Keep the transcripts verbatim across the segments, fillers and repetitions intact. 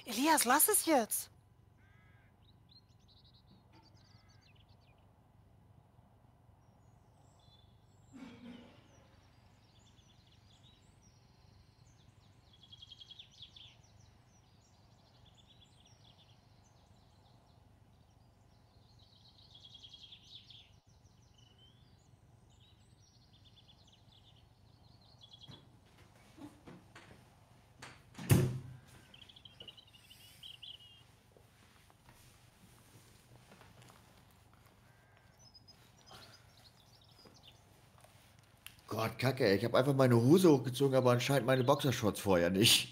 Elias, lass es jetzt. Gott, Kacke, ey. Ich habe einfach meine Hose hochgezogen, aber anscheinend meine Boxershorts vorher nicht.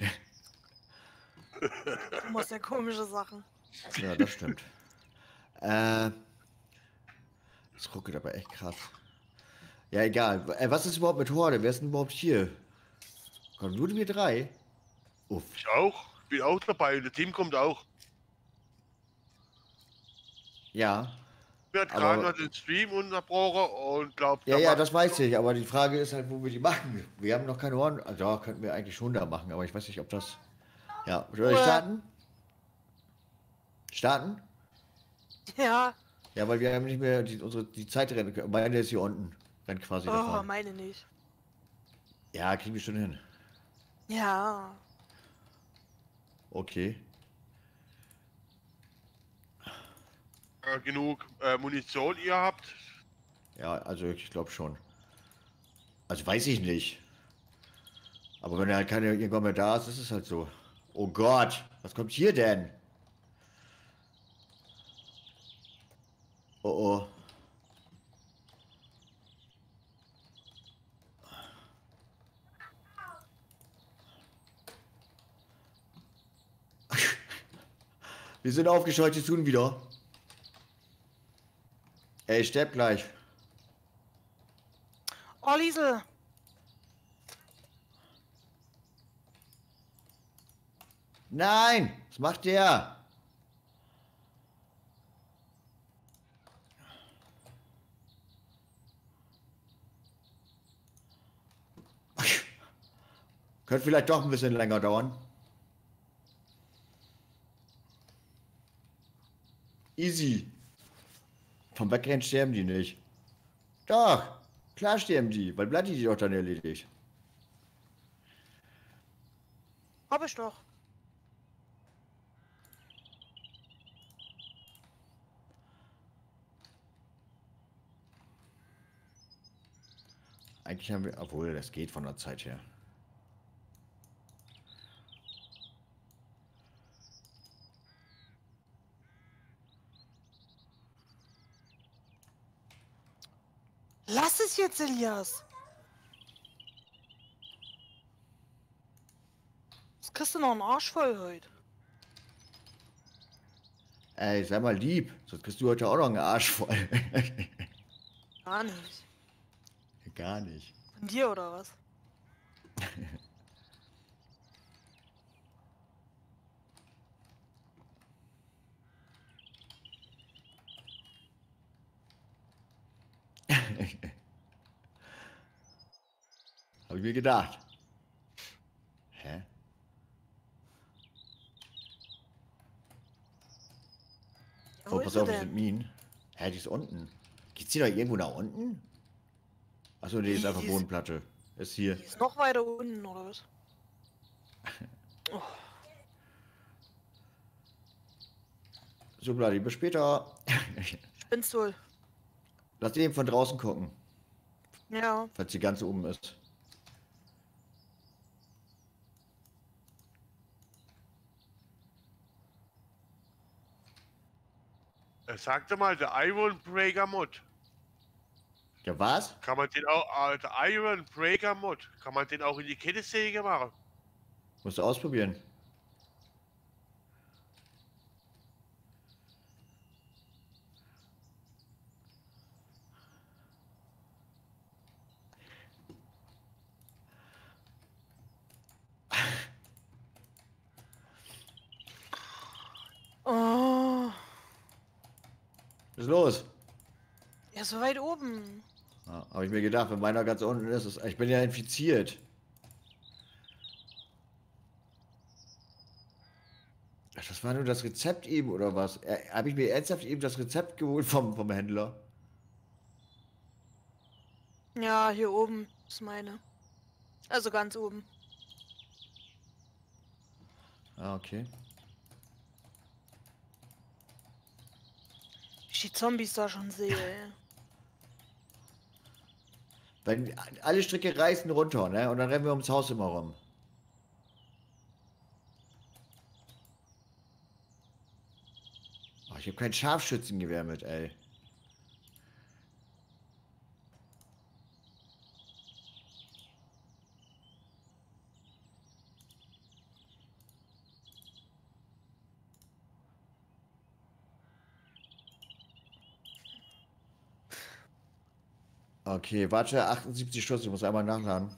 Du machst ja komische Sachen. Ja, das stimmt. Äh, das ruckelt aber echt krass. Ja, egal. Äh, was ist überhaupt mit Horde? Wer ist denn überhaupt hier? Kommen nur wir drei? Uff. Ich auch. Ich bin auch dabei und das Team kommt auch. Ja, Wir hat gerade aber. noch den Stream unterbrochen und glaubt, Ja, da ja, macht. das weiß ich, aber die Frage ist halt, wo wir die machen. Wir haben noch keine Horden. Also, ja, könnten wir eigentlich schon da machen, aber ich weiß nicht, ob das. Ja, soll ich Uah. starten? Starten? Ja. Ja, weil wir haben nicht mehr die, unsere, die Zeit rennen können. Meine ist hier unten. Rennt quasi Oh, davon. meine nicht. Ja, kriegen wir schon hin. Ja. Okay. Äh, genug äh, Munition ihr habt. Ja, also ich glaube schon. Also weiß ich nicht. Aber wenn er halt keine irgendwann mehr da ist, ist es halt so. Oh Gott, was kommt hier denn? Oh oh. Wir sind aufgescheucht, die tun wieder. Ey, ich sterb gleich. Oh, Liesel. Nein, was macht der? Könnte vielleicht doch ein bisschen länger dauern. Easy. Vom Backend sterben die nicht. Doch, klar sterben die, weil Bloody die doch dann erledigt. Hab ich doch. Eigentlich haben wir, obwohl das geht von der Zeit her. Lass es jetzt, Elias. Das kriegst du noch einen Arsch voll heute. Ey, sei mal lieb, sonst kriegst du heute auch noch einen Arsch voll. Gar nicht. Gar nicht. Von dir oder was? Hab ich mir gedacht. Hä? Wo Oh, ist pass sie auf, hier sind denn? Minen. Hä, die ist unten. Geht's hier doch irgendwo nach unten? Achso, nee, ist Die- einfach die ist- Bodenplatte. Ist hier. Die ist noch weiter unten, oder was? Oh, So, Bloody, bis später. spinnst wohl. Lass den von draußen gucken, Ja. falls die ganz oben ist. Äh, sagte mal, der Iron Breaker Mod. Ja, was? Kann man den auch, äh, der Iron Breaker Mod, kann man den auch in die Kettensäge machen? Musst du ausprobieren. Oh. Was ist los? Ja, so weit oben. Ja, habe ich mir gedacht, wenn meiner ganz unten ist, ist. Ich bin ja infiziert. Ach, das war nur das Rezept eben, oder was? Äh, Habe ich mir ernsthaft eben das Rezept geholt vom, vom Händler? Ja, hier oben ist meine. Also ganz oben. Ah, okay. Ich die Zombies da schon sehe, ey. Wenn alle Stricke reißen runter, ne? Und dann rennen wir ums Haus immer rum. Oh, ich habe kein Scharfschützengewehr mit, ey. Okay, warte, achtundsiebzig Schuss, ich muss einmal nachladen.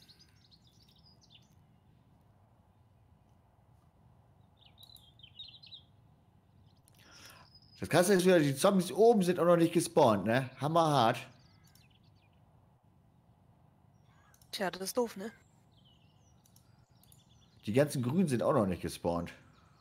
Das kannst du jetzt wieder, die Zombies oben sind auch noch nicht gespawnt, ne? Hammerhart. Tja, das ist doof, ne? Die ganzen Grünen sind auch noch nicht gespawnt.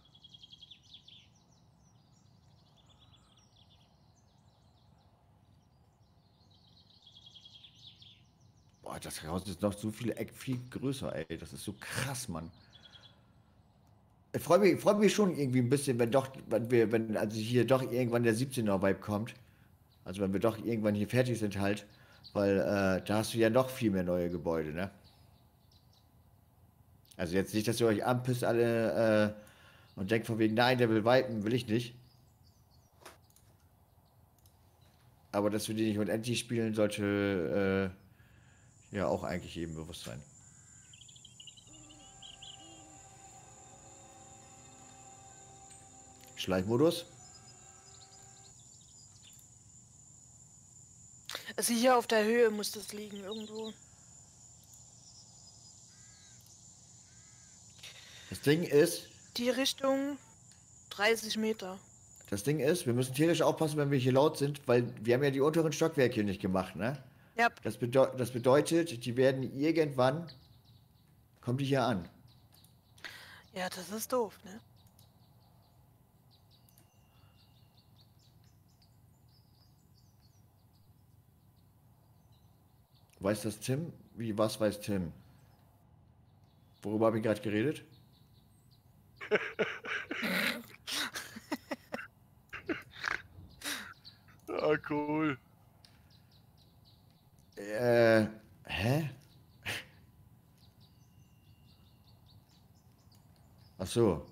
Boah, das Haus ist noch so viel, Eck- viel größer, ey. Das ist so krass, Mann. Ich freue mich, freu mich schon irgendwie ein bisschen, wenn doch, wenn wir, wenn also hier doch irgendwann der siebzehner-Vibe kommt. Also wenn wir doch irgendwann hier fertig sind halt. Weil äh, da hast du ja noch viel mehr neue Gebäude, ne? Also jetzt nicht, dass ihr euch anpisst alle äh, und denkt von wegen, nein, der will vipen, will ich nicht. Aber dass wir die nicht unendlich spielen, sollte äh, ja auch eigentlich jedem bewusst sein. Schleichmodus? Also hier auf der Höhe muss das liegen irgendwo. Das Ding ist, Die Richtung dreißig Meter. das Ding ist, wir müssen tierisch aufpassen, wenn wir hier laut sind, weil wir haben ja die unteren Stockwerke nicht gemacht, ne? Ja, Das, bedeu das bedeutet, die werden irgendwann, kommt die hier an. ja, das ist doof, ne? Weiß das Tim? Wie, was weiß Tim? Worüber habe ich gerade geredet? Ah, cool. Äh, hä? Ach so.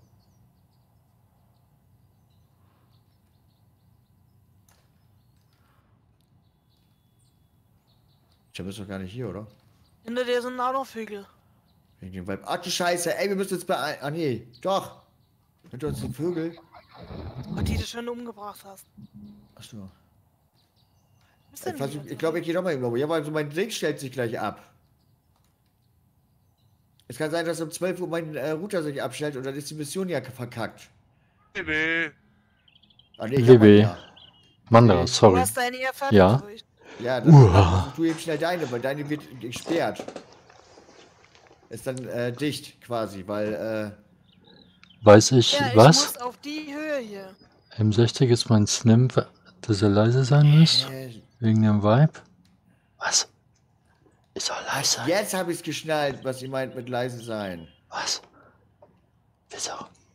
Tim ist doch gar nicht hier, oder? Hinter dir sind auch noch Vögel. Wegen dem Vibe. Ach du Scheiße, ey, wir müssen uns bei. Ah nee, doch. Hinter uns sind Vögel. Und die du schon umgebracht hast. Ach so. Was ist Ich, denn versuch, hier? ich glaube, ich gehe nochmal irgendwo. Ja, weil so mein Ding stellt sich gleich ab. Es kann sein, dass um zwölf Uhr mein äh, Router sich abstellt und dann ist die Mission ja verkackt. Nee, Ah nee, ich hab einen, W W. ja. Mandra, Nee. Du sorry. hast deine ja fertig Ja. durch. Ja, das, Uah. dann versuch du eben schnell deine, weil deine wird gesperrt. Ist dann äh, dicht quasi, weil äh, Weiß ich, Ja, ich was? muss auf die Höhe hier. M sechzig ist mein Snim, dass er leise sein muss? äh, Wegen dem Vibe? Was? Ich soll leise sein? jetzt habe ich es geschnallt, was ihr meint mit leise sein. Was? Wieso?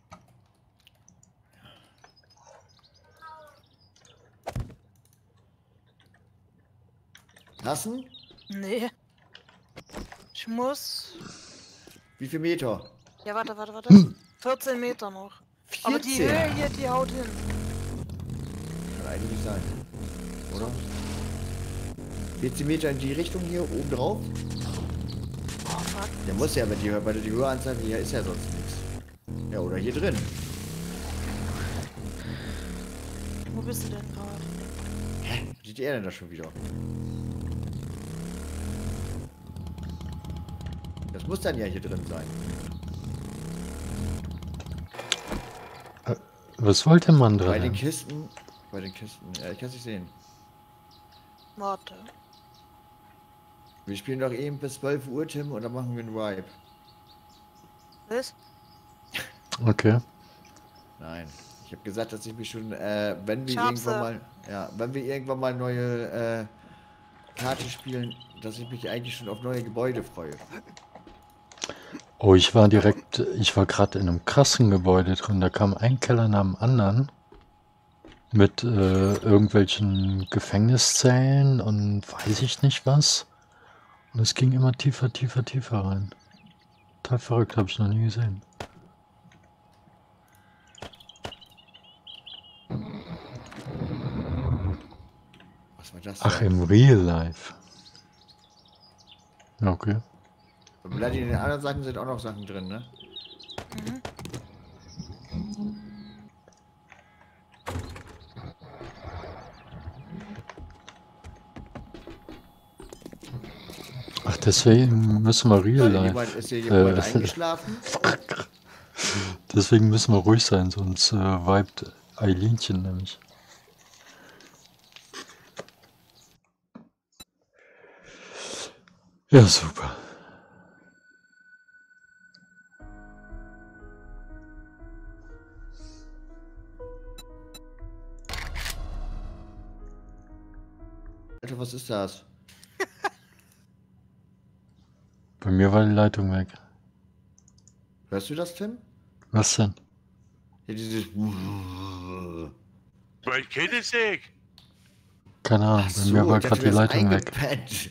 Hassen? Nee. Ich muss. Wie viel Meter? Ja, warte, warte, warte. vierzehn Meter noch. Aber die vierzehn? Höhe hier, die haut hin. Kann eigentlich nicht sein. Oder? vierzehn Meter in die Richtung hier oben drauf? Oh, fuck. Der muss ja, wenn die, weil die Höhe anzeigt, hier ist ja sonst nichts. Ja, oder hier drin. Wo bist du denn gerade? Hä? Was sieht er denn da schon wieder? Das muss dann ja hier drin sein. Was wollte Mandra Bei den denn? Kisten. Bei den Kisten. Ja, ich kann es nicht sehen. Warte. Wir spielen doch eben bis zwölf Uhr, Tim, und dann machen wir einen Vibe. Was? Okay. Nein. Ich habe gesagt, dass ich mich schon, äh, wenn wir Schabse. irgendwann mal, ja, wenn wir irgendwann mal neue äh, Karte spielen, dass ich mich eigentlich schon auf neue Gebäude freue. Oh, ich war direkt, ich war gerade in einem krassen Gebäude drin. Da kam ein Keller nach dem anderen mit äh, irgendwelchen Gefängniszellen und weiß ich nicht was. Und es ging immer tiefer, tiefer, tiefer rein. Total verrückt, habe ich noch nie gesehen. Was war das Ach, denn? im Real Life. Ja, okay. Bloody, in den anderen Sachen sind auch noch Sachen drin, ne? Mhm. Ach, deswegen müssen wir Real Ist hier Life. jemand, ist hier jemand Äh, eingeschlafen? Deswegen müssen wir ruhig sein, sonst äh, vibet Eilinchen nämlich. Ja, super. Alter, was ist das? Bei mir war die Leitung weg. Hörst du das, Tim? Was denn? Ja, dieses. Mein Kettensäge. Keine Ahnung, Ach bei so, mir war ich dachte, gerade die du wärst Leitung weg. eingepennt.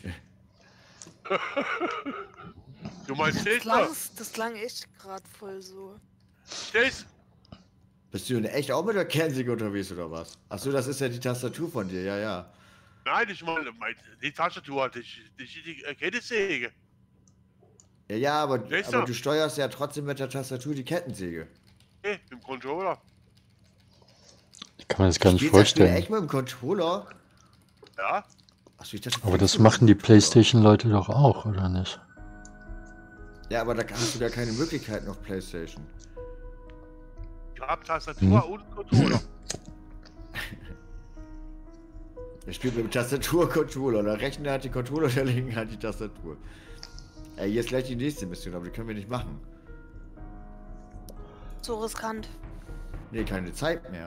Du meinst Das nicht, klang, das klang echt gerade voll so. das? Bist du in echt auch mit der Kensick unterwegs oder was? Achso, das ist ja die Tastatur von dir, ja, ja. Nein, ich meine, mein, die Tastatur, die, die, die äh, Kettensäge. Ja, ja, aber, Weißt aber du? du steuerst ja trotzdem mit der Tastatur die Kettensäge. Hey, mit dem Controller. Ich kann mir das gar nicht Spielst das Spiel vorstellen. echt mit dem Controller? Ja? Achso, ich dachte, Aber fliegst das du mit dem machen die Controller? PlayStation-Leute doch auch, oder nicht? Ja, aber da hast du ja keine Möglichkeiten auf PlayStation. Ich hab Tastatur Hm. und Controller. Er spielt mit dem Tastatur-Controller. Der Rechner hat die Controller, der linke hat die Tastatur. Ey, hier ist gleich die nächste Mission, aber die können wir nicht machen. So riskant. Nee, keine Zeit mehr.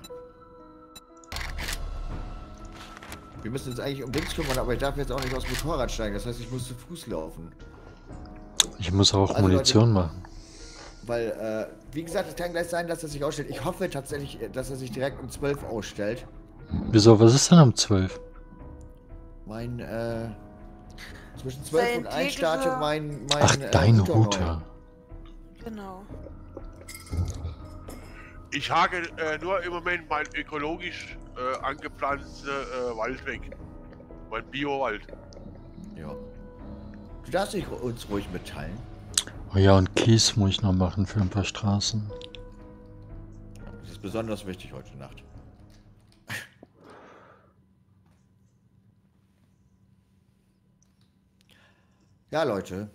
Wir müssen uns eigentlich um Dings kümmern, aber ich darf jetzt auch nicht aus dem Motorrad steigen. Das heißt, ich muss zu Fuß laufen. Ich muss auch Also, Munition machen. Weil, äh, wie gesagt, es kann gleich sein, dass er sich ausstellt. Ich hoffe tatsächlich, dass er sich direkt um zwölf ausstellt. Wieso, was ist denn um zwölf? Mein, äh, zwischen zwölf Sein und eins täglicher- startet mein, mein, Ach, äh, dein Router neu. Router. Genau. Ich hake äh, nur im Moment mein ökologisch äh, angepflanzte äh, Wald weg. Mein Biowald. Ja. Du darfst dich uns ruhig mitteilen. Oh ja, und Kies muss ich noch machen für ein paar Straßen. Das ist besonders wichtig heute Nacht. Ja, Leute.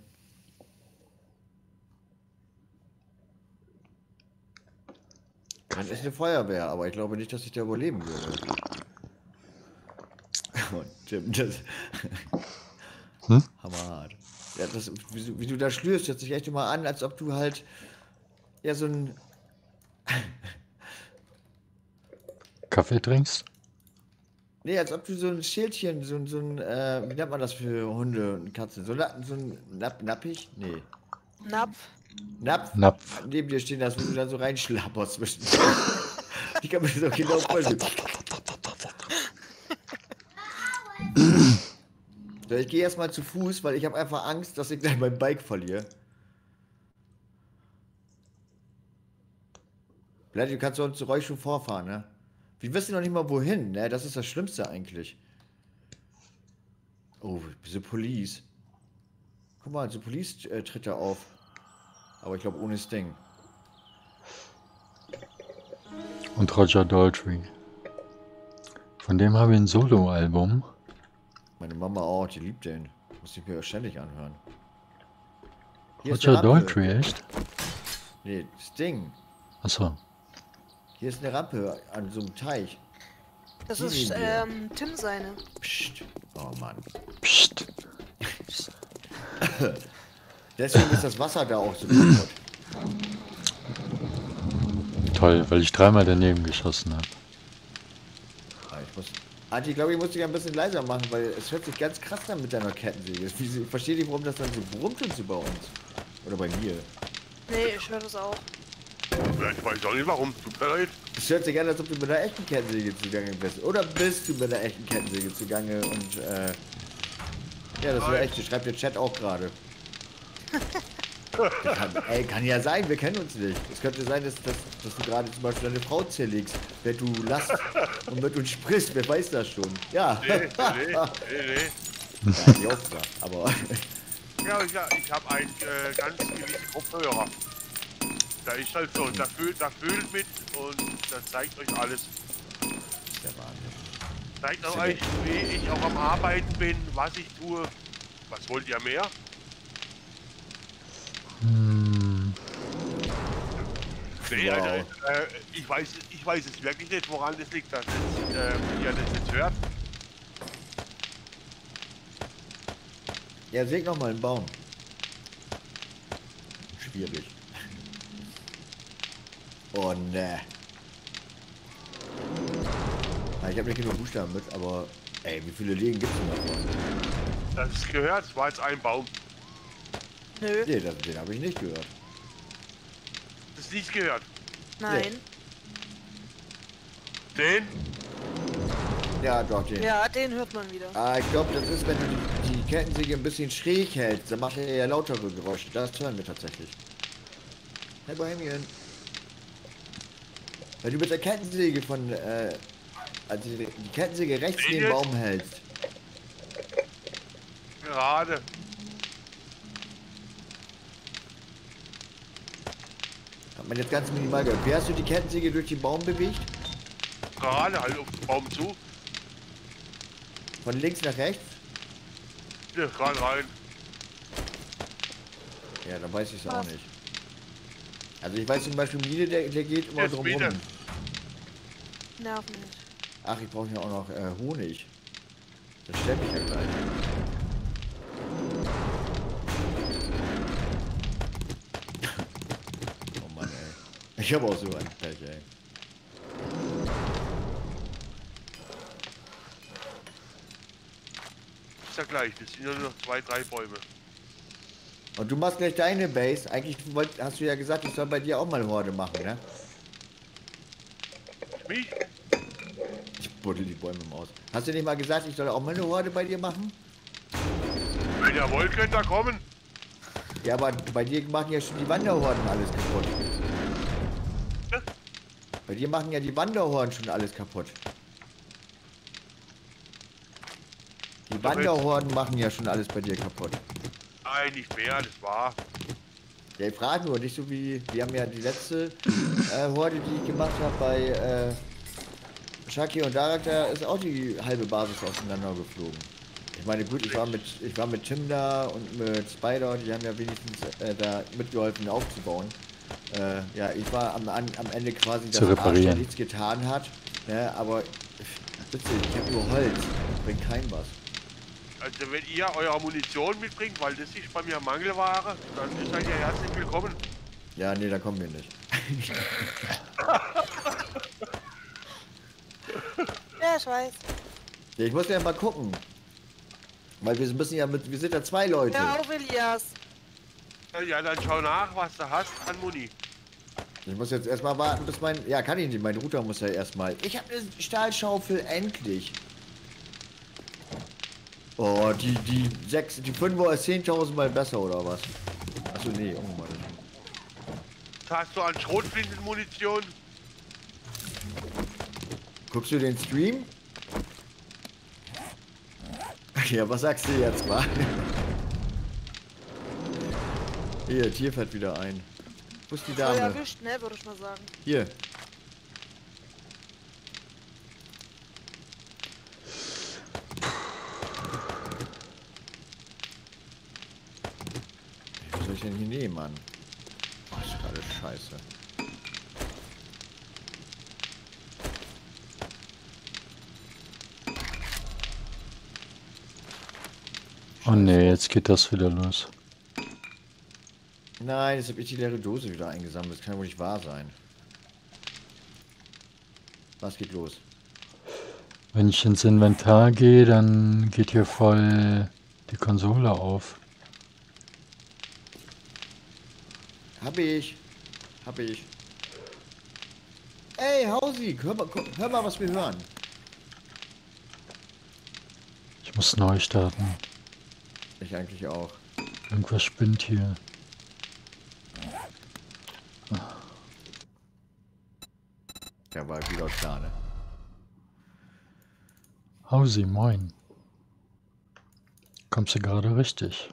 Dann ist eine Feuerwehr, aber ich glaube nicht, dass ich da überleben würde. Und Tim, das. Hm? Hammerhart. Ja, das, wie, du- wie du da schlürst, hört sich echt immer an, als ob du halt. Ja, so ein. Kaffee trinkst? Nee, als ob du so ein Schildchen, so ein, so ein, äh, wie nennt man das für Hunde und Katzen? So, na, so ein Napp, Nappig? Nee. Napf. Napf? Napf. Neben dir stehen hast, wo du dann so reinschlapperst zwischen. Ich kann mir das auch genau vorstellen. So, ich gehe erstmal zu Fuß, weil ich habe einfach Angst, dass ich gleich mein Bike verliere. Bloody, du kannst uns zu euch schon vorfahren, ne? Wir wissen noch nicht mal wohin, ne? Das ist das Schlimmste eigentlich. Oh, diese Police. Guck mal, so Police äh, tritt da auf. Aber ich glaube ohne Sting. Und Roger Daltrey. Von dem habe ich ein Solo-Album. Meine Mama auch, die liebt den. Muss ich mir ständig anhören. Hier ist Roger eine Rampe. Daltrey, echt? Nee, Sting. Achso. Hier ist eine Rampe an so einem Teich. Das Die ist nehmen wir. ähm, Tim seine. Psst. Oh Mann. Psst. Deswegen ist das Wasser da auch so kaputt. Toll, weil ich dreimal daneben geschossen habe. Ah, ich muss. Anti, ich glaube, ich muss dich ein bisschen leiser machen, weil es hört sich ganz krass an mit deiner Kettensäge. Ich verstehe nicht, warum das dann so brummt und so bei uns. Oder bei mir. Nee, ich höre das auch. Ja, ich weiß auch nicht warum. Tut mir leid. Es hört sich an, als ob du mit einer echten Kettensäge zugange bist. Oder bist du mit einer echten Kettensäge zugange und äh. Ja, das wäre echt. Das schreibt der Chat auch gerade. Kann, ey, kann ja sein, wir kennen uns nicht. Es könnte sein, dass, dass, dass du gerade zum Beispiel deine Frau zerlegst, wenn du lachst und mit uns sprichst, wer weiß das schon. Ja. Nee, nee, nee, nee. Ja, ich auch gesagt, aber. Ja, ja, ich habe einen äh, ganz gewissen Kopfhörer. Da ist halt so, da fühlt, da fühlt mit und das zeigt euch alles. Der Wahnsinn. Zeigt euch, wie ich auch am Arbeiten bin, was ich tue. Was wollt ihr mehr? Hm. Nee, Wow. also, äh, ich, weiß, ich weiß es wirklich nicht, woran das liegt, dass jetzt, äh, ihr das jetzt hört. Ja, säg noch mal einen Baum. Schwierig. Oh ne. Na, ich habe nicht genug Buchstaben mit, aber ey, wie viele Legen gibt's denn davon? Das ist gehört, es war jetzt ein Baum. Nö, Nee, das, den habe ich nicht gehört. Das ist nicht gehört. nein. Den? Ja, doch, den. Ja, den hört man wieder. Ah, ich glaube, das ist, wenn du die, die Kettensäge ein bisschen schräg hältst, dann macht er ja lautere Geräusche. Das hören wir tatsächlich. Hey, Bohemian. Wenn du mit der Kettensäge von, äh, also die die Kettensäge rechts Den neben den jetzt? Baum hältst. Gerade. Hat man jetzt ganz minimal gehört. Wie hast du die Kettensäge durch den Baum bewegt? Gerade, halt auf den Baum zu. Von links nach rechts? Ja, gerade rein. Ja, dann weiß ich es auch Was? nicht. Also ich weiß zum Beispiel, Mine, der, der geht immer Jetzt drum Mine. rum. Nerv nicht. Ach, ich brauche ja auch noch äh, Honig. Das stelle ich ja gleich. Oh Mann, ey. Ich habe auch so ein Pech, ey. Ist ja gleich, das sind ja nur noch zwei, drei Bäume. Und du machst gleich deine Base. Eigentlich wollt, hast du ja gesagt, ich soll bei dir auch mal Horde machen, ne? Mich? Ich buddel die Bäume im Aus. Hast du nicht mal gesagt, ich soll auch mal eine Horde bei dir machen? Wenn ihr wollt, könnt ihr kommen. Ja, aber bei dir machen ja schon die Wanderhorden alles kaputt. Ja. Bei dir machen ja die Wanderhorden schon alles kaputt. Die Aber jetzt- Wanderhorden machen ja schon alles bei dir kaputt. Nein, nicht mehr, das war. Ja, ich frage nur, nicht so wie, wir haben ja die letzte äh, Horde, die ich gemacht habe bei äh, Shaki und Darak, da ist auch die halbe Basis auseinandergeflogen. Ich meine, gut, ich war mit, ich war mit Tim da und mit Spider, die haben ja wenigstens äh, da mitgeholfen aufzubauen. Äh, ja, ich war am, an, am Ende quasi Zu das Arsch, der reparieren. nichts getan hat. Ne, aber bitte, ich habe nur Holz, bringt kein was. Also wenn ihr eure Munition mitbringt, weil das ist bei mir Mangelware, dann seid ihr herzlich willkommen. Ja, nee, da kommen wir nicht. Ja, ich weiß. Ja, ich muss ja mal gucken. Weil wir müssen ja mit, wir sind ja zwei Leute. Ja, auf Elias. Ja, dann schau nach, was du hast an Muni. Ich muss jetzt erstmal warten, bis mein, ja kann ich nicht, mein Router muss ja erstmal. Ich habe eine Stahlschaufel, endlich. Oh, die, die sechs, die fünfer ist zehntausend Mal besser, oder was? Achso, nee, oh Mann. Was hast du an Schrotflintenmunition? Guckst du den Stream? Ja, was sagst du jetzt mal? Hier, Tier fährt wieder ein. Wo ist die Voll Dame? erwischt, ne, würde ich mal sagen. Hier. Was soll ich denn hier nehmen, Mann? Oh, ist gerade scheiße. Oh ne, jetzt geht das wieder los. Nein, jetzt habe ich die leere Dose wieder eingesammelt. Das kann wohl nicht wahr sein. Was geht los? Wenn ich ins Inventar gehe, dann geht hier voll die Konsole auf. Hab ich. Hab ich. Ey, Hausi, hör mal, hör mal, was wir hören. Ich muss neu starten. Ich eigentlich auch. Irgendwas spinnt hier. Ja, war wieder klar, ne? Hausi, moin. Kommst du gerade richtig?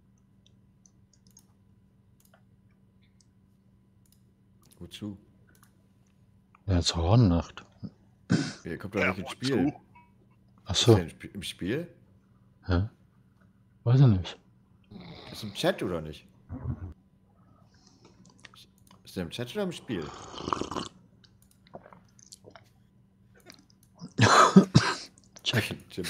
Wozu? Ja, zur Hornnacht. Ihr kommt doch Ja, nicht ins wozu? Spiel. Ach Ist so. der im Sp- im Spiel? Hä? Weiß ich nicht. Ist im Chat oder nicht? Ist der im Chat oder im Spiel? Check. Jim.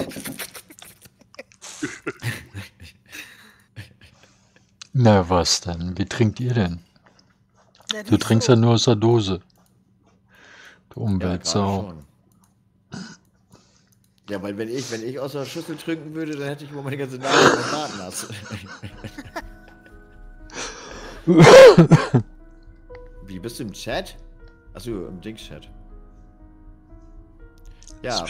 Na was denn? Wie trinkt ihr denn? Ja, Du nicht trinkst so. ja nur aus der Dose. Du Ja, gerade Umweltsau. schon. Ja, weil wenn ich, wenn ich aus der Schüssel trinken würde, dann hätte ich wohl meine ganze Nase und Bart nass. Wie, bist du im Chat? Achso, im Dings-Chat. Ja.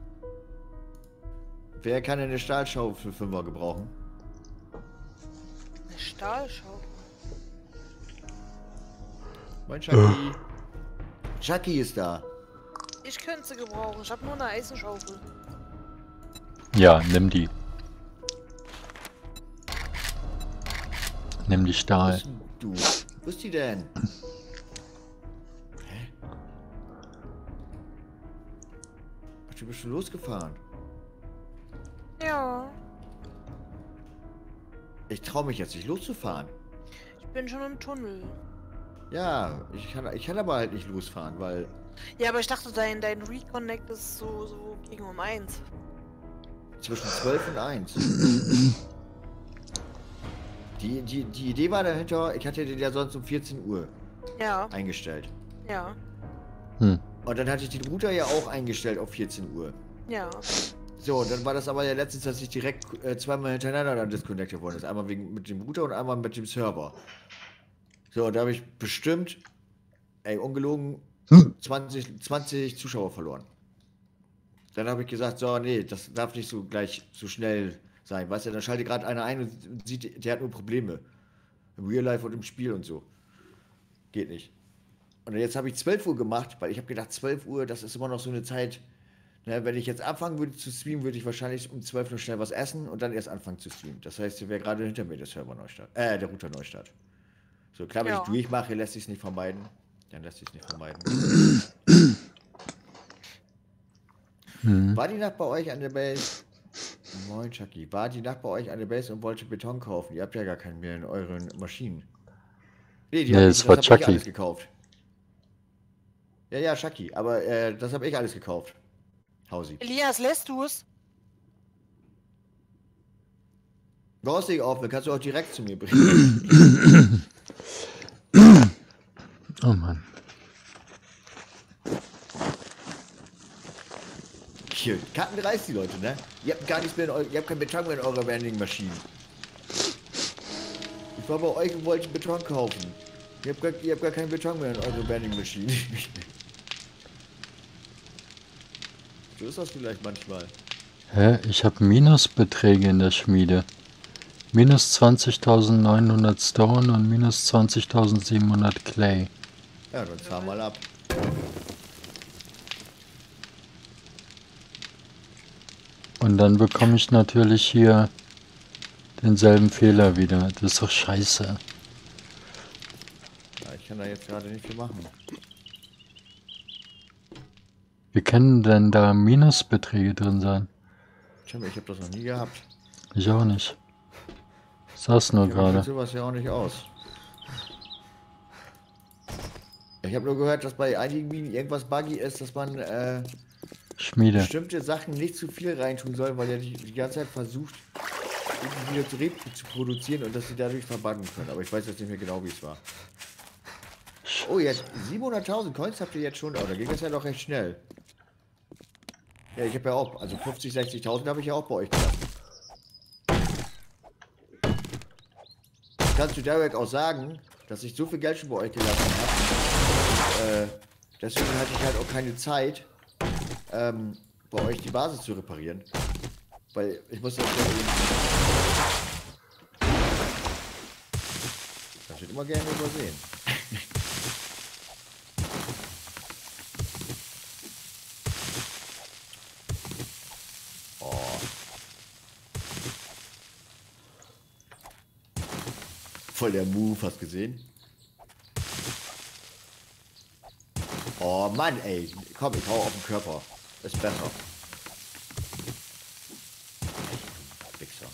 Wer kann denn eine Stahlschau für Fünfer gebrauchen? Eine Stahlschaufel. Mein Chucky. Chucky ist da. Ich könnte sie gebrauchen. Ich habe nur eine Eisenschaufel. Ja, nimm die. Nimm die Wo Stahl. bist denn du? Wo ist die denn? Hä? Ach, du bist schon losgefahren. Ja. Ich traue mich jetzt nicht loszufahren. Ich bin schon im Tunnel. Ja, ich kann, ich kann aber halt nicht losfahren, weil... Ja, aber ich dachte, dein, dein Reconnect ist so, so gegen um eins. Zwischen zwölf und eins. Die, die, die Idee war dahinter, ich hatte den ja sonst um vierzehn Uhr Ja, eingestellt. ja, Hm. Und dann hatte ich den Router ja auch eingestellt auf vierzehn Uhr. ja. So, und dann war das aber ja letztens, dass ich direkt äh, zweimal hintereinander dann disconnected worden ist. Einmal wegen mit dem Router und einmal mit dem Server. So, und da habe ich bestimmt, ey, ungelogen, zwanzig, zwanzig Zuschauer verloren. Dann habe ich gesagt, so, nee, das darf nicht so gleich so schnell sein. Weißt du, dann schaltet gerade einer ein und sieht, der hat nur Probleme. Im Real Life und im Spiel und so. Geht nicht. Und jetzt habe ich zwölf Uhr gemacht, weil ich habe gedacht, zwölf Uhr, das ist immer noch so eine Zeit. Ne, wenn ich jetzt anfangen würde zu streamen, würde ich wahrscheinlich um zwölf noch schnell was essen und dann erst anfangen zu streamen. Das heißt, hier wäre gerade hinter mir der Server Neustart. Äh, der Router Neustart. So, klar, wenn Ja. ich durchmache, lässt sich es nicht vermeiden. Dann lässt sich es nicht vermeiden. Hm. War die Nacht bei euch an der Base? Moin, Chucky. War die Nacht bei euch an der Base und wollte Beton kaufen? Ihr habt ja gar keinen mehr in euren Maschinen. Nee, die Nee, hab das ich, war das hab ich Chucky. alles gekauft. Ja, ja, Chucky. Aber äh, das habe ich alles gekauft. Hausi. Elias, lässt du es? Brauchst dich auf, dann kannst du auch direkt zu mir bringen. Oh Mann. Hier, Karten reißt die Leute, ne? Ihr habt gar nichts mehr in eu ihr habt kein Beton mehr in eurer Vending-Maschinen. Ich war bei euch und wollte Beton kaufen. Ihr habt gar, ihr habt gar keinen Beton mehr in eurer Vending-Maschinen. So ist das vielleicht manchmal. Hä? Ich habe Minusbeträge in der Schmiede. Minus zwanzigtausendneunhundert Stone und minus zwanzigtausendsiebenhundert Clay. Ja, dann fahr mal ab. Und dann bekomme ich natürlich hier denselben Fehler wieder. Das ist doch scheiße. Ja, ich kann da jetzt gerade nicht viel machen. Wie können denn da Minusbeträge drin sein? Tja, ich habe das noch nie gehabt. Ich auch nicht. Saß nur Ich kenne mich mit gerade. sowas ja auch nicht aus. Ich habe nur gehört, dass bei einigen Minen irgendwas buggy ist, dass man äh, Schmiede. bestimmte Sachen nicht zu viel reintun soll, weil er die, die ganze Zeit versucht, irgendwie wieder zu, re- zu produzieren und dass sie dadurch verbuggen können. Aber ich weiß jetzt nicht mehr genau, wie es war. Oh, jetzt siebenhunderttausend Coins habt ihr jetzt schon. Oh, da ging das ja doch recht schnell. Ja, ich habe ja auch, also fünfzig, sechzigtausend habe ich ja auch bei euch gelassen. Kannst du Derek auch sagen, dass ich so viel Geld schon bei euch gelassen habe. Äh, deswegen hatte ich halt auch keine Zeit, ähm, bei euch die Basis zu reparieren. Weil ich muss das ja eben... Das wird immer gerne übersehen. Oh. Voll der Move, hast gesehen? Oh Mann, ey. Komm, ich hau auf den Körper. Ist besser. Wichser.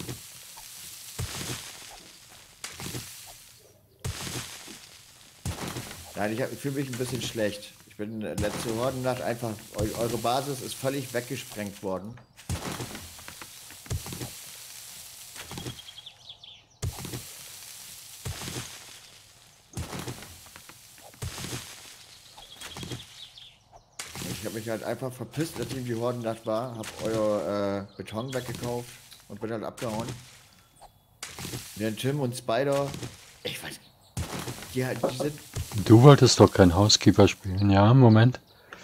Nein, ich, ich fühle mich ein bisschen schlecht. Ich bin letzte Hordennacht einfach... Eure Basis ist völlig weggesprengt worden. Ich habe mich halt einfach verpisst, als ich in die Hordennacht war, hab euer äh, Beton weggekauft und bin halt abgehauen. Während Tim und Spider, ich weiß nicht, die, halt, die sind... Du wolltest doch kein Housekeeper spielen, ja? Moment.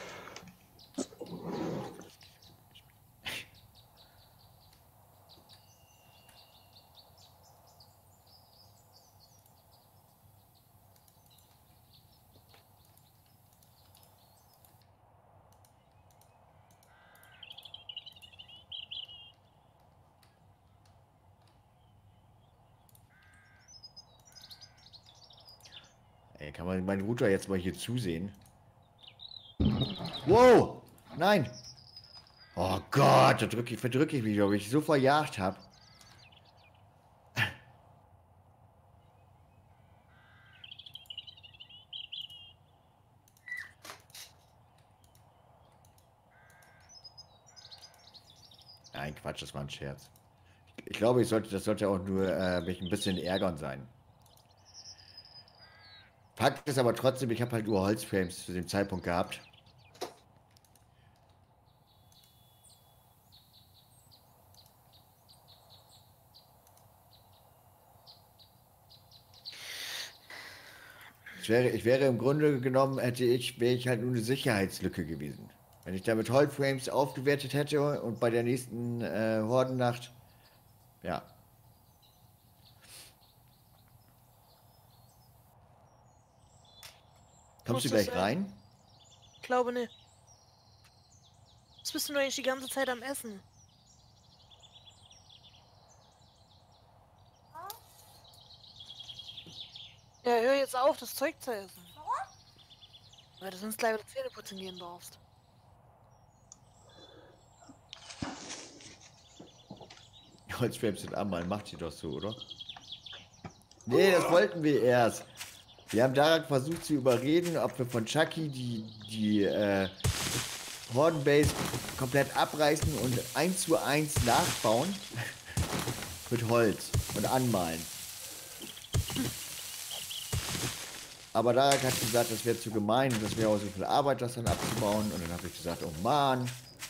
Ey, kann man meinen Router jetzt mal hier zusehen? Wow! Nein! Oh Gott, da drücke ich, verdrücke ich mich, ob ich so verjagt habe. Nein, Quatsch, das war ein Scherz. Ich glaube, ich sollte, das sollte auch nur äh, mich ein bisschen ärgern sein. Fakt ist aber trotzdem, ich habe halt nur Holzframes zu dem Zeitpunkt gehabt. Ich wäre, ich wäre im Grunde genommen, hätte ich, wäre ich halt nur eine Sicherheitslücke gewesen. Wenn ich damit Holzframes aufgewertet hätte und bei der nächsten äh, Hordennacht, ja. Kommst du Muss das gleich sein? rein? Ich glaube nicht. Was bist du nur eigentlich die ganze Zeit am Essen? Ja, hör jetzt auf, das Zeug zu essen. Warum? Weil du sonst gleich wieder Zähne putzen gehen darfst. Holzframes sind anmalen, macht sie doch so, oder? Nee, das wollten wir erst. Wir haben Darak versucht zu überreden, ob wir von Chucky die, die äh, Hordenbase komplett abreißen und eins zu eins nachbauen. Mit Holz und anmalen. Aber Darak hat gesagt, das wäre zu gemein und das wäre auch so viel Arbeit, das dann abzubauen. Und dann habe ich gesagt, oh Mann.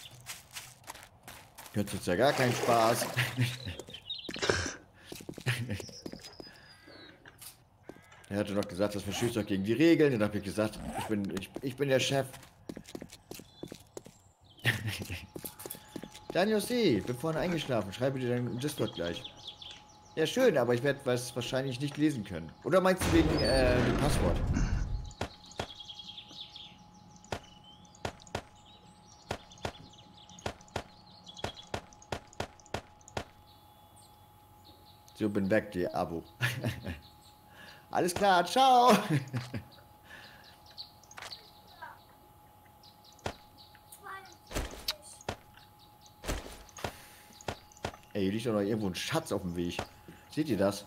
Jetzt tut's ja gar keinen Spaß. Er hatte noch gesagt, das verstößt doch gegen die Regeln. Dann habe ich gesagt, ich bin, ich, ich bin der Chef. Daniel C., bin vorhin eingeschlafen. Schreibe dir dann im Discord gleich. Ja, schön, aber ich werde was wahrscheinlich nicht lesen können. Oder meinst du wegen äh, dem Passwort? So, bin weg, die Abo. Alles klar, ciao! Ey, hier liegt doch noch irgendwo ein Schatz auf dem Weg. Seht ihr das?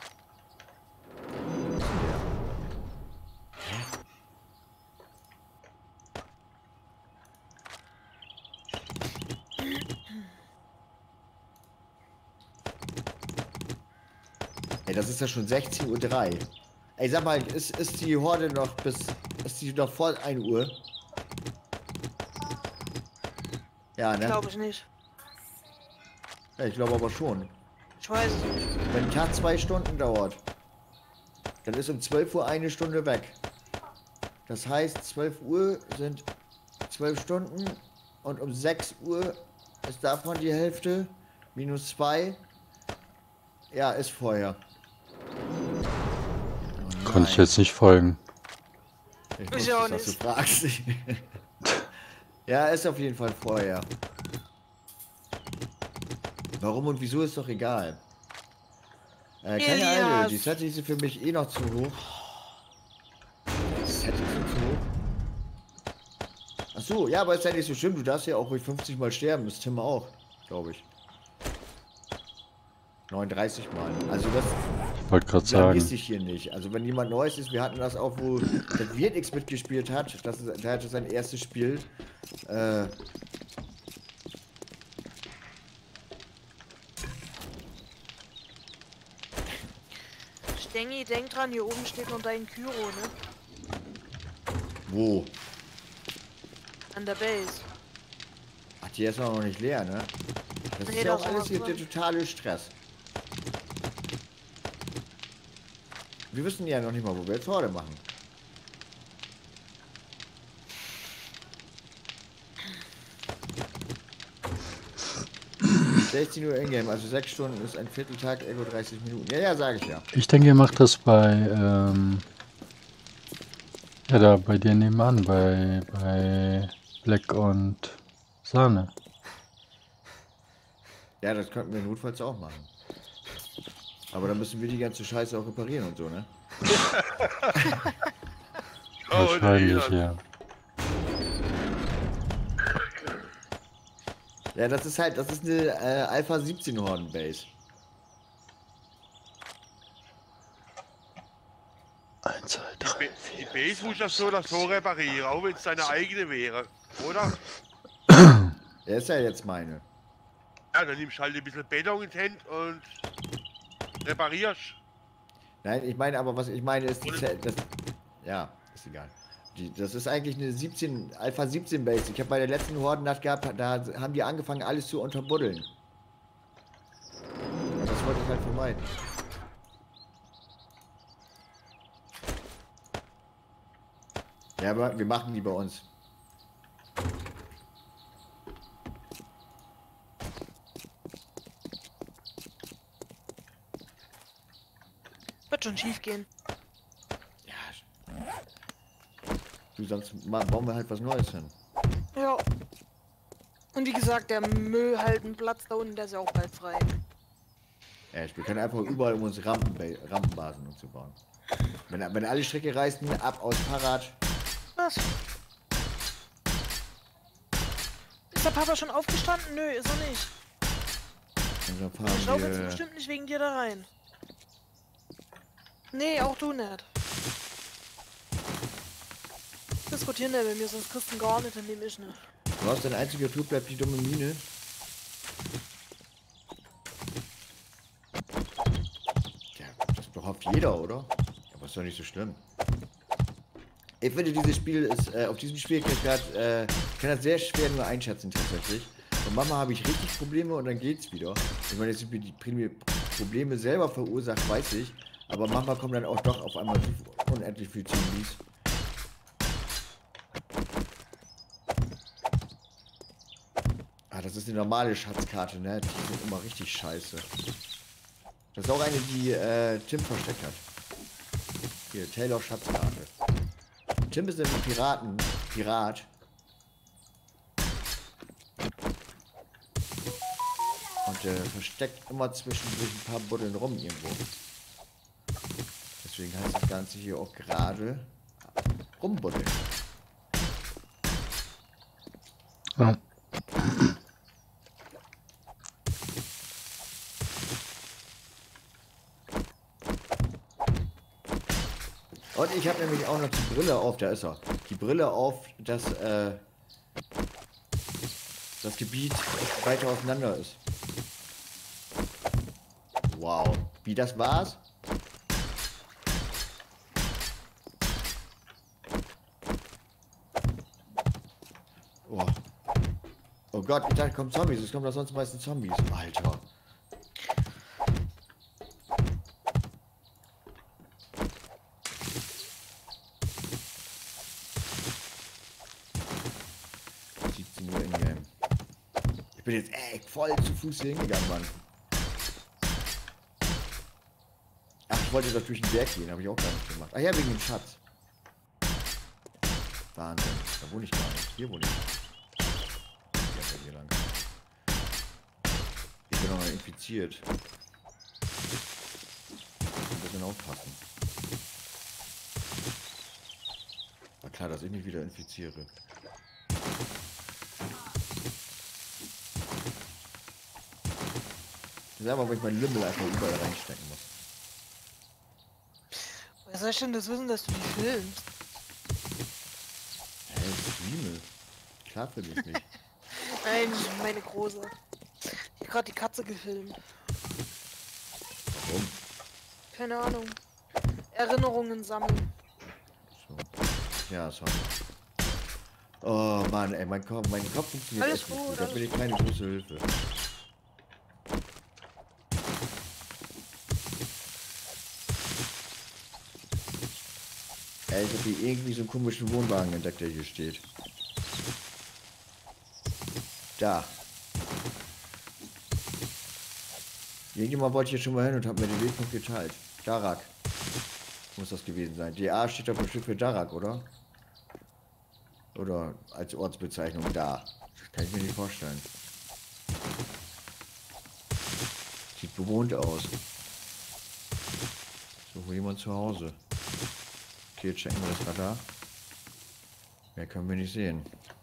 Ey, das ist ja schon sechzehn Uhr drei. Ey, sag mal, ist, ist die Horde noch bis... Ist die noch vor ein Uhr? Ja. Ja, ne? Glaube ich nicht. Ja, ich glaube aber schon. Ich weiß es nicht. Wenn ein Tag zwei Stunden dauert, dann ist um zwölf Uhr eine Stunde weg. Das heißt, zwölf Uhr sind zwölf Stunden und um sechs Uhr ist davon die Hälfte. Minus zwei. Ja, ist vorher. Oh Konnte ich jetzt nicht folgen. Ich Ich wusste, auch dass du nicht. fragst. Ja, ist auf jeden Fall vorher. Warum und wieso ist doch egal. Äh, keine Elias. Eile, die Settings sind für mich eh noch zu hoch. Die Settings sind zu hoch. Ach so, ja, aber ist ja nicht so schlimm. Du darfst ja auch ruhig fünfzig Mal sterben. Das Tim auch, glaube ich. neununddreißig Mal. Also das Ich wollte gerade vergisst sagen. sich hier nicht. Also wenn jemand Neues ist, wir hatten das auch, wo der Wirtix mitgespielt hat. Das ist, der hatte sein erstes Spiel. Äh, Stengi, denk dran, hier oben steht noch dein Kyro, ne? wo? An der Base. Ach, die ist auch noch nicht leer, ne? Das Nee, ist ja da auch ist alles noch hier was der drin. totale Stress. Wir wissen ja noch nicht mal, wo wir jetzt Horde machen. sechzehn Uhr Ingame, also sechs Stunden ist ein Vierteltag, Ego dreißig Minuten. Ja, ja, sage ich ja. Ich denke, ihr macht das bei, ähm, ja, da bei dir nebenan, bei, bei Black und Sahne. Ja, das könnten wir notfalls auch machen. Aber dann müssen wir die ganze Scheiße auch reparieren und so, ne? Oh, Wahrscheinlich, der ja. Ja, das ist halt, das ist eine äh, Alpha siebzehn Horden Base. Eins, zwei, Die, drei. Ba- die Base muss das so oder so reparieren, auch wenn es seine eigene wäre. Oder? Der ist ja jetzt meine. Ja, dann nimmst du halt ein bisschen Beton in die Hand und reparierst. Nein, ich meine aber, was ich meine ist, die, Ze- das, ja, ist egal. Die, das ist eigentlich eine siebzehn, Alpha siebzehn Base. Ich habe bei der letzten Hordennacht gehabt, da haben die angefangen, alles zu unterbuddeln. Und das wollte ich halt vermeiden. Ja, aber wir machen die bei uns. Wird schon schief gehen. Ja. Du, sonst ma- bauen wir halt was Neues hin. Ja. Und wie gesagt, der Müll halt einen Platz da unten, der ist ja auch bald frei. Ja, wir können einfach überall um uns Rampen, Rampenbasen und so bauen. Wenn, wenn alle Strecke reißen, ab aus Fahrrad. Was? Ist der Papa schon aufgestanden? Nö, ist er nicht. Und dann Ich fahren laufe jetzt wir. bestimmt nicht wegen dir da rein. Nee, auch du nicht. Diskutieren der mit mir, sonst kriegst du ihn gar nicht, dann nehme ich nicht. Du hast dein einziger Tour, bleibt die dumme Mine. Ja, das behofft jeder, oder? Aber ist doch nicht so schlimm. Ich finde, dieses Spiel ist, äh, auf diesem Schwierigkeitsgrad, äh, kann das sehr schwer nur einschätzen tatsächlich. Und manchmal habe ich richtig Probleme und dann geht's wieder. Ich meine, jetzt die Primi- Probleme selber verursacht, weiß ich. Aber manchmal kommen dann auch doch auf einmal so unendlich viele Zombies. Ah, das ist eine normale Schatzkarte, ne? Die sind immer richtig scheiße. Das ist auch eine, die äh, Tim versteckt hat. Hier, Taylor Schatzkarte. Tim ist ein Piraten, Pirat. Und der versteckt immer zwischendurch ein paar Buddeln rum irgendwo. Deswegen heißt das Ganze hier auch gerade rumbuddeln. Ja. Und ich habe nämlich auch noch die Brille auf, da ist er. Die Brille auf, dass äh, das Gebiet weiter auseinander ist. Wow. Wie, das war's? Oh. Oh Gott, ich dachte, kommen Zombies. Es kommen doch sonst meistens Zombies. Alter. siebzehn Uhr in-game. Ich bin jetzt echt voll zu Fuß hier hingegangen, Mann. Ach, ich wollte doch durch den Berg gehen, habe ich auch gar nicht gemacht. Ah ja, wegen dem Schatz. Wahnsinn, da wohne ich gar nicht. Hier wohne ich. Ja, hier lang. Ich bin noch mal infiziert. Ein bisschen aufpassen. War klar, dass ich mich wieder infiziere. Ich sag mal, wenn ich meinen Lümmel einfach überall reinstecken muss. Woher soll ich denn das wissen, dass du die filmst? Hä, hey, Streame. Klar für mich nicht. Nein, meine Große. Ich hab gerade die Katze gefilmt. Warum? Keine Ahnung. Erinnerungen sammeln. So. Ja, sorry. Oh Mann, ey, mein Kopf, mein Kopf funktioniert Alles echt nicht gut, gut. Da alles bin ich keine große Hilfe. Ey, ich hab hier irgendwie so einen komischen Wohnwagen entdeckt, der hier steht. Da. Irgendjemand wollte hier schon mal hin und hat mir den Wegpunkt geteilt. Darak. Muss das gewesen sein. D A steht doch bestimmt für Darak, oder? Oder als Ortsbezeichnung da. Kann ich mir nicht vorstellen. Sieht bewohnt aus. So, wo jemand zu Hause. Okay, jetzt checken wir das Radar. Mehr können wir nicht sehen.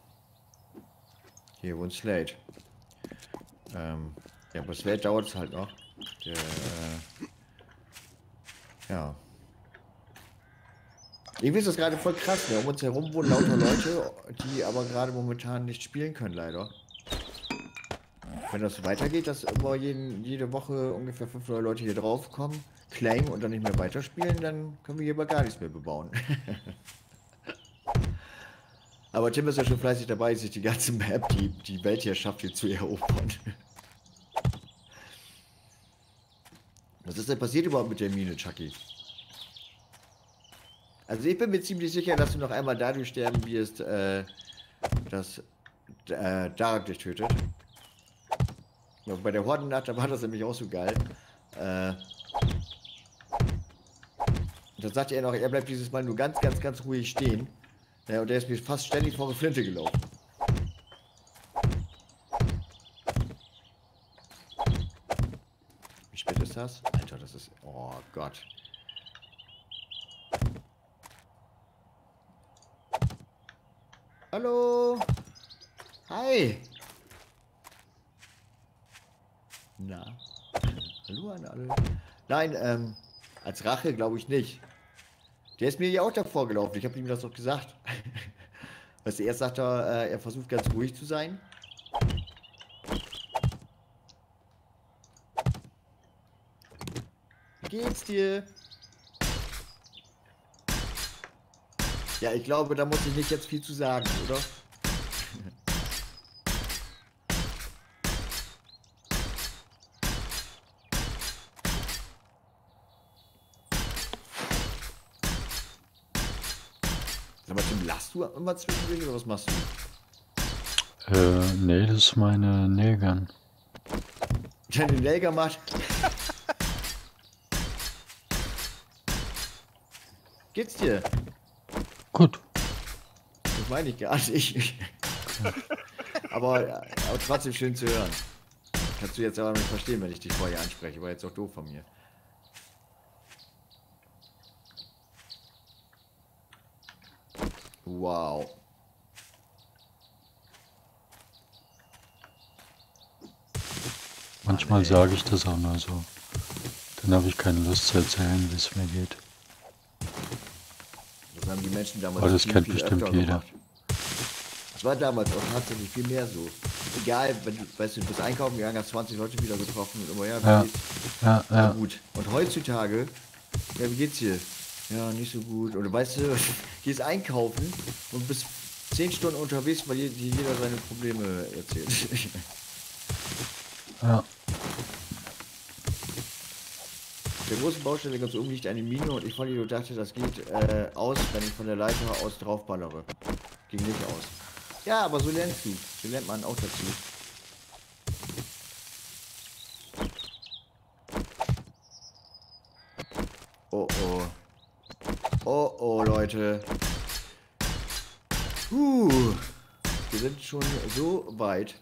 Hier wohnt Slate. Ähm, ja, aber Slate dauert es halt noch. Der, äh, ja. Irgendwie ist das gerade voll krass, ne? Um uns herum wohnen lauter Leute, die aber gerade momentan nicht spielen können, leider. Wenn das so weitergeht, dass immer jeden, jede Woche ungefähr fünfhundert Leute hier drauf kommen, claim und dann nicht mehr weiterspielen, dann können wir hier aber gar nichts mehr bebauen. Aber Tim ist ja schon fleißig dabei, sich die ganze Map, die, die Weltherrschaft hier zu erobern. Was ist denn passiert überhaupt mit der Mine, Chucky? Also ich bin mir ziemlich sicher, dass du noch einmal dadurch sterben wirst, äh, dass äh, Darak dich tötet. Ja, bei der Hordennacht, da war das nämlich auch so geil. Äh, da sagte er noch, er bleibt dieses Mal nur ganz, ganz, ganz ruhig stehen. Ja, und der ist mir fast ständig vor eine Flinte gelaufen. Wie spät ist das? Alter, das ist... Oh Gott. Hallo? Hi! Na? Hallo an alle? Nein, ähm, als Rache glaube ich nicht. Der ist mir ja auch davor gelaufen. Ich habe ihm das doch gesagt. Weißt du, erst sagt er, äh, er versucht ganz ruhig zu sein. Wie geht's dir? Ja, ich glaube, da muss ich nicht jetzt viel zu sagen, oder? Sag mal, Tim, lachst du immer zwischendurch oder was machst du? Äh, nee, das ist meine Nägern. Deine Nelger macht. Geht's dir? Gut. Das meine ich gar nicht. aber, aber trotzdem schön zu hören. Kannst du jetzt aber nicht verstehen, wenn ich dich vorher anspreche. War jetzt auch doof von mir. Wow. Manchmal sage ich das auch nur so. Dann habe ich keine Lust zu erzählen, wie es mir geht. Das haben die Menschen damals Aber das viel, kennt viel bestimmt öfter jeder. gemacht. Das war damals auch tatsächlich viel mehr so. Egal, wenn du, weißt du, du bist einkaufen gegangen, hast zwanzig Leute wieder getroffen und immer, ja, wie Ja, geht's? ja, Ja, ja. gut. Und heutzutage, ja, wie geht's dir? Ja, nicht so gut. Oder weißt du, gehst einkaufen und bist zehn Stunden unterwegs, weil je- jeder seine Probleme erzählt. Ja. Auf der großen Baustelle ganz oben liegt eine Mine und ich von ihr dachte, das geht äh, aus, wenn ich von der Leiter aus draufballere. Ging nicht aus. Ja, aber so lernst du. So lernt man auch dazu. Oh oh. Oh oh, Leute. Uh, wir sind schon so weit.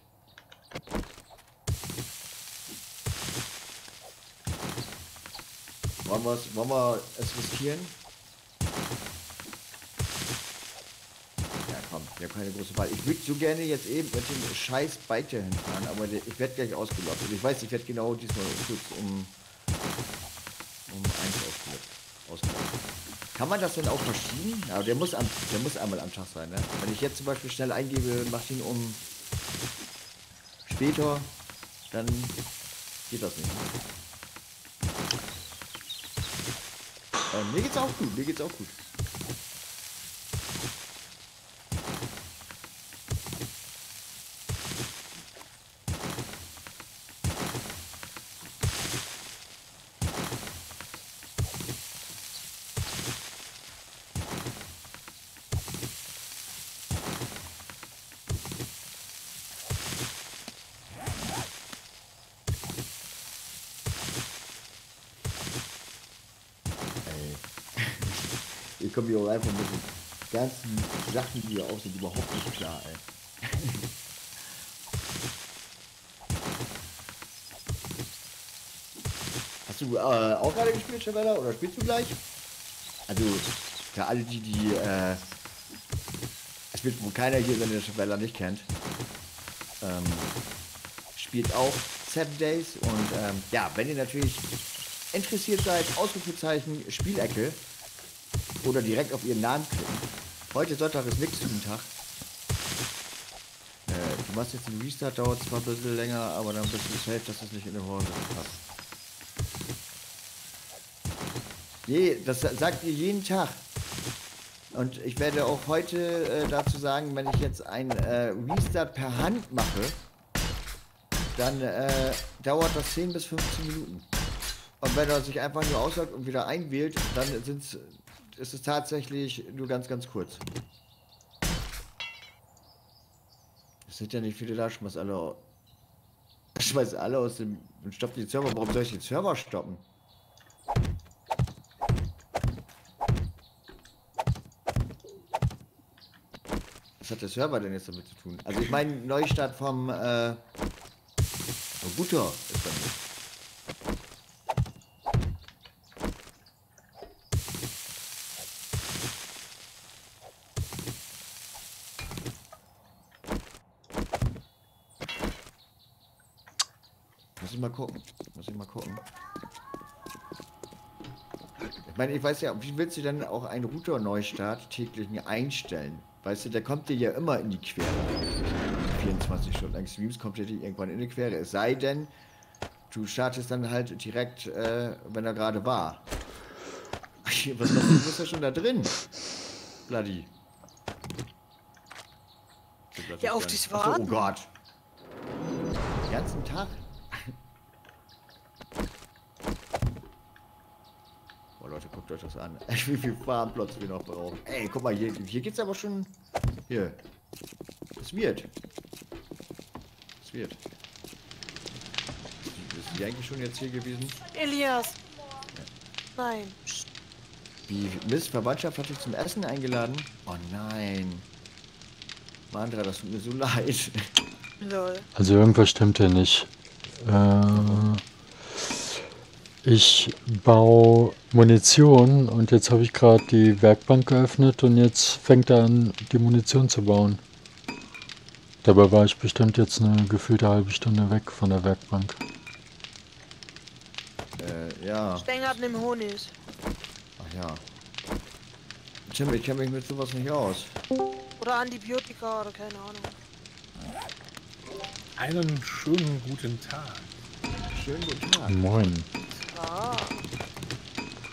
Wollen, wir's, wollen wir es riskieren? Ja komm, wir haben keine große Wahl. Ich würde so gerne jetzt eben mit dem scheiß Bike dahin fahren, aber der, ich werde gleich ausgelockt. Und ich weiß, ich werde genau diesmal kurz um, um eins ausgelockt. Kann man das denn auch verschieben? Ja, der muss, am, der muss einmal am Tag sein, ne? Wenn ich jetzt zum Beispiel schnell eingebe, mach ihn um später, dann geht das nicht. Ne? Äh, mir geht's auch gut, mir geht's auch gut. Ich komme hier auch einfach mit den ganzen Sachen, die hier aussehen, überhaupt nicht klar, ey. Hast du äh, auch gerade gespielt, Chavella, oder spielst du gleich? Also, für alle die, die, äh, es wird wohl keiner hier seine Chavella nicht kennt, ähm, spielt auch Seven Days und, ähm, ja, wenn ihr natürlich interessiert seid, Ausrufezeichen, Spielecke, oder direkt auf ihren Namen klicken. Heute Sonntag ist nichts zum Tag. Äh, du machst jetzt den Restart, dauert zwar ein bisschen länger, aber dann bist du safe, dass es nicht in der Hose passt. Nee, das sagt ihr jeden Tag. Und ich werde auch heute äh, dazu sagen, wenn ich jetzt ein äh, Restart per Hand mache, dann äh, dauert das zehn bis fünfzehn Minuten. Und wenn er sich einfach nur ausloggt und wieder einwählt, dann sind's, ist es tatsächlich nur ganz, ganz kurz. Es sind ja nicht viele da, schmeiß alle, schmeiß alle aus dem und stoppt die Server. Warum soll ich den Server stoppen? Was hat der Server denn jetzt damit zu tun? Also ich meine Neustart vom äh, Router ist bei mir. Muss ich mal gucken. Muss ich mal gucken. Ich meine, ich weiß ja, wie willst du denn auch einen Router-Neustart täglichen einstellen? Weißt du, der kommt dir ja immer in die Quere. vierundzwanzig Stunden lang Streams kommt dir irgendwann in die Quere. Es sei denn, du startest dann halt direkt, äh, wenn er gerade war. Was noch? Du bist ja schon da drin. Bloody. Ja, auf dich Achso, warten. oh Gott. Den ganzen Tag. Boah, Leute, guckt euch das an. Wie viel Farmplatz wir noch brauchen. Ey, guck mal, hier, hier geht's aber schon. Hier. Es wird. Es wird. Ist die eigentlich schon jetzt hier gewesen? Elias. Nein. Wie Mist, Verwandtschaft hat dich zum Essen eingeladen? Oh nein. Mandra, das tut mir so leid. Lol. Also irgendwas stimmt hier nicht. Äh, ich baue Munition und jetzt habe ich gerade die Werkbank geöffnet und jetzt fängt er an, die Munition zu bauen. Dabei war ich bestimmt jetzt eine gefühlte halbe Stunde weg von der Werkbank. Äh, ja. Stängert im Honig. Ach ja. Tim, ich kenne mich mit sowas nicht aus. Oder Antibiotika oder keine Ahnung. Einen schönen guten Tag. Schönen guten Tag. Moin. Ah.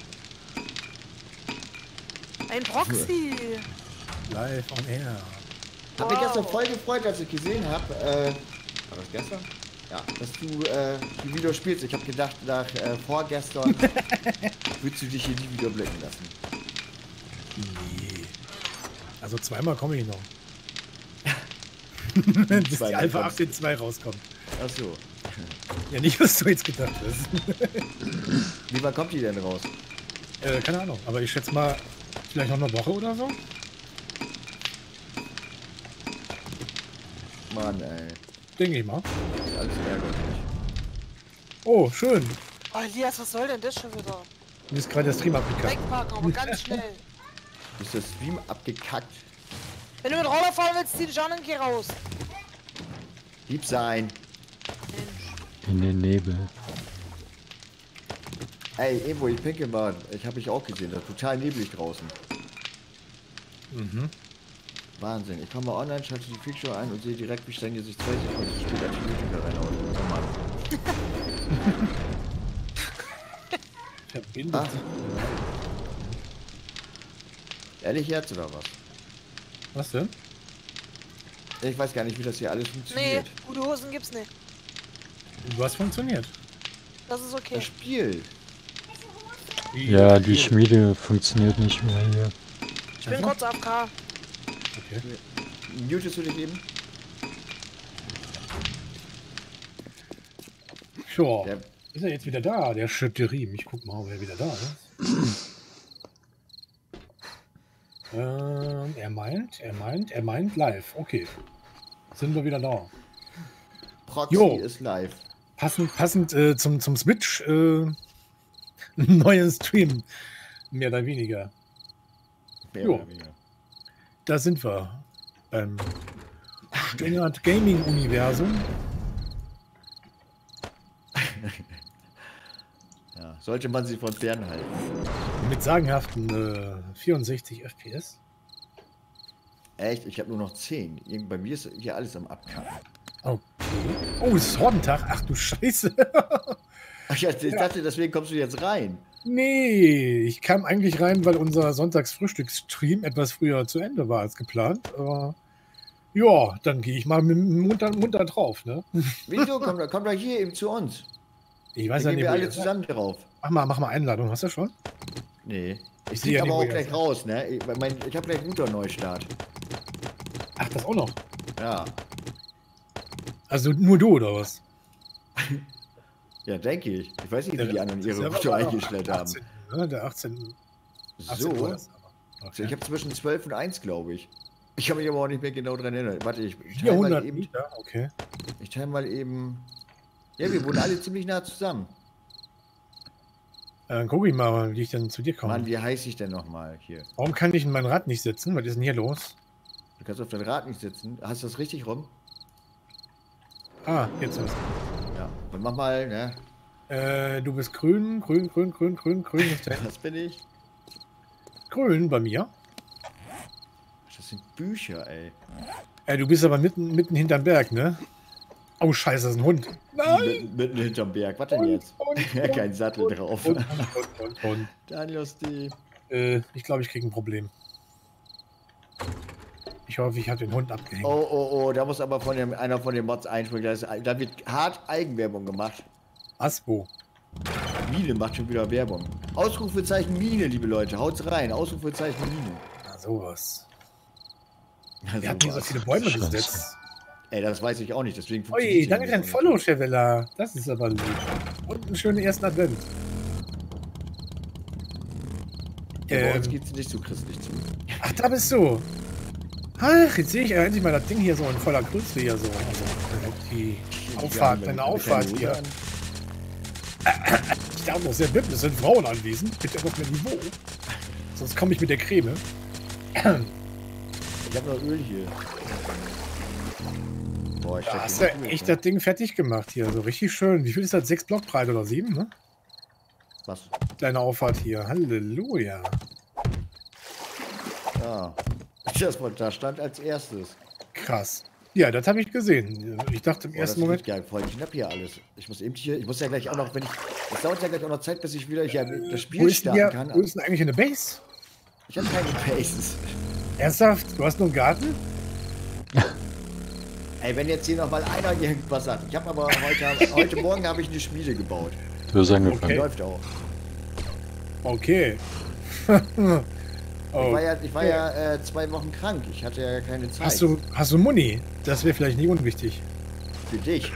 Ein Proxy. Live on air. Hab mich Wow. gestern voll gefreut, als ich gesehen habe, äh, war das gestern? Ja, dass du äh, die Video spielst. Ich habe gedacht, nach äh, vorgestern würdest du dich hier nie wieder blicken lassen. Nee. Also zweimal komme ich noch. Bis die Zweimal Alpha kommst achtzehn Punkt zwei rauskommt. Ach so. Ja, nicht, was du jetzt gedacht hast. Wie wann kommt die denn raus? äh, keine Ahnung, aber ich schätze mal, vielleicht noch eine Woche oder so. Mann, ey. Denke ich mal. Das ist alles ärgerlich. Oh, schön. Oh, Elias, was soll denn das schon wieder? Mir ist gerade der Stream abgekackt. Wegpacken, aber ganz schnell. Ist der Stream abgekackt? Wenn du mit Roller fahren willst, zieh dich an und geh raus. Lieb sein. Mensch. In den Nebel. Ey, irgendwo, ich pinke mal. Ich habe mich auch gesehen. Das ist total neblig draußen. Mhm. Wahnsinn. Ich komme mal online, schalte die Freakshow ein und sehe direkt, wie Stengi sich zwei Sekunden später die Musiker reinhaut. Oh Mann. Verbindet Ah. sich. Ehrlich jetzt oder was? Was denn? Ich weiß gar nicht, wie das hier alles Nee, funktioniert. gute Hosen gibt's nicht. Was funktioniert? Das ist okay. Das Spiel. Ja, die Schmiede funktioniert nicht mehr hier. Ich bin kurz A F K. Okay. Mutest du dich eben? Sure. Der, Ist er jetzt wieder da, der Schütterim? Ich guck mal, ob er wieder da ist. ähm, er meint, er meint, er meint live. Okay. Sind wir wieder da. Proxy Jo. ist live. Passend, passend äh, zum, zum Switch, äh, neuen Stream. Mehr oder weniger. Mehr Jo. oder weniger. Da sind wir. Beim Stengert Gaming Universum. Ja, sollte man sie von fernhalten. Mit sagenhaften äh, vierundsechzig F P S. Echt? Ich habe nur noch zehn. Irgend bei mir ist hier alles am Abkacken. Okay. Oh, es ist Hordentag. Ach du Scheiße. Ach ja, ich dachte, deswegen kommst du jetzt rein. Nee, ich kam eigentlich rein, weil unser Sonntagsfrühstücksstream etwas früher zu Ende war als geplant. Aber ja, dann gehe ich mal mit dem munter, munter drauf, ne? Wieso? Komm, doch- komm doch hier eben zu uns. Ich Da weiß ja gehen nicht, wir wo alle ihr seid. zusammen drauf. Mach mal, mach mal Einladung, hast du schon? Nee. Ich Ich sehe fliege ja aber nicht, wo auch ihr gleich seid. raus, ne? Ich, mein, ich habe gleich einen guten Neustart. Ach, das auch noch. Ja. Also nur du, oder was? Ja, denke ich. Ich weiß nicht, wie die anderen ihre Der Route war doch eingestellt haben. achtzehn, ne? Der achtzehn, achtzehn Uhr So. ist aber. So, Okay. ich habe zwischen zwölf und eins, glaube ich. Ich kann mich aber auch nicht mehr genau dran erinnern. Warte, ich teile mal vierhundert eben. Meter, okay. Ich teile mal eben. Ja, wir wohnen alle ziemlich nah zusammen. Äh, Dann gucke ich mal, wie ich denn zu dir komme. Mann, wie heiß ich denn nochmal hier? Warum kann ich in mein Rad nicht sitzen? Was ist denn hier los? Du kannst auf dein Rad nicht sitzen. Hast du das richtig rum? Ah, jetzt ist Ja. Dann mach mal, ne? Äh, du bist grün, grün, grün, grün, grün, grün. Ist der Das bin ich. grün bei mir. Das sind Bücher, ey. Äh, du bist aber mitten, mitten hinterm Berg, ne? Oh, scheiße, das ist ein Hund. Nein! Mitten, mitten hinterm Berg. Was denn jetzt? Und, Kein Sattel drauf. und, und, und, und. Daniels, die. Äh, ich glaube, ich kriege ein Problem. Ich hoffe, ich habe den Hund abgehängt. Oh, oh, oh, da muss aber von dem, einer von den Mods einspringen. Da, ist, da wird hart Eigenwerbung gemacht. Aspo. Mine macht schon wieder Werbung. Ausrufezeichen Mine, liebe Leute. Haut's rein. Ausrufezeichen Mine. Na, sowas. Also Wir hatten hier so was. viele Bäume Scheiße. gesetzt. Ey, das weiß ich auch nicht. Deswegen Ui, funktioniert's danke ja für dein nicht. Follow, Chevella. Das ist aber lieb. Und einen schönen ersten Advent. Ja, bei Ähm, uns geht's nicht so christlich zu. Ach, da bist du. Ach, jetzt sehe ich endlich mal das Ding hier so in voller Größe hier so. Also, die Auffahrt, deine Auffahrt hier. Ich darf noch sehr bitten, es sind Frauen anwesend. Bitte etwas mehr Niveau. Sonst komme ich mit der Creme. Ich hab noch Öl hier. Boah, ich Da steck hast hier du durch, echt ne? das Ding fertig gemacht hier. So richtig schön. Wie viel ist das? Sechs Block breit oder sieben, ne? Was? Deine Auffahrt hier. Halleluja. Ja. Das war, da stand als erstes. Krass. Ja, das habe ich gesehen. Ich dachte im Boah, ersten das Moment. geht ja voll knapp hier alles. Ich muss eben hier, ich muss ja gleich auch noch, wenn ich, es dauert ja gleich auch noch Zeit, bis ich wieder hier das Wo Spiel ist, denn starten hier, kann. wo ist denn eigentlich eine Base? Ich habe keine Bases. Ernsthaft? Du hast nur einen Garten? Ey, wenn jetzt hier noch mal einer irgendwas hat. Ich habe aber heute, heute Morgen habe ich eine Schmiede gebaut. Du hast Die angefangen. Okay. läuft auch. Okay. Ich war ja, ich war Okay. ja äh, zwei Wochen krank. Ich hatte ja keine Zeit. Hast du, hast du Muni? Das wäre vielleicht nicht unwichtig. Für dich.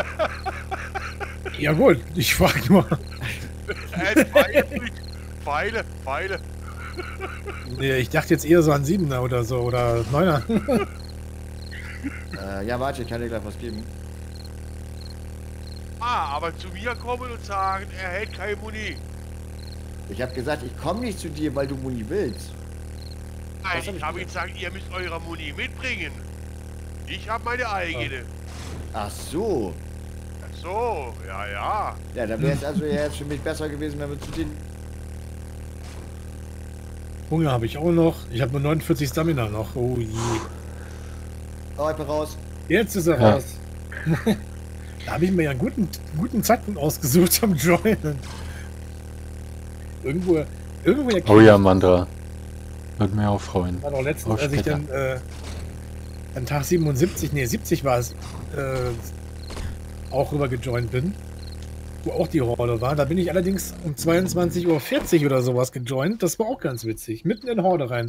Ja gut, ich frage nur. Äh, Pfeile, Pfeile, Pfeile. Nee, ich dachte jetzt eher so an Siebener oder so oder Neuner. Äh, ja, warte, ich kann dir gleich was geben. Ah, aber zu mir kommen und sagen, er hält keine Muni. Ich habe gesagt, ich komme nicht zu dir, weil du Muni willst. Nein, Was hab ich ich habe ihm gesagt? gesagt, ihr müsst eure Muni mitbringen. Ich habe meine eigene. Ach so. Ach so, ja, ja. Ja, dann wäre es also ja jetzt für mich besser gewesen, wenn wir zu den... Hunger habe ich auch noch. Ich habe nur neunundvierzig Stamina noch. Oh je. Oh, ich bin raus. Jetzt ist er Ja. raus. Da habe ich mir ja einen guten, guten Zeitpunkt ausgesucht zum Joinen. Irgendwo, irgendwo erkennt Oh ja, Mandra. Würde mir auch freuen. war doch letztens, Auf als ich später. dann äh, an Tag siebenundsiebzig, nee, siebzig war es, äh, auch rüber gejoint bin, wo auch die Horde war. Da bin ich allerdings um zweiundzwanzig Uhr vierzig oder sowas gejoint. Das war auch ganz witzig. Mitten in Horde rein.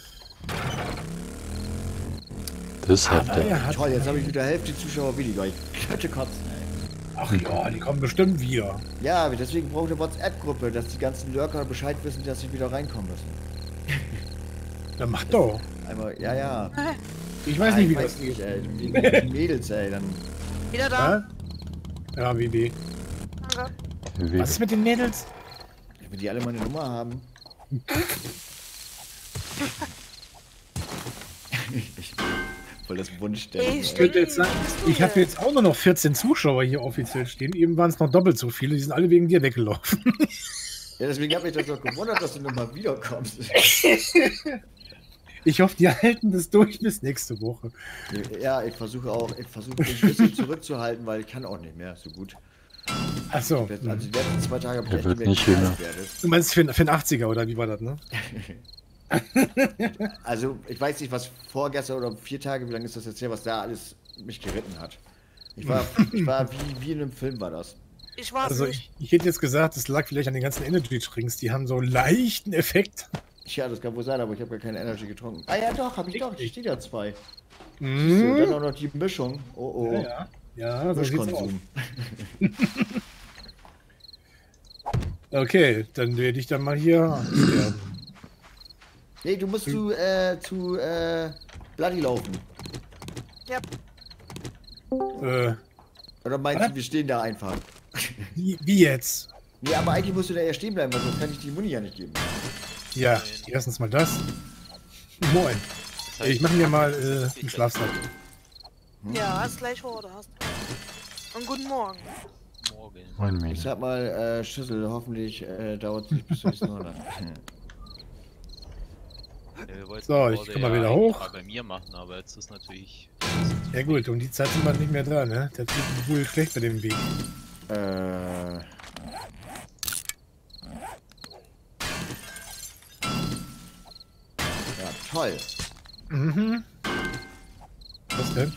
Das ist Aber heftig. er hat, Toll, jetzt habe ich wieder Hälfte Zuschauer weniger. Ich könnte kotzen, ey. ach ja, die kommen bestimmt wieder. Ja, deswegen brauche ich eine WhatsApp-Gruppe, dass die ganzen Lurker Bescheid wissen, dass sie wieder reinkommen müssen. Dann mach doch. Einmal, ja, ja. Ich weiß Ah, nicht, ich wie weiß das nicht, geht. ey. Die, die Mädels, ey, dann... Wieder da. Ja, ja wie, wie. Danke. Wie- Was ist mit den Mädels? Wenn die alle meine Nummer haben. ich, voll das Wunschdenken. Ich ey. könnte jetzt sagen, Ich habe jetzt auch nur noch vierzehn Zuschauer hier offiziell stehen. Eben waren es noch doppelt so viele. Die sind alle wegen dir weggelaufen. Ja, deswegen habe ich das doch gewundert, dass du nochmal wiederkommst. Ich hoffe, die halten das durch bis nächste Woche. Ja, ich versuche auch, ich versuche mich ein bisschen zurückzuhalten, weil ich kann auch nicht mehr so gut. Achso. Also die letzten zwei Tage habe ich Der echt wird mehr nicht geknallt jünger. werde. Du meinst für, für einen achtziger oder wie war das, ne? Also ich weiß nicht, was vorgestern oder vier Tage, wie lange ist das jetzt her, was da alles mich geritten hat. Ich war, ich war wie, wie in einem Film war das. Ich war's Also nicht. ich, ich hätte jetzt gesagt, es lag vielleicht an den ganzen Energy Drinks. Die haben so einen leichten Effekt. Ja, das kann wohl sein, aber ich habe gar keine Energy getrunken. Ah ja, doch, habe ich doch. Hier steht ja zwei. So, Mhm. dann auch noch die Mischung. Oh oh. Ja, ja. Ja, so sieht's aus. Mischkonsum. Okay, dann werde ich dann mal hier sterben. Nee, du musst zu, äh, zu, äh, Bloody laufen. Ja, Äh, Oder meinst Was? du, wir stehen da einfach? wie, wie jetzt? Nee, aber eigentlich musst du da eher stehen bleiben, weil sonst kann ich die Muni ja nicht geben. Ja, erstens mal das. Moin. Ich mache mir mal äh, einen Schlafsack. ja, hast gleich Horde. Hast. Und guten Morgen. Morgen. Moin, Ich Mädel. sag mal, äh, Schüssel, hoffentlich äh, dauert es nicht bis zum nächsten Mal. Ja, wir wollten So, die ich Horde komm mal ja wieder eigentlich hoch. mal bei mir machen, aber jetzt ist natürlich. Ja gut, um die Zeit sind wir nicht mehr da, ne? Der tut wohl schlecht bei dem Weg. äh. Ja, toll. Mhm. Was denn?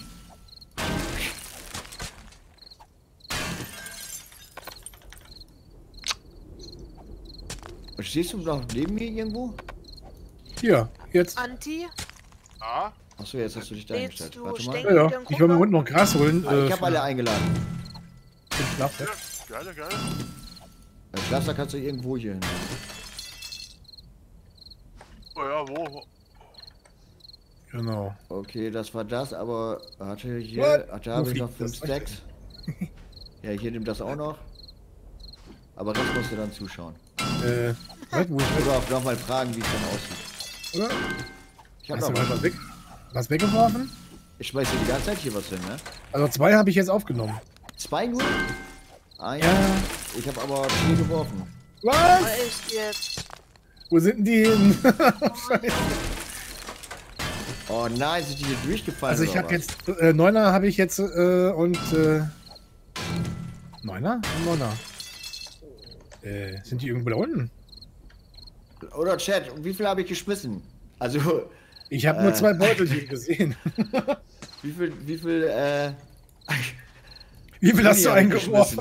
Stehst du noch neben mir irgendwo? Hier, jetzt. Anti, Ja, Achso, jetzt hast du dich da Willst eingestellt. du Warte mal. stecken? Ja, ja. Ich will mir unten noch Gras holen. Ah, äh, ich habe für alle eingeladen. den Schlafsack. gerne, gerne. Der Schlafsack kannst du irgendwo hier hin. Oh ja, wo? Genau. Okay, das war das, aber hatte hier, What? ach, da Wo habe ich fliegt noch fünf das? Stacks. Ja, hier nimmt das auch noch. Aber das musst du dann zuschauen. Äh, was, wo ist das? Oder auch nochmal fragen, wie es dann aussieht. Oder? Ich habe Hast du noch mal was. was, weg, was weggeworfen? Ich schmeiß hier die ganze Zeit hier was hin, ne? Also zwei habe ich jetzt aufgenommen. Zwei nur? Ein. Ja. Ich habe aber vier geworfen. Was? oh, echt jetzt. Wo sind denn die hin? Scheiße. Oh nein, sind die hier durchgefallen? Also ich oder habe was? jetzt, äh, Neuner habe ich jetzt äh, und äh, Neuner? Neuner. Äh, sind die irgendwo da unten? Oder Chat, und wie viel habe ich geschmissen? Also, Ich habe nur Äh. zwei Beutelchen gesehen. Wie viel, wie viel, äh... Wie viel hast du Muni eingeworfen?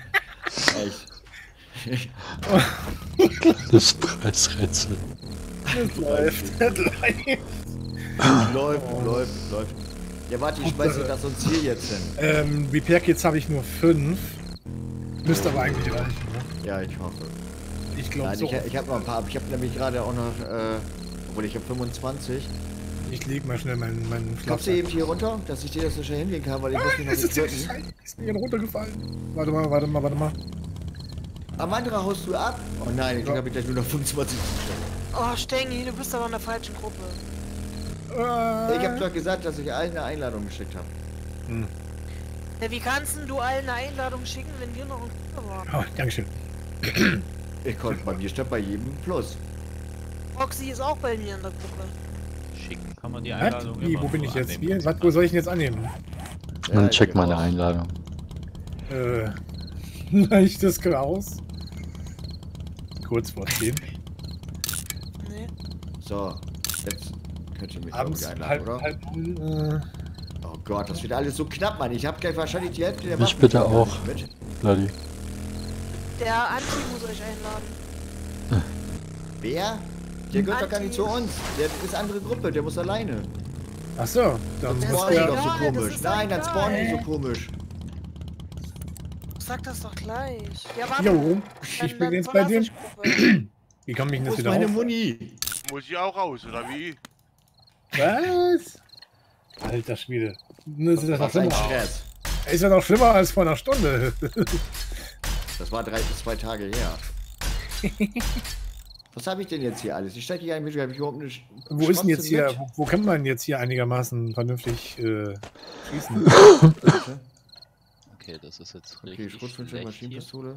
Echt. Das Preisrätsel. Das läuft, das läuft. läuft, läuft, läuft. Ja, warte, ich schmeiße das uns hier jetzt hin. Ähm, Repair Kits habe ich nur fünf. Müsste aber eigentlich reichen, ne? Ja, ich hoffe. Ich glaube Nein, so. ich, ich habe noch ein paar, aber ich habe nämlich gerade auch noch, äh, obwohl ich habe fünfundzwanzig. Ich leg mal schnell meinen, meinen Kommst du eben hier runter, dass ich dir das so schnell hinlegen kann, weil ich muss mich noch Das nicht ist, töten. Scheiße, ist mir gerade runtergefallen. Warte mal, warte mal, warte mal. Amandra, haust du ab? Oh nein, ich Ja. habe gleich nur noch fünfundzwanzig. Oh, Stengi, du bist aber in der falschen Gruppe. Äh, Ich habe doch gesagt, dass ich allen eine Einladung geschickt habe. hm. Ja, wie kannst denn du allen eine Einladung schicken, wenn wir noch in Gruppe waren? Oh, Dankeschön. Ich konnte bei mir statt bei jedem Plus. Roxy ist auch bei mir in der Gruppe. Schicken kann man die Was? Einladung Wie, immer wo bin nur ich jetzt? annehmen. Wie, was, wo soll ich denn jetzt annehmen? Dann Ja, check ich mal eine raus. Einladung. Äh, leichtes Graus. Kurz vor zehn. Nee. So, jetzt könnt ihr mich Abends irgendwie halb, einladen, oder? halb, äh, Oh Gott, das wird alles so knapp, Mann. Ich habe gleich wahrscheinlich die Hälfte der Ich Waffen bitte gar auch. nicht mit. Bloody. Der Anti muss euch einladen. Wer? Der gehört doch gar Anti- nicht zu uns. Der ist andere Gruppe, der muss alleine. ach so, dann Dann muss spawnen die der... doch so egal, das komisch. ist doch Nein, dann egal. spawnen die so komisch. Sag das doch gleich. Ja, warte. Jo, ich Dann- bin dann jetzt bei verlasse dem. ich Gruppe. Wie komme ich denn Wo jetzt ist wieder meine auf? Muni? Muss ich auch raus, oder wie? Was? Alter Schwede. Das ist ja noch Was ein schlimmer. Stress. Ist ja noch schlimmer als vor einer Stunde. Das war drei bis zwei Tage her. Was habe ich denn jetzt hier alles? Ich steige hier ein, habe ich überhaupt nicht. Wo ist denn jetzt hier, mit? wo, wo kann man jetzt hier einigermaßen vernünftig äh, schießen? Warte. Okay, das ist jetzt Okay, richtig Schrotflinte, schlecht hier. Maschinenpistole.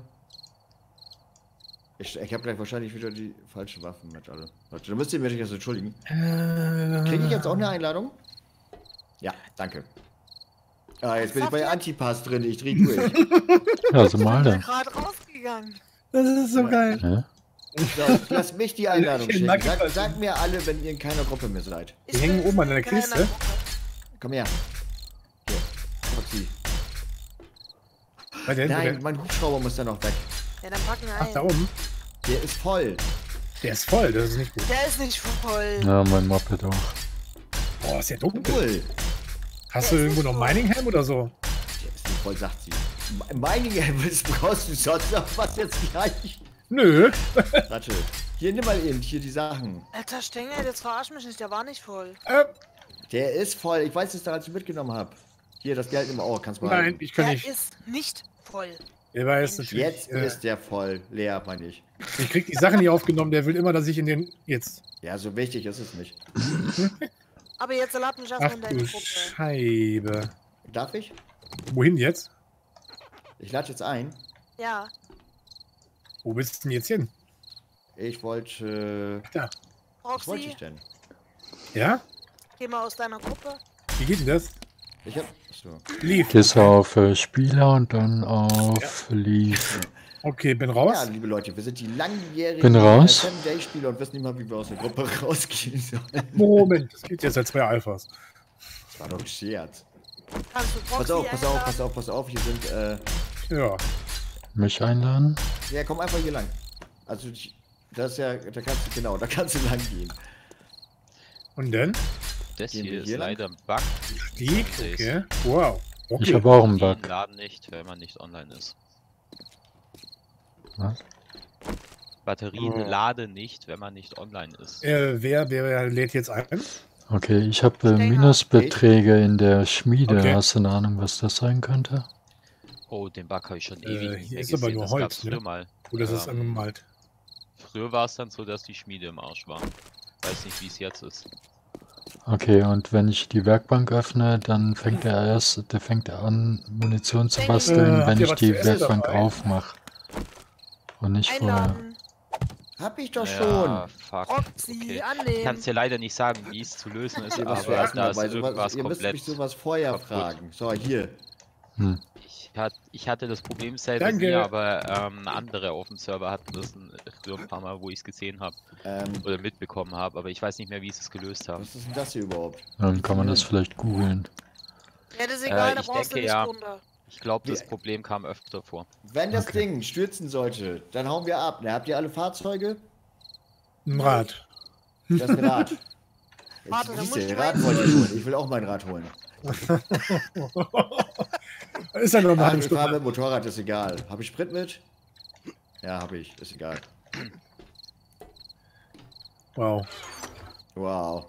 Ich, ich habe gleich wahrscheinlich wieder die falschen Waffen mit alle. Leute, da müsst ihr mich jetzt entschuldigen. Kriege ich jetzt auch eine Einladung? Ja, danke. Ah, jetzt bin ich bei Antipass drin, ich dreh durch. Also mal Ich bin dann. gerade rausgegangen. Das ist so geil. Hä? So, lass mich die Einladung Ich schicken. mag Sag, das. sagt mir alle, wenn ihr in keiner Gruppe mehr seid. Ich hängen bin oben an der in keiner Kiste. Gruppe. Komm her. Hier, Foxy. Bei der, Nein, der, mein Hubschrauber muss da noch weg. Ja, dann packen wir ach, ein. da oben. Der ist voll. Der ist voll, das ist nicht gut. Der ist nicht voll. Ja, mein Moped auch. Boah, ist ja dunkel. Cool. Hast Der du ist irgendwo nicht noch voll. Mining-Helm oder so? Der ist nicht voll, sagt sie. Mining was brauchst du sonst noch was jetzt gleich? Nö. Warte. Hier, nimm mal eben hier die Sachen. Alter Stengel, jetzt verarsch mich nicht, der war nicht voll. Äh, Der ist voll. Ich weiß es da, als ich mitgenommen habe. Hier, das Geld im Ohr, kannst du mal nein, halten. ich kann Der nicht. ist nicht voll. Der war jetzt natürlich. Jetzt äh, ist der voll. Leer, meine ich. ich krieg die Sachen nicht aufgenommen, der will immer, dass ich in den. Jetzt. Ja, so wichtig ist es nicht. Aber jetzt lad mich erstmal Ach in deine du Gruppe. Scheibe. Darf ich? Wohin jetzt? Ich lade jetzt ein. Ja. Wo bist du denn jetzt hin? Ich wollte... Da. Was wollte Roxy, ich denn? Ja? geh mal aus deiner Gruppe. Wie geht denn das? Ich hab... Achso. Leave. Gehst du auf äh, Spieler und dann auf Leave. Okay, bin Ja, raus. liebe Leute, wir sind die langjährigen Bin raus. Seven-Day-Spieler und wissen nicht mal, wie wir aus der Gruppe rausgehen sollen. Moment, das geht jetzt seit zwei Alphas. Das war doch ein Scherz. Kannst du Proxy Pass auf, pass auf, einladen? pass auf, pass auf. Hier sind... Äh, Ja. Mich einladen? ja, komm einfach hier lang. Also, ich- das ist ja... Da kannst du... Genau, da kannst du lang gehen. Und dann? Das Gehen wir hier ist hier lang? leider ein Bug. Stieg. Okay. Wow. Ich Okay. habe auch einen Die Bug. laden nicht, wenn man nicht online ist. Was? Batterien Oh. laden nicht, wenn man nicht online ist. Äh, wer, wer lädt jetzt ein? Okay, ich habe äh, Stenger. Minusbeträge in der Schmiede. Okay. Hast du eine Ahnung, was das sein könnte? Oh, den Bug habe ich schon Äh, ewig nicht hier mehr ist aber gesehen. nur Das Holz, gab's ne? früher mal. Oh, das ist Ähm, angemalt. Früher war es dann so, dass die Schmiede im Arsch war. Weiß nicht, wie es jetzt ist. Okay, und wenn ich die Werkbank öffne, dann fängt er erst, der fängt er an, Munition zu Äh, basteln, habt wenn ihr ich was die zu essen Werkbank dabei? aufmache. Und nicht vorher. Einladen. Hab ich doch Ja, schon. fuck. Roxy, Okay. Ich annehmen. kann es dir leider nicht sagen, wie es zu lösen ist, Ihr müsst, aber erst da mal ist bei sowas, irgendwas ihr müsst komplett. mich sowas vorher kaputt. fragen. So, hier. Hm. Ich, hat, ich hatte das Problem selber Danke. nie, aber ähm, andere auf dem Server hatten das ein, früher ein paar Mal, wo ich es gesehen habe Ähm, oder mitbekommen habe, aber ich weiß nicht mehr, wie sie es gelöst haben. was ist denn das hier überhaupt? Dann kann man das vielleicht googeln. Ja, das ist egal, Äh, da ich brauchst du denke, nicht ja. runter. Ich glaube, das Wir- Problem kam öfter vor. Wenn das Okay. Ding stürzen sollte, dann hauen wir ab. Ne, habt ihr alle Fahrzeuge? Ein Rad. Das ist ein Rad. Warte, Ich, da siehst muss du, ich Rad meins wollte ich holen. holen. Ich will auch mein Rad holen. Ist ja nur eine Ach, halbe ich fahre Stunde. mit Motorrad, ist egal. Habe ich Sprit mit? Ja, habe ich. Ist egal. Wow. Wow.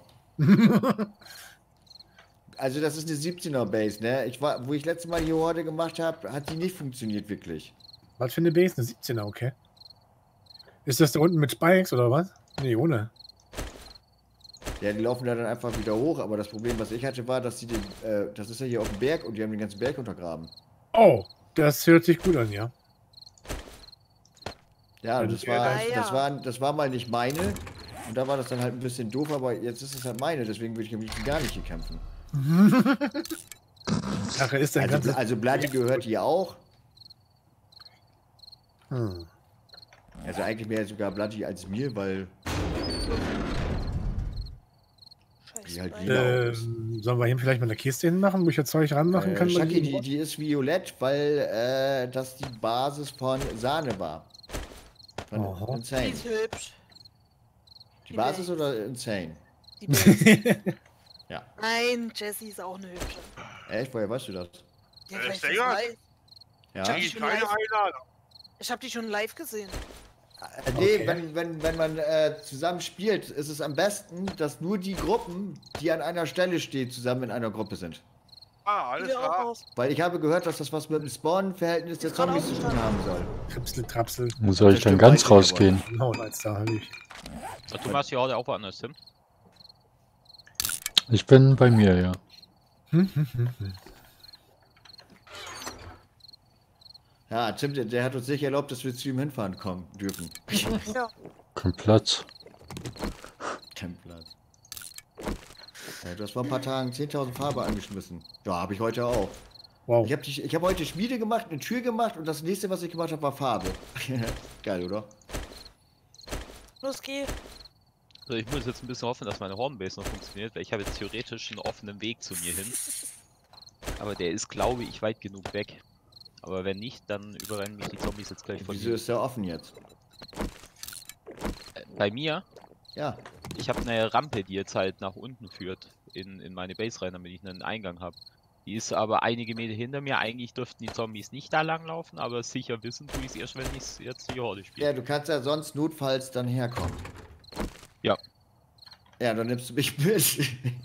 Also das ist eine siebzehner Base, ne? Ich war, wo ich letztes Mal die Horde gemacht habe, hat die nicht funktioniert wirklich. Was für eine Base? Eine siebzehner, okay. Ist das da unten mit Spikes oder was? Nee, ohne. Ja, die laufen da dann einfach wieder hoch, aber das Problem, was ich hatte, war, dass die den, äh, das ist ja hier auf dem Berg und die haben den ganzen Berg untergraben. Oh, das hört sich gut an, ja. Ja, und das war, Ah, ja. das war, das war mal nicht meine. Und da war das dann halt ein bisschen doof, aber jetzt ist es halt meine, deswegen würde ich am liebsten gar nicht hier kämpfen. Ach, er ist ein Also, ganzes... also Bloody gehört hier auch. Hm. Also eigentlich mehr sogar Bloody als mir, weil die halt Scheiße. lila ist. Ähm, sollen wir hier vielleicht mal eine Kiste hinmachen, wo ich das Zeug ranmachen Äh, kann? bei Shaki, diesem die, die ist violett, weil äh, das die Basis von Sahne war. Von Aha. Die Insane. ist hübsch. Die die Basis Base. oder Insane? Die Base. Ja. Nein, Jessie ist auch eine hübsche. Echt? Woher weißt du das? Ja, Äh, weil ich das Stenger? weiß. Ja? Check. Krieg ich schon keine live. Einladung. Ich habe die schon live gesehen. Äh, nee, Okay. wenn, wenn, wenn man äh, zusammen spielt, ist es am besten, dass nur die Gruppen, die an einer Stelle stehen, zusammen in einer Gruppe sind. Ah, alles Wieder auch klar. aus. Weil ich habe gehört, dass das was mit dem Spawn-Verhältnis der Ist gerade Zombies zu tun haben soll. Tripsel, Trapsel. Wo soll ich Das denn stimmt, ganz weiß ich aber. rausgehen? Genau, als da habe ich. Ach, du machst die Horde auch woanders hin. Ich bin bei mir, ja. Hm, hm, hm, hm. Ja, Tim, der, der hat uns nicht erlaubt, dass wir zu ihm hinfahren kommen dürfen. Ja. Kein Platz. Kein Platz. Ja, du hast vor ein paar Tagen zehntausend Farbe angeschmissen. Ja, habe ich heute auch. Wow. Ich habe hab heute Schmiede gemacht, eine Tür gemacht und das nächste, was ich gemacht habe, war Farbe. Geil, oder? Los, geh. Also ich muss jetzt ein bisschen hoffen, dass meine Hornbase noch funktioniert, weil ich habe jetzt theoretisch einen offenen Weg zu mir hin. Aber der ist, glaube ich, weit genug weg. Aber wenn nicht, dann überrennen mich die Zombies jetzt gleich von Wieso hier. ist der offen jetzt? Bei mir, Ja. ich habe eine Rampe, die jetzt halt nach unten führt, in, in meine Base rein, damit ich einen Eingang habe. Die ist aber einige Meter hinter mir. Eigentlich dürften die Zombies nicht da lang laufen, aber sicher wissen tue ich es erst, wenn ich jetzt die Horde spiele. Ja, du kannst ja sonst notfalls dann herkommen. Ja. Ja, dann nimmst du mich mit.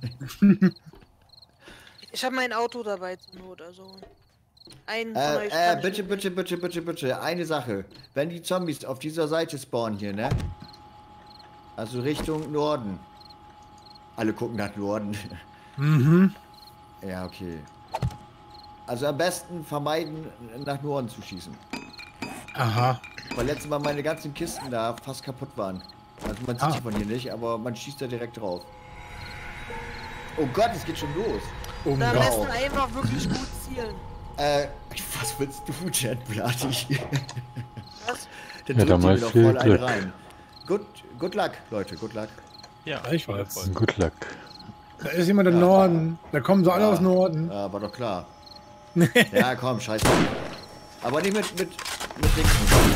Ich habe mein Auto dabei zur Not, also. Einen von Äh, euch äh, kann ich bitte, mitnehmen. bitte, bitte, bitte, bitte. Eine Sache. Wenn die Zombies auf dieser Seite spawnen hier, ne? Also Richtung Norden. Alle gucken nach Norden. Mhm. Ja, okay. Also am besten vermeiden, nach Norden zu schießen. Aha. Weil letztes Mal meine ganzen Kisten da fast kaputt waren. Also man sieht Ah. sie von hier nicht, aber man schießt da direkt drauf. Oh Gott, es geht schon los. Oh Da am Gott. besten einfach wirklich gut zielen. Äh, was willst du denn, Bloody? Was? Dann Ja, drückt dann sie mal mir doch viel voll eine Glück. rein. Good, good luck, Leute, good luck. Ja, Ich weiß. Good luck. Da ist jemand im Norden. Da kommen sie alle Ja. aus Norden. Ja, war doch klar. Ja, komm, scheiße. Aber nicht mit, mit, mit Dings.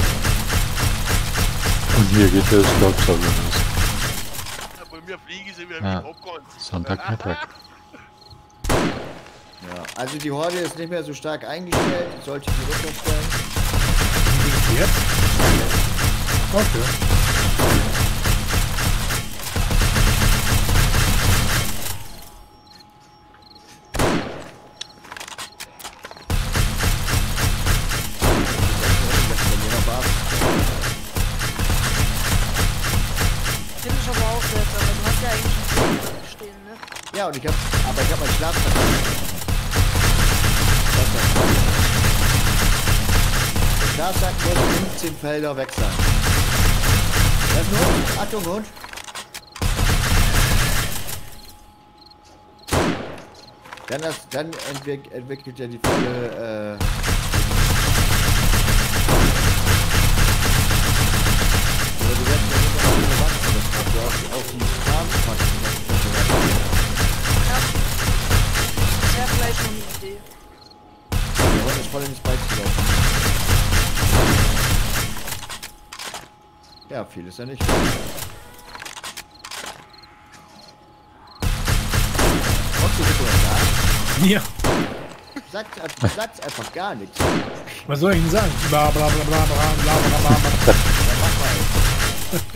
Und hier geht der Staubsauger los. Ja, bei mir fliegen sie wieder Ja. wie Popcorn. Sonntagmittag. Ja, also die Horde ist nicht mehr so stark eingestellt. Ich sollte die runterstellen. Jetzt? Okay. Finde ich aber auch seltsam, weil du hast ja eigentlich schon Zombies stehen, ne? Ja, und ich hab, aber ich hab meinen Schlafsack. Der Schlafsack muss fünfzehn Felder weg sein. Da ist ein Hund. Achtung, Hund. Dann, das, dann entwick, entwickelt er die volle, äh... Oder du wirst ja immer noch eine Wachstum, dass du auf, auf die Farben packst. Ja, vielleicht schon Ja, viel ist ja nicht. Kommst du bitte was sagen? Ja. Sagt, sagt einfach gar nichts. Was soll ich denn sagen? Bla bla bla bla bla bla bla bla bla. Dann mach mal.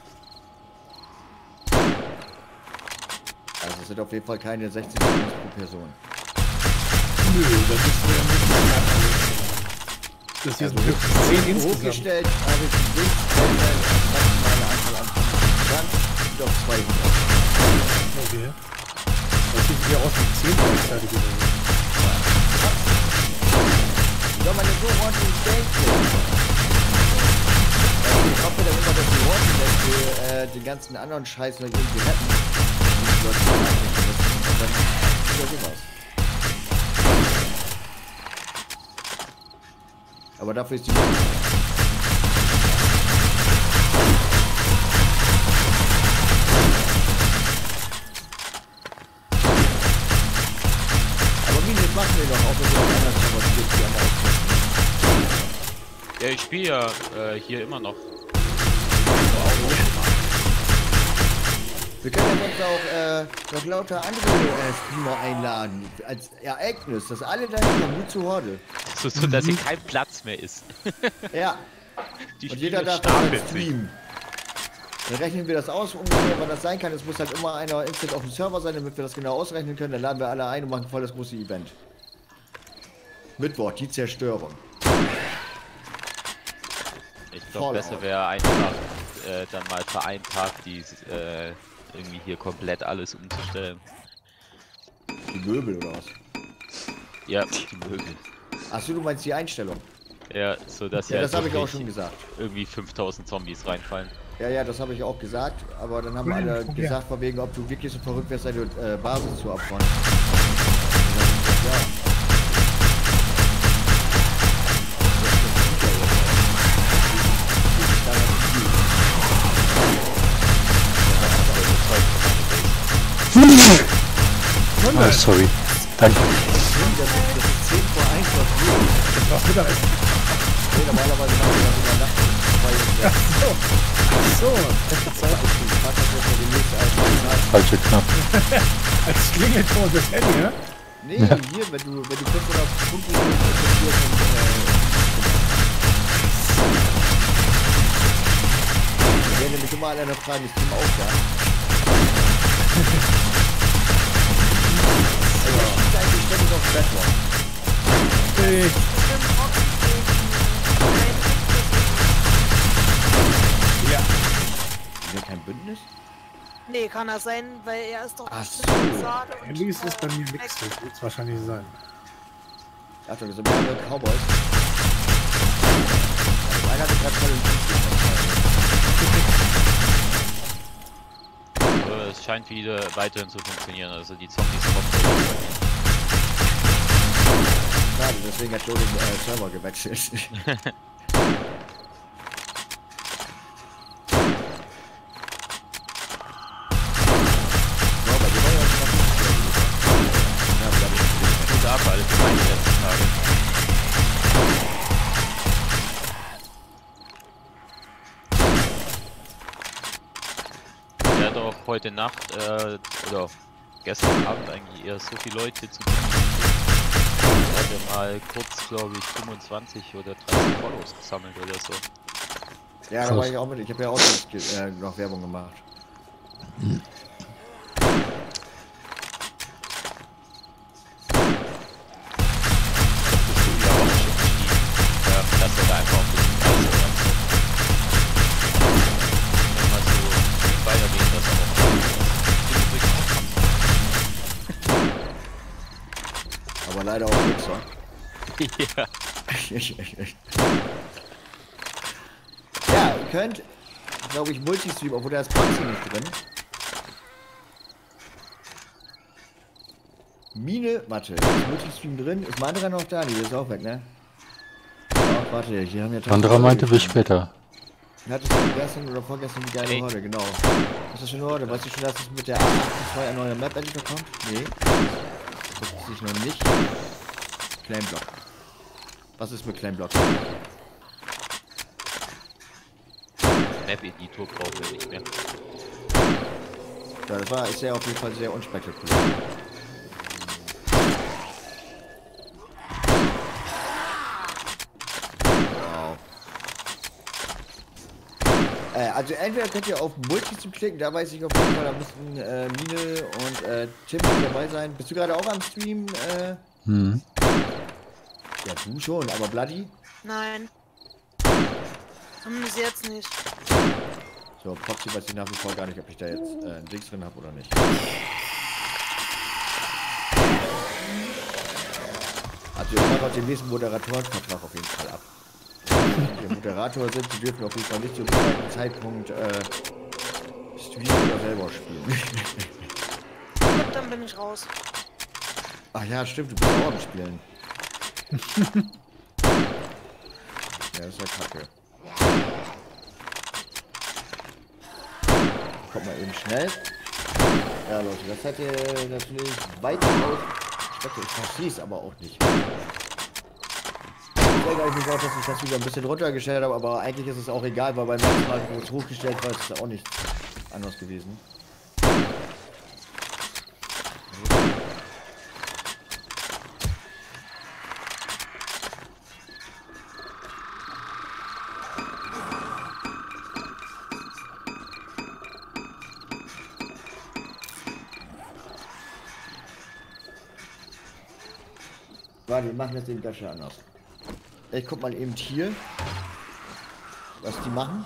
Also es sind auf jeden Fall keine sechzig Zombies pro Person. Nö, das ist ja nicht. Das hier Also sind hoch- zehn insgesamt. hochgestellt habe ich die maximale Anzahl an Zombies dann und auf zweihundert. Okay. Das sieht ja aus wie zehn gleichzeitig. Wie soll man denn so ordentlich denken? Also ich hoffe dann immer, dass die Horten, dass wir äh, den ganzen anderen Scheiß noch irgendwie retten. Und die Leute nachdenken müssen. Und dann ist ja sowas. Aber dafür ist die... Aber Mine, das machen wir doch auch, wenn wir noch anders haben, was gibt, die anderen Ja, ich spiele ja äh, hier immer noch. Wir können ja sonst auch äh, noch lauter andere äh, Streamer einladen. Als Ereignis, dass alle da hinkommen, nur zur Horde. So, so dass hier kein Platz mehr ist. Ja, Die und jeder Spiele darf dann stapeln sich. streamen. Dann rechnen wir das aus, ungefähr, wann das sein kann. Es muss halt immer einer instant auf dem Server sein, damit wir das genau ausrechnen können. Dann laden wir alle ein und machen voll das große Event. Mittwoch, die Zerstörung. Ich Fallout. glaube, besser wäre einfach äh, dann mal für einen Tag die äh, irgendwie hier komplett alles umzustellen. Die Möbel oder was? Ja, die Möbel. Achso, du meinst die Einstellung. Ja, so dass Ja, ja das habe ich auch wirklich schon gesagt. irgendwie fünftausend Zombies reinfallen. Ja, ja, das habe ich auch gesagt. Aber dann haben Ja, alle ja. gesagt, von wegen, ob du wirklich so verrückt wärst, deine äh, Basis zu abfahren. Ja. Oh, sorry. Danke. Das ist zehn vor eins, was wir. Das war's Mittagessen. Nee, normalerweise machen wir das über Nacht. Weil Ach so. Ach so. beste Zeit ist, ich frag das jetzt mal demnächst als Falsche Knopf. Als Klingelton des Handy, ja? Nee, hier, wenn du, wenn du fünfhundert Punkte hier investierst und, äh, wir werden nämlich immer alle fragen, ist Team auch da? Also, ich schieße eigentlich ständig auf Backlog. Ich. Ja. Ist ja kein Bündnis? Nee, kann das sein, weil er ist doch Ach bestimmt so. Sade und, Handys ist bei mir äh, nichts. Das wird es wahrscheinlich sein. Achtung, das sind mehrere Cowboys. Also, einer hat gerade voll den Fuß Aber es scheint wieder weiterhin zu funktionieren, also die Zombies kommen. Schade, deswegen hat Joe den äh, Server gewechselt. Ja, aber die wollen ja schon noch nicht. Ja, wir haben Gut ab, alle für meine letzten Tage. Er hat auch heute Nacht, äh, oder gestern Abend eigentlich eher so viele Leute zu tun. Er hatte mal kurz, glaube ich, fünfundzwanzig oder dreißig Follows gesammelt oder so. Ja, da war ich auch mit. Ich habe ja auch noch, äh, noch Werbung gemacht. Das ist ja auch schon gestiegen. Ja, dass er da einfach auf den Preis oder so. Wenn man so nebenbei erwähnt, dass er auch Aber leider auch Mixer. ja. Ja, ihr könnt, glaube ich, Multistream, obwohl da ist Paxi nicht drin. Mine, warte, ist Multistream drin? Ist Mandra noch da? Die ist auch weg, ne? Ach, warte, hier haben wir... Mandra meinte bis später. Hattest du gestern oder vorgestern die geile Hey. Horde, genau. Was ist das für eine Horde? Weißt du schon, dass es mit der A achtundzwanzig ein neuer Map-Editor kommt? Nee. Das wusste ich noch nicht. Claimblock. Was ist mit Claimblock? Map-Editor brauchen wir nicht mehr. Ja, das war, ist ja auf jeden Fall sehr unspektakulär. Wow. Äh, also entweder könnt ihr auf Multi zum Klicken, da weiß ich auf jeden Fall, da müssten äh, Mine und äh, Tim dabei sein. Bist du gerade auch am Stream? Äh? Hm. Ja, du schon, aber Bloody? Nein. Zumindest jetzt nicht. So, Proxy weiß ich nach wie vor gar nicht, ob ich da jetzt äh, ein Dings drin habe oder nicht. Also ich mache auf den nächsten Moderatorenvertrag auf jeden Fall ab. Wenn die Moderator sind, die dürfen auf jeden Fall nicht zu einem Zeitpunkt äh, streamen oder selber spielen. Gut, dann bin ich raus. Ach ja, stimmt, du bist auch am Spielen. Ja, das ist ja kacke. Kommt mal eben schnell. Ja, Leute, das hätte natürlich weitaus. Ich verstehe es aber auch nicht. Ich denke eigentlich auch, dass ich das wieder ein bisschen runtergestellt habe, aber eigentlich ist es auch egal, weil beim letzten Mal, wo es hochgestellt war, ist es auch nicht anders gewesen. Warte, wir machen das eben ganz schön anders. Ich guck mal eben hier, was die machen.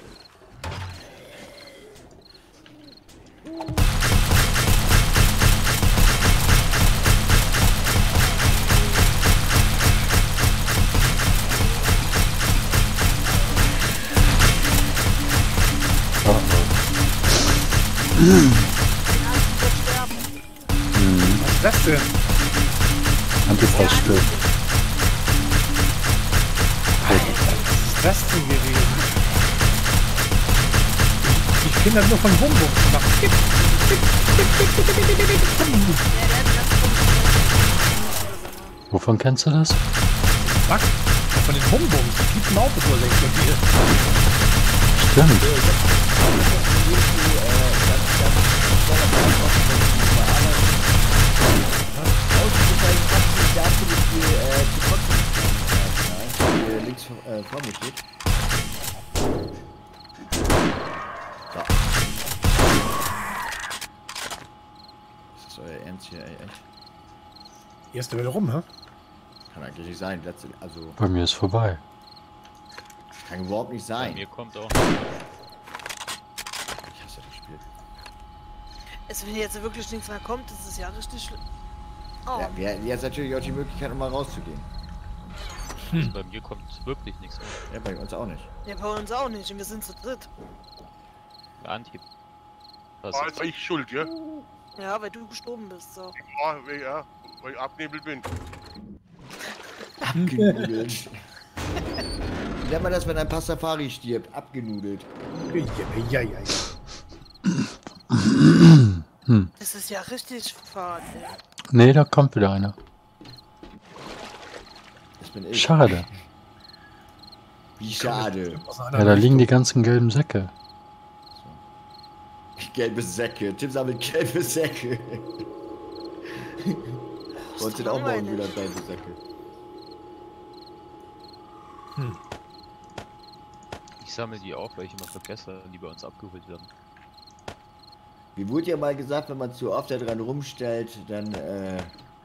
Was ist das denn? Antipass stirbt. Was ist das denn gewesen? Ich, ich kenne das nur von Humbug. Wovon kennst du das? Was? Von den Humbums. Die gibt ein Auto vor sechs und vier. Stimmt. Links äh, vor mir steht. So. Das ist euer Ernst hier, ey, echt? Erste Welle rum, hä? Kann eigentlich nicht sein. Letzte, also, Bei mir ist vorbei. kann überhaupt nicht Bei sein. mir kommt auch. Ich hasse das Spiel. Es, wenn jetzt wirklich nichts mehr kommt, das ist ja richtig schlimm. Oh, Ja, wir hätten jetzt natürlich auch die Möglichkeit, um mal rauszugehen. Also bei mir kommt wirklich nichts mehr. Ja, bei uns auch nicht. ja, bei uns auch nicht. Und wir sind zu dritt. Anhieb. Was War jetzt ich schuld, ja? Ja, weil du gestorben bist. So. Ja, weil- ja, weil ich abnebelt bin. Abgenudelt. Wie nennt man das, wenn ein Pastafari stirbt? Abgenudelt. Ja, ja, ja. Das ist ja richtig fad, ey. Nee, da kommt wieder einer. Das bin ich. Schade. Wie schade. Ja, da liegen die ganzen gelben Säcke. Gelbe Säcke. Tim sammelt gelbe Säcke. Und sind auch morgen wieder gelbe Säcke. Ich sammle die auf, weil ich immer vergesse, die bei uns abgeholt werden. Wie wurde ja mal gesagt, wenn man zu oft da dran rumstellt, dann äh,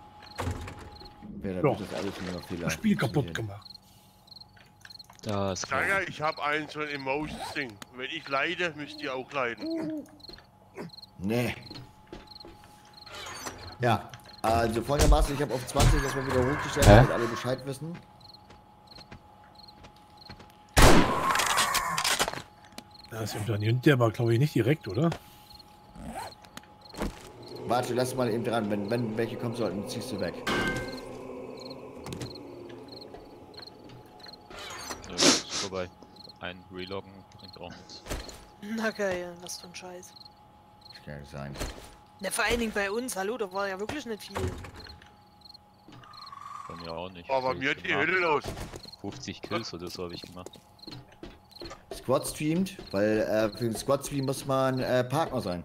wäre Ja. das alles nur noch Fehler. Das Spiel kaputt gemacht. Das Sag ja, ich habe ein so ein Emotions-Ding. Wenn ich leide, müsst ihr auch leiden. Nee. Ja, also folgendermaßen, ich habe auf zwanzig das mal wieder hochgestellt, Hä? damit alle Bescheid wissen. Das nimmt der aber, glaube ich, nicht direkt, oder? Warte, lass mal eben dran, wenn, wenn welche kommen sollten, ziehst du weg. Nö, ist vorbei. Ein Reloggen bringt auch nichts. Na geil, was für ein Scheiß. Das kann ja nicht sein. Ja, vor allen Dingen bei uns, hallo, da war ja wirklich nicht viel. Bei mir auch nicht. Aber Was hab mir ich die gemacht? Hölle los. fünfzig Kills oder so habe ich gemacht. Das Squad streamt, weil äh, für den Squad Stream muss man äh, Partner sein.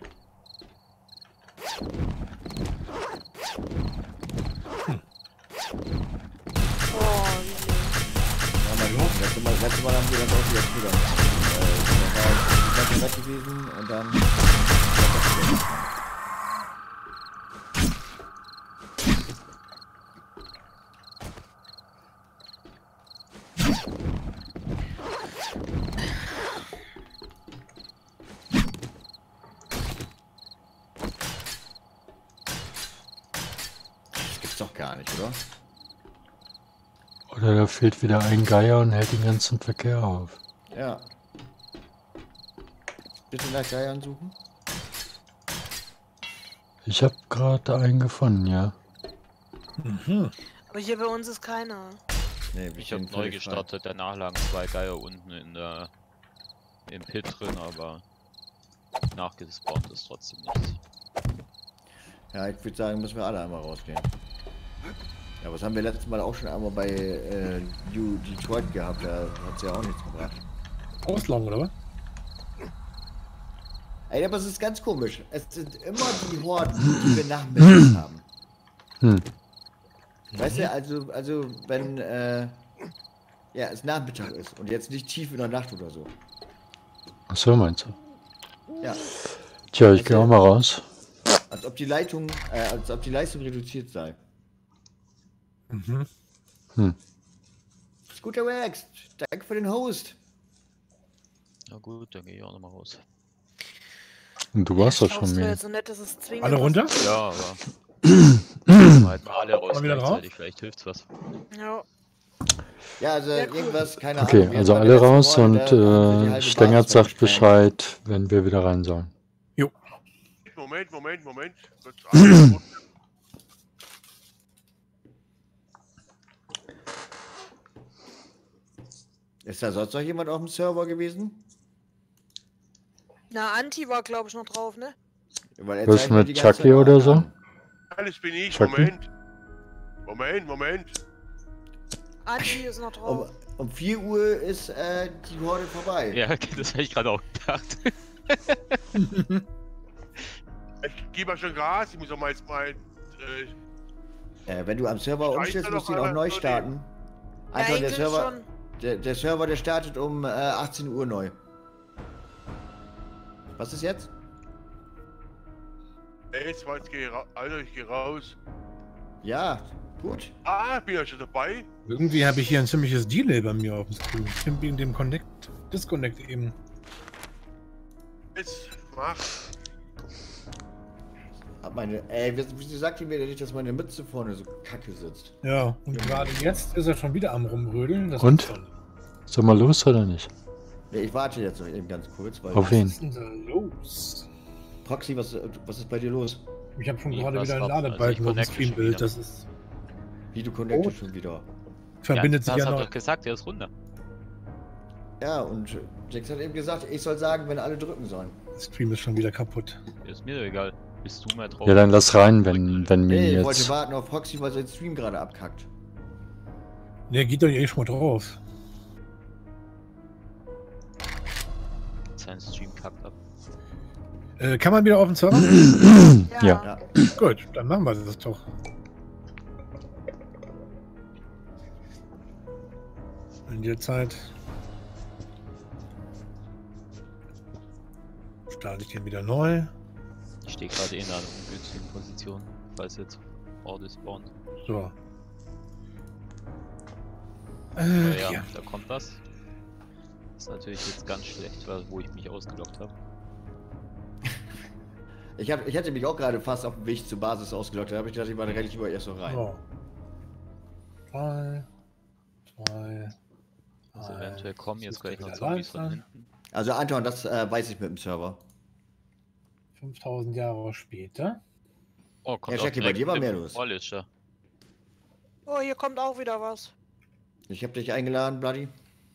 Oh, Ja, mal gucken. Letztes Mal, letztes Mal haben wir das auch wieder wieder. Äh, da war ich weg gewesen und dann. Das gibt's doch gar nicht, oder? Oder da fehlt wieder ein Geier und hält den ganzen Verkehr auf. Ja. Bitte nach Geiern suchen. Ich habe gerade einen gefunden, ja. Mhm. aber hier bei uns ist keiner. Nee, wir Ich habe stehen neu völlig frei. gestartet, danach lagen zwei Geier unten in der im Pit drin, aber nachgespawnt ist trotzdem nichts. Ja, ich würde sagen, müssen wir alle einmal rausgehen. Ja, was haben wir letztes Mal auch schon einmal bei äh, New Detroit gehabt, da hat es ja auch nichts gebracht. Ausloggen, oder was? Ey, aber es ist ganz komisch. Es sind immer die Horden, die wir nachmittags haben. Hm. Weißt du, also, also wenn äh, ja, es Nachmittag ist und jetzt nicht tief in der Nacht oder so. Ach so, meinst du? Ja, Tja, ich gehe auch mal raus. als ob die Leitung, äh, als ob die Leistung reduziert sei. Mhm. Hm. Scooter Rex, danke für den Host. Na gut, dann gehe ich auch nochmal raus. Und du warst doch schon Glaubst du mehr. jetzt so nett, dass es zwingend Alle was- runter? Ja, aber halt mal alle raus Mal wieder drauf? gleichzeitig, vielleicht hilft's was. Ja. Ja, also Ja, cool. irgendwas, keine Okay, Ahnung. wir also hatten alle bei der raus letzten und Horde, da haben wir die äh, halbe Stengert Basis sagt weggesprengt. Bescheid, wenn wir wieder rein sollen. Moment, Moment, Moment. Kurz alles Ist da sonst noch jemand auf dem Server gewesen? Na, Anti war glaube ich noch drauf, ne? Weil er Was zeigt mir mit die ganze Chucky Zeit oder an. so? Alles bin ich, Chucky? Moment. Moment, Moment. Anti ist noch Um, drauf. um vier Uhr ist äh, die Horde vorbei. Ja, das habe ich gerade auch gedacht. Ich gebe ja schon Gas, ich muss auch mal jetzt mal. Äh, Äh, wenn du am Server Scheiße, umstellst, musst du ihn doch auch alle neu so starten. Ja, Einfach der eigentlich Server, schon. der, der Server, der startet um äh, achtzehn Uhr neu. Was ist jetzt? ey, jetzt mal, jetzt geh ra Alter, ich geh raus. Ja, gut. Ah, bin ja schon dabei. Irgendwie habe ich hier ein ziemliches Delay bei mir auf dem Screen. Bestimmt wegen dem Connect, Disconnect eben. Jetzt mach. Hab meine, ey, wieso wieso sagt ihr mir denn nicht, dass meine Mütze vorne so kacke sitzt? Ja, und gerade jetzt ist er schon wieder am Rumrödeln. Das Und? gibt's doch nicht. Soll mal los oder nicht? Ja, ich warte jetzt noch eben ganz kurz, weil... Auf wen? Was ist denn da los? Proxy, was, was ist bei dir los? Ich habe schon Nee, gerade was wieder einen hab- also ich Ladebalken auf dem connecte schon Streambild. wieder. Das ist, Wie, du connectest Oh. schon wieder? verbindet ja, sich das ja hat noch. doch gesagt, er ist runter. Ja, und Jax hat eben gesagt, ich soll sagen, wenn alle drücken sollen. Der Stream ist schon wieder kaputt. Ist mir doch egal. Bist du mal drauf? Ja, dann lass rein, wenn, wenn mir Nee, ich wollte jetzt... warten auf Proxy, weil sein Stream gerade abkackt. Der geht doch eh schon mal drauf. Sein Stream kackt ab. Äh, kann man wieder auf den Server? Ja. Ja. Gut, dann machen wir das doch. In der Zeit starte ich den wieder neu. Ich stehe gerade in einer ungünstigen Position, falls jetzt Horde spawnt. So. Aber Äh, ja, ja. da kommt was. Ist natürlich jetzt ganz schlecht, weil, wo ich mich ausgelockt habe. Ich, hab, ich hätte mich auch gerade fast auf dem Weg zur Basis ausgelockt. Da habe ich gedacht, ich war relativ lieber erst noch rein. So. Drei, zwei, Also eins. eventuell kommen jetzt Müsste gleich noch wieder Zombies live von sein. hinten. Also Anton, das äh, weiß ich mit dem Server. fünftausend Jahre später. Oh, kommt Ja, auch Jackie, bei direkt dir war mit mehr dem los. Polisher. Oh, hier kommt auch wieder was. Ich habe dich eingeladen, Bloody.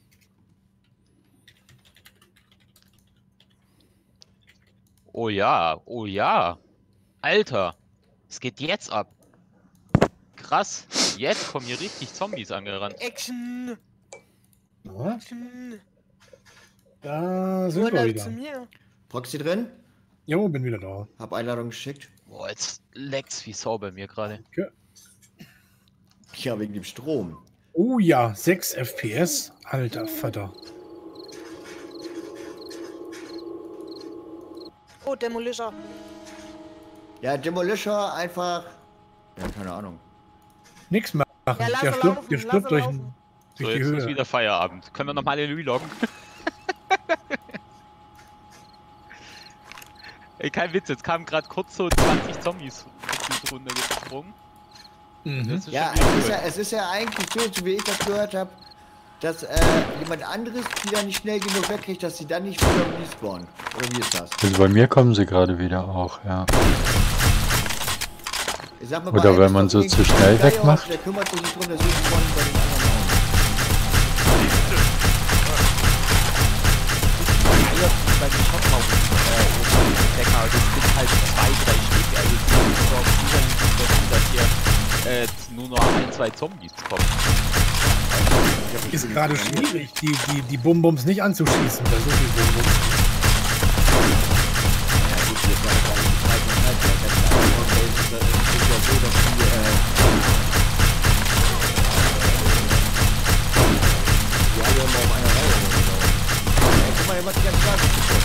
Oh ja, oh ja. Alter, es geht jetzt ab. Krass, jetzt kommen hier richtig Zombies angerannt. Action! Ja. Action! Da sind wir Urlaub wieder. zu mir. Proxy drin? Jo, bin wieder da. Hab Einladung geschickt. Boah, jetzt leckt's wie Sau bei mir gerade. Ja, wegen dem Strom. Oh ja, sechs F P S. Alter Vater. Oh, Demolisher. Ja, Demolisher einfach. Ja, keine Ahnung. Nix machen. Ja, lass der er stirbt, laufen, der lass stirbt er durch, laufen. So, durch die jetzt ist Höhe. wieder Feierabend. Können wir nochmal alle reloggen? Ey, kein Witz, jetzt kamen gerade kurz so zwanzig Zombies gefühlt runtergesprungen. Mhm. Das ist Ja, schon es wieder ist ja, cool. es ist ja eigentlich so, so wie ich das gehört habe, dass äh, jemand anderes die dann nicht schnell genug wegkriegt, dass sie dann nicht wieder respawnen. Oder wie ist das? Also bei mir kommen sie gerade wieder auch, ja. Ich sag mal, Oder bei einem wenn ist man doch so irgendwie zu schnell Geier, wegmacht. Der kümmert sich nicht drum, der sucht von bei den anderen auch. Eier fliegen bei mir schon mal äh, oben im Decker, aber das sind halt zwei, drei Stück. Also die sorgen sicherlich dafür, dass hier äh, nur noch ein, zwei Zombies kommen. Ist gerade schwierig, die, die, die Bum-Bums nicht anzuschießen. Da so viel Bum-Bums. Ja gut, jetzt war das alles die Zeit und Zeit. Der ganze Outdoor-Base ist ist ja so, dass die, äh, die alle immer auf einer Reihe sind. Ja, guck mal, der macht die ganze Zeit kaputt.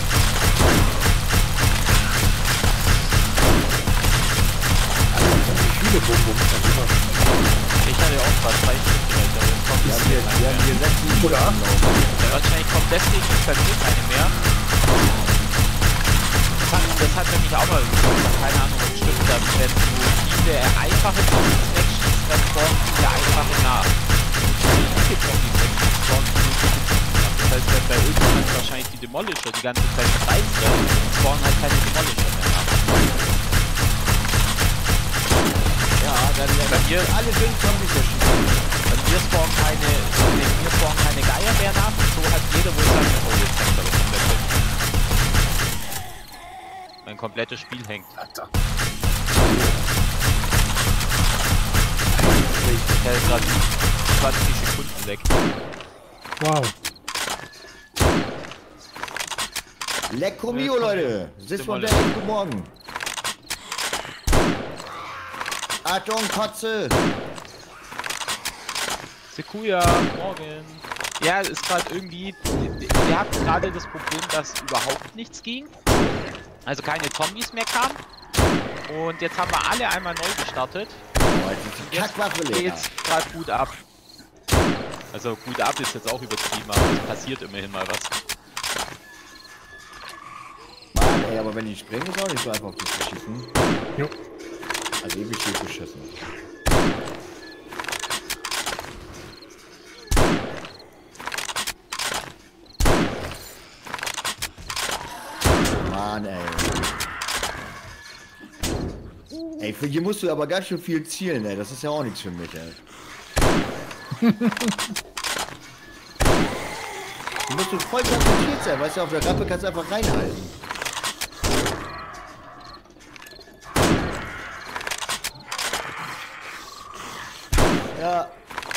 Viele Bum-Bums. Ich hatte auch gerade zwei Stück direkt, aber jetzt kommt Wir es haben hier, wir haben hier sechs, sieben Oder? Stunden laufen. Ja, wahrscheinlich kommt deswegen bei mir keine mehr. Das hat, das hat nämlich auch mal gesagt, keine Ahnung, ob es stimmt, dass wenn du viele einfache Zombies wegschießt, dann spawnen viele einfache nach. Und viele Zombies wegschießt, spawnen viele viele Zombies nach. Das heißt, wenn bei irgendjemand wahrscheinlich die Demolisher die ganze Zeit kreist werden, spawnen halt keine Demolisher mehr nach. Ja, dann Bei mir, alle sind Zombies erschießen. bei mir spawnen keine, bei mir spawnen keine Geier mehr nach und so hat jeder wohl seine, oh, jetzt hängt aber komplett weg. Mein komplettes Spiel hängt. Alter. Ich hätte gerade zwanzig Sekunden weg. Wow. Lecco mio, Leute. Sitz von der Demolisher. Guten Morgen. Achtung, Kotze. Sekuja, morgen. Ja, ist gerade irgendwie. Wir hatten gerade das Problem, dass überhaupt nichts ging. Also keine Zombies mehr kamen. Und jetzt haben wir alle einmal neu gestartet. Oh, jetzt ist die Kackwaffe leer. Geht's gerade gut ab. Also gut ab ist jetzt auch übertrieben, aber es passiert immerhin mal was. Mann, ey, aber wenn die springen, ist auch nicht so einfach auf dich zu schießen. Jo. Also irgendwie steht beschissen. Mann, ey. Ey, für hier musst du aber ganz schön viel zielen, ey. Das ist ja auch nichts für mich, ey. Du musst du voll konzentriert sein, weißt du, auf der Rampe kannst du einfach reinhalten. Ja.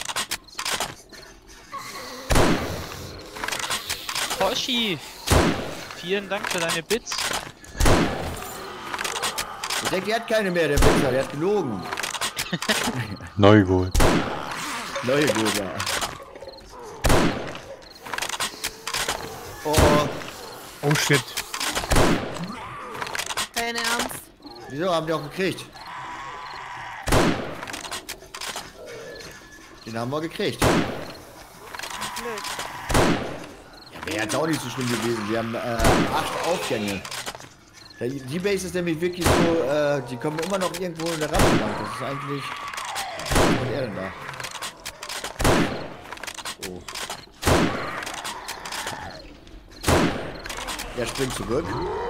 Hoshi! Vielen Dank für deine Bits. Ich denke, der hat keine mehr, der Wichser, der hat gelogen. Neu geholt. Neue Bürger. Oh, oh. Oh shit. Kein Ernst. Wieso haben die auch gekriegt? Den haben wir gekriegt. Blöd. Ja, wäre jetzt auch nicht so schlimm gewesen. Wir haben äh, acht Aufgänge. Ja, Die die Base ist nämlich wirklich so, äh, die kommen immer noch irgendwo in der Rampe lang. Das ist eigentlich. Was ist er denn da? Oh. Er springt zurück.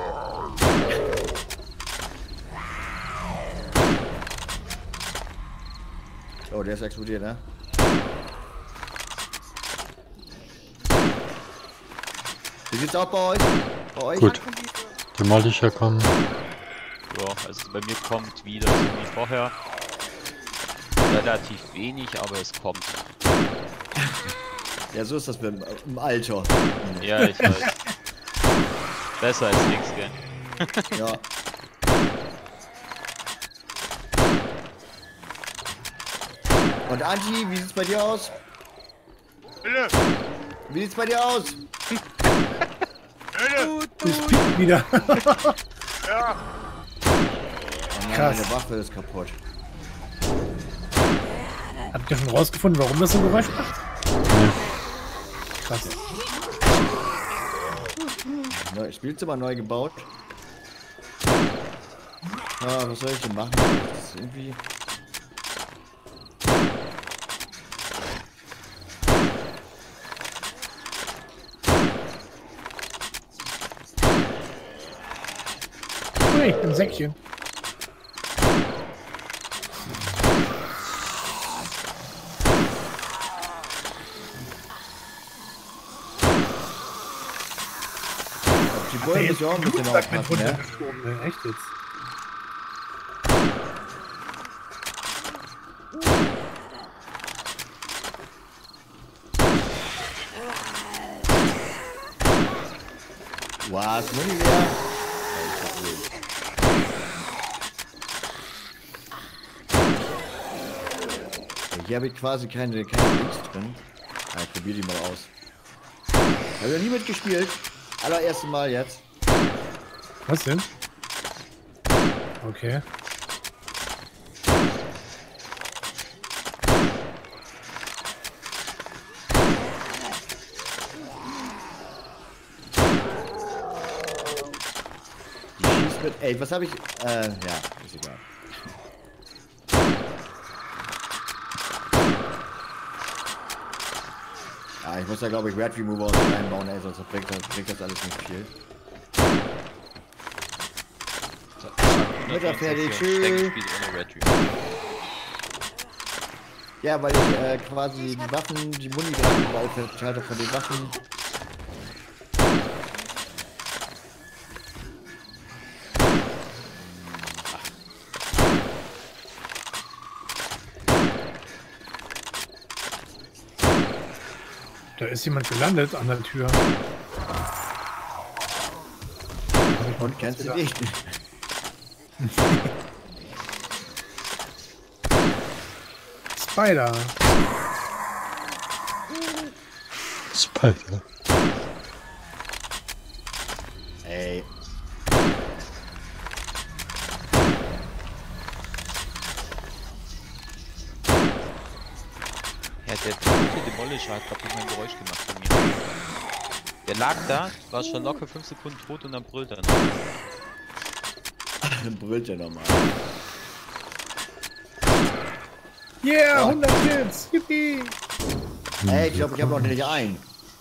Oh, der ist explodiert, ne? Wie sieht's aus bei euch? Bei euch? Gut. Demolisher kommen. Ja, also bei mir kommt wieder so wie vorher. Relativ wenig, aber es kommt. Ja, so ist das im, im Alter. Ja, ich weiß. Besser als nichts, gell? Ja. Und Anti, wie sieht's bei dir aus? Bitte, Wie sieht's bei dir aus? bitte. Das piept wieder. Ja. Oh nein, Krass. meine Waffe ist kaputt. Habt ihr schon rausgefunden, warum das so Geräusch macht? Krass. Neu, Spielzimmer neu gebaut. Ja, was soll ich denn machen? Das ist irgendwie... Ui, ein Säckchen. Die Bullen müssen ja auch ein bisschen Rucksack mit aufpassen, ne? runtergeschoben, ne? Echt jetzt. Was? Muni mehr? Hier habe ich quasi keine, keine Links drin. Ja, ich probiere die mal aus. Habe ja nie mitgespielt. Allererste Mal jetzt. Was denn? Okay. Die schießt mit. Ey, was habe ich. Äh, ja, ist egal. Ja, ich muss da glaube ich Red Remover aus reinbauen, ey, sonst bringt das, bringt das alles nicht viel. Mutter fertig, tschüss. Ja, weil ich äh, quasi die Waffen, die Muni gerade überall verteilt habe von den Waffen. Da ist jemand gelandet an der Tür. Und kennst du dich? Spider. Spider. Ey. Ja, der gute Demolisher hat gerade ein Geräusch gemacht bei mir. Der lag da, war schon locker fünf Sekunden tot und dann brüllt er noch. Dann brüllt er nochmal. Yeah, Ja. hundert Kills. Yippie. Ey, ich glaube, ich habe noch nicht einen.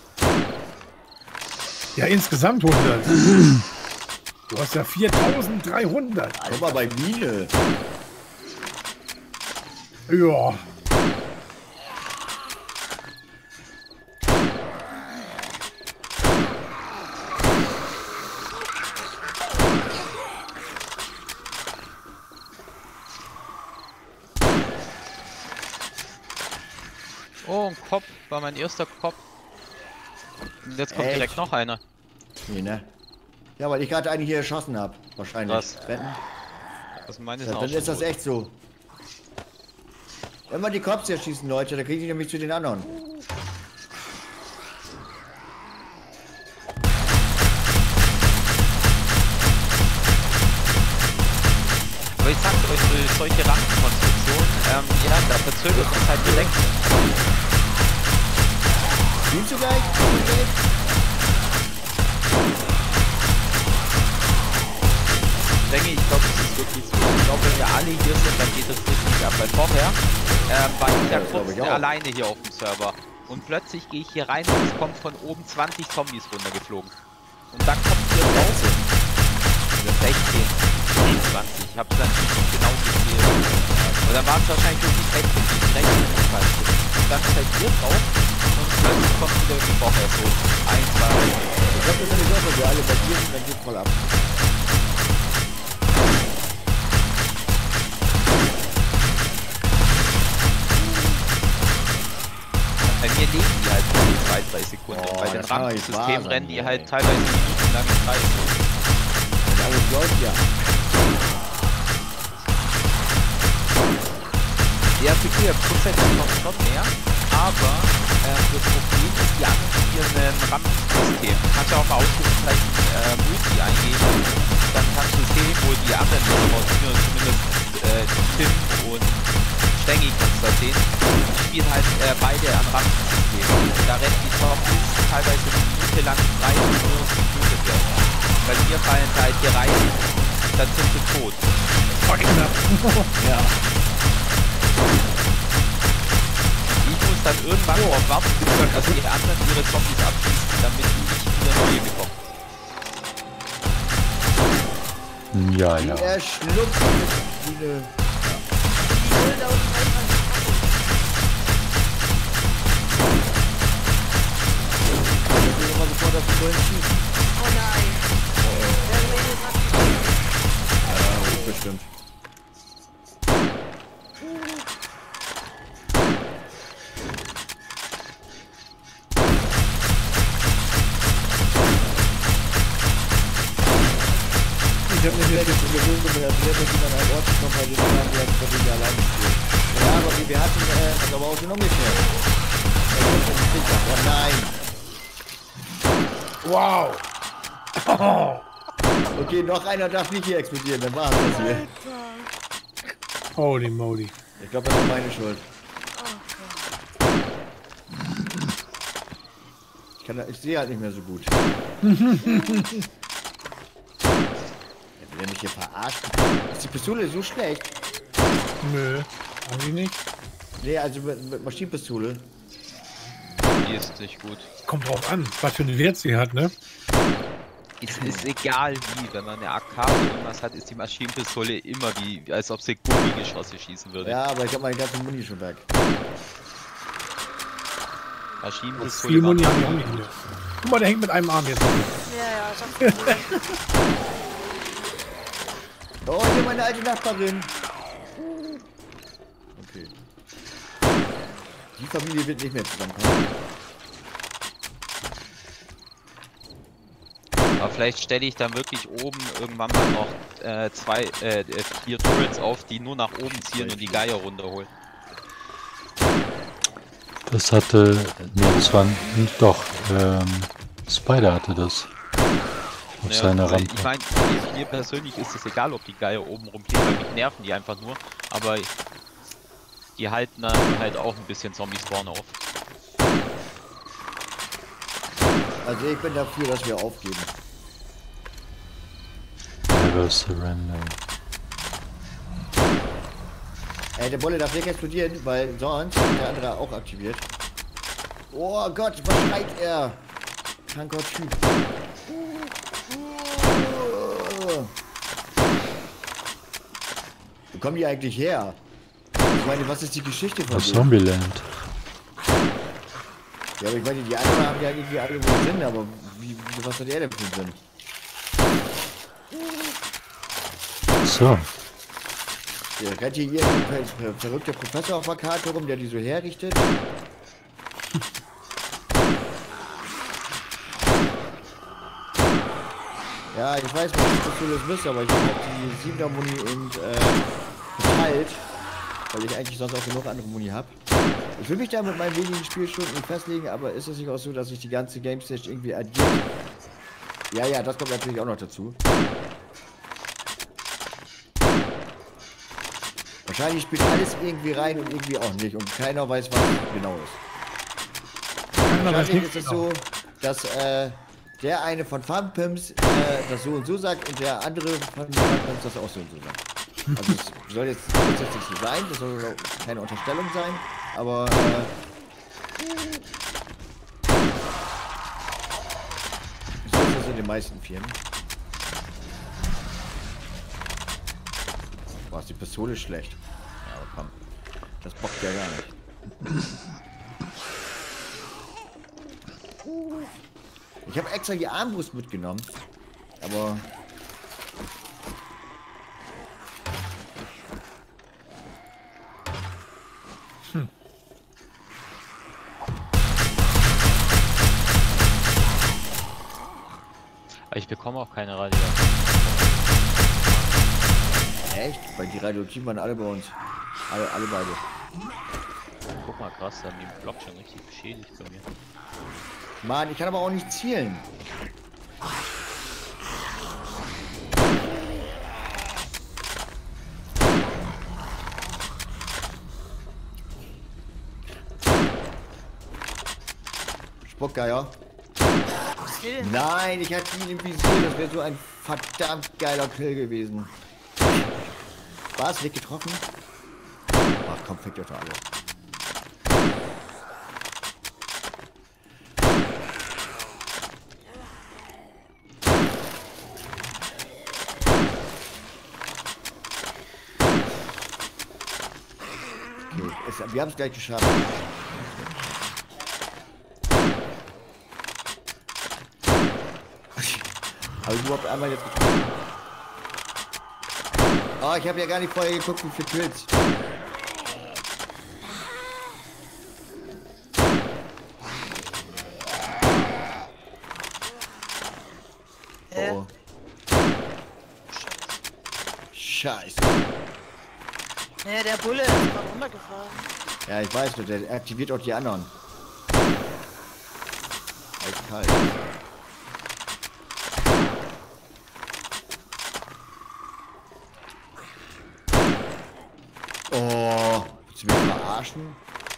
Ja, insgesamt hundert. Du hast ja viertausenddreihundert. Guck mal bei Mine. Ja. Oh, ein Kopf, war mein erster Kopf. Und jetzt kommt Echt? direkt noch einer. Nee, ne? Ja, weil ich gerade einen hier erschossen habe. Wahrscheinlich. Was? Wetten? Das meine Ja, dann ist das echt so. Immer die Cops erschießen, Leute, da kriege ich nämlich zu den anderen. Aber ich sag euch, für solche Rampenkonstruktionen, ähm, ja, da verzögert es halt direkt. Spielst du gleich? Spielst du gleich? Ich denke, ich glaube, das ist wirklich so. Ich glaube, wenn wir alle hier sind, dann geht das richtig ab. Weil vorher ähm, war ich ja Ja, das glaub kurz ich auch. alleine hier auf dem Server. Und plötzlich gehe ich hier rein und es kommt von oben zwanzig Zombies runtergeflogen. Und dann kommt hier raus. Oder sechzehn, zwanzig. Ich hab's dann nicht genau gesehen. Und dann war es wahrscheinlich wirklich recht, wenn die direkt in den Fall sind. Und dann seid ihr drauf und plötzlich kommt wieder wie vorher so. Ein, zwei, Ich glaube, das ist nämlich auch, wenn wir alle bei dir sind, dann geht's voll ab. bei mir leben die halt. drei Sekunden. Oh, Und bei den das kann doch nicht wahr Rampensystemen sein, rennen die ey. halt teilweise minutenlang im Kreis. Und alles läuft ja. Ja, für vier Prozent kommt schon mehr, aber ähm, das Problem ist, die anderen spielen ein Rampensystem. Du kannst ja auch mal Ausrufezeichen äh, Multi eingeben, dann kannst du sehen, wo die anderen Leute, zumindest äh, Tim und Stengi kannst du da sehen, die spielen halt äh, beide an Rampensystemen. Da rennen die Zombies teilweise eine Minute lang frei und nur getötet werden. Bei mir fallen da halt die Reihen, dann sind sie tot. Ja. Ich muss dann irgendwann darauf warten, dass die anderen ihre Zombies abschießen, damit die nicht wieder neue bekommen. Ja, Die ja. er schluckt wie eine... Ich will immer sofort auf die Bullen schießen. Oh nein. Der Mädel hat die Ja, bestimmt. Ich hab mir Ich hätte schon gewöhnt, wenn er erklärt, dass man einen Ort kommt, bei den anderen, die hatten von denen alleine gespielt. Ja, aber wir, wir hatten, äh, das aber auch schon umgekehrt. Oh nein. Wow! Okay, noch einer darf nicht hier explodieren, dann war es das hier. Holy moly. Ich glaube, das war meine Schuld. Ich, kann, ich sehe halt nicht mehr so gut. Will er mich hier verarscht? Ist die Pistole so schlecht? Nö, eigentlich nicht. Nee, also mit, mit Maschinenpistole. Die ist nicht gut. Kommt drauf an, was für einen Wert sie hat, ne? Es ist egal wie, wenn man eine A K oder irgendwas hat, ist die Maschinenpistole immer wie, als ob sie Gummigeschosse schießen würde. Ja, aber ich habe meine ganze Muni schon weg. Maschinenpistole. Viel war- Muni haben wir auch nicht mehr. Guck mal, der hängt mit einem Arm jetzt. Ja, ja, ich hab's gesehen. Oh, hier meine alte Nachbarin. Okay. Die Familie wird nicht mehr zusammenkommen. Aber vielleicht stelle ich dann wirklich oben irgendwann mal noch äh, zwei, äh, vier Turrets auf, die nur nach oben zielen und die Geier runterholen. Das hatte. Ne, das war doch. Ähm, Spider hatte das. Auf Ja, seiner weil Rampe. Ich meine, mir, mir persönlich ist es egal, ob die Geier oben rumfliegen, weil mich nerven die einfach nur. Aber die halten dann halt auch ein bisschen Zombie-Spawn auf. Also ich bin dafür, dass wir aufgeben. Never surrender. Ey, der Bolle darf nicht explodieren, weil sonst ist der andere auch aktiviert. Oh Gott, was schreit er? Kranker Typ. Wo kommen die eigentlich her? Ich meine, was ist die Geschichte von Aus denen? Zombieland. Ja, aber ich meine, die anderen haben ja irgendwie alle wohl Sinn, aber wie, was hat er denn für einen Sinn? So. Der rennt hier irgendein ver verrückter Professor auf der Karte rum, der die so herrichtet. Ja, ich weiß, was ich dafür das wisst, aber ich habe die siebener Muni und äh, geteilt, weil ich eigentlich sonst auch genug andere Muni habe. Ich will mich da mit meinen wenigen Spielstunden nicht festlegen, aber ist es nicht auch so, dass ich die ganze Game Stage irgendwie addiert? Ja, ja, das kommt natürlich auch noch dazu. Wahrscheinlich spielt alles irgendwie rein und irgendwie auch nicht und keiner weiß, was genau ist. Keiner weiß Wahrscheinlich nichts ist es genau. so, dass äh, der eine von Farmpimps äh, das so und so sagt und der andere von Farmpimps das auch so und so sagt. Also es soll jetzt grundsätzlich so sein, das soll keine Unterstellung sein, aber äh, so ist es in den meisten Firmen. Boah, ist die Pistole schlecht. Ja, aber komm, das bockt ja gar nicht. Ich habe extra die Armbrust mitgenommen, aber Ich bekomme auch keine Radioaktiven. Echt? Weil die Radioaktiven waren alle bei uns. Alle, alle beide. Guck mal, krass, da haben die den Block schon richtig beschädigt bei mir. Mann, ich kann aber auch nicht zielen. Spuckgeier. Was will denn? Nein, ich hatte ihn im Visier. Das wäre so ein verdammt geiler Kill gewesen. Was? Nicht getroffen? Ach komm, fickt euch doch alle. Okay, es, wir haben es gleich geschafft. Habe ich überhaupt einmal jetzt getroffen? Oh, ich habe ja gar nicht vorher geguckt, wie viele Kills. Hä? Oh. Scheiße. Nee, der Bulle ist mal runtergefahren. Ja, ich weiß, der aktiviert auch die anderen. Eiskalt. Oh, willst du mich verarschen?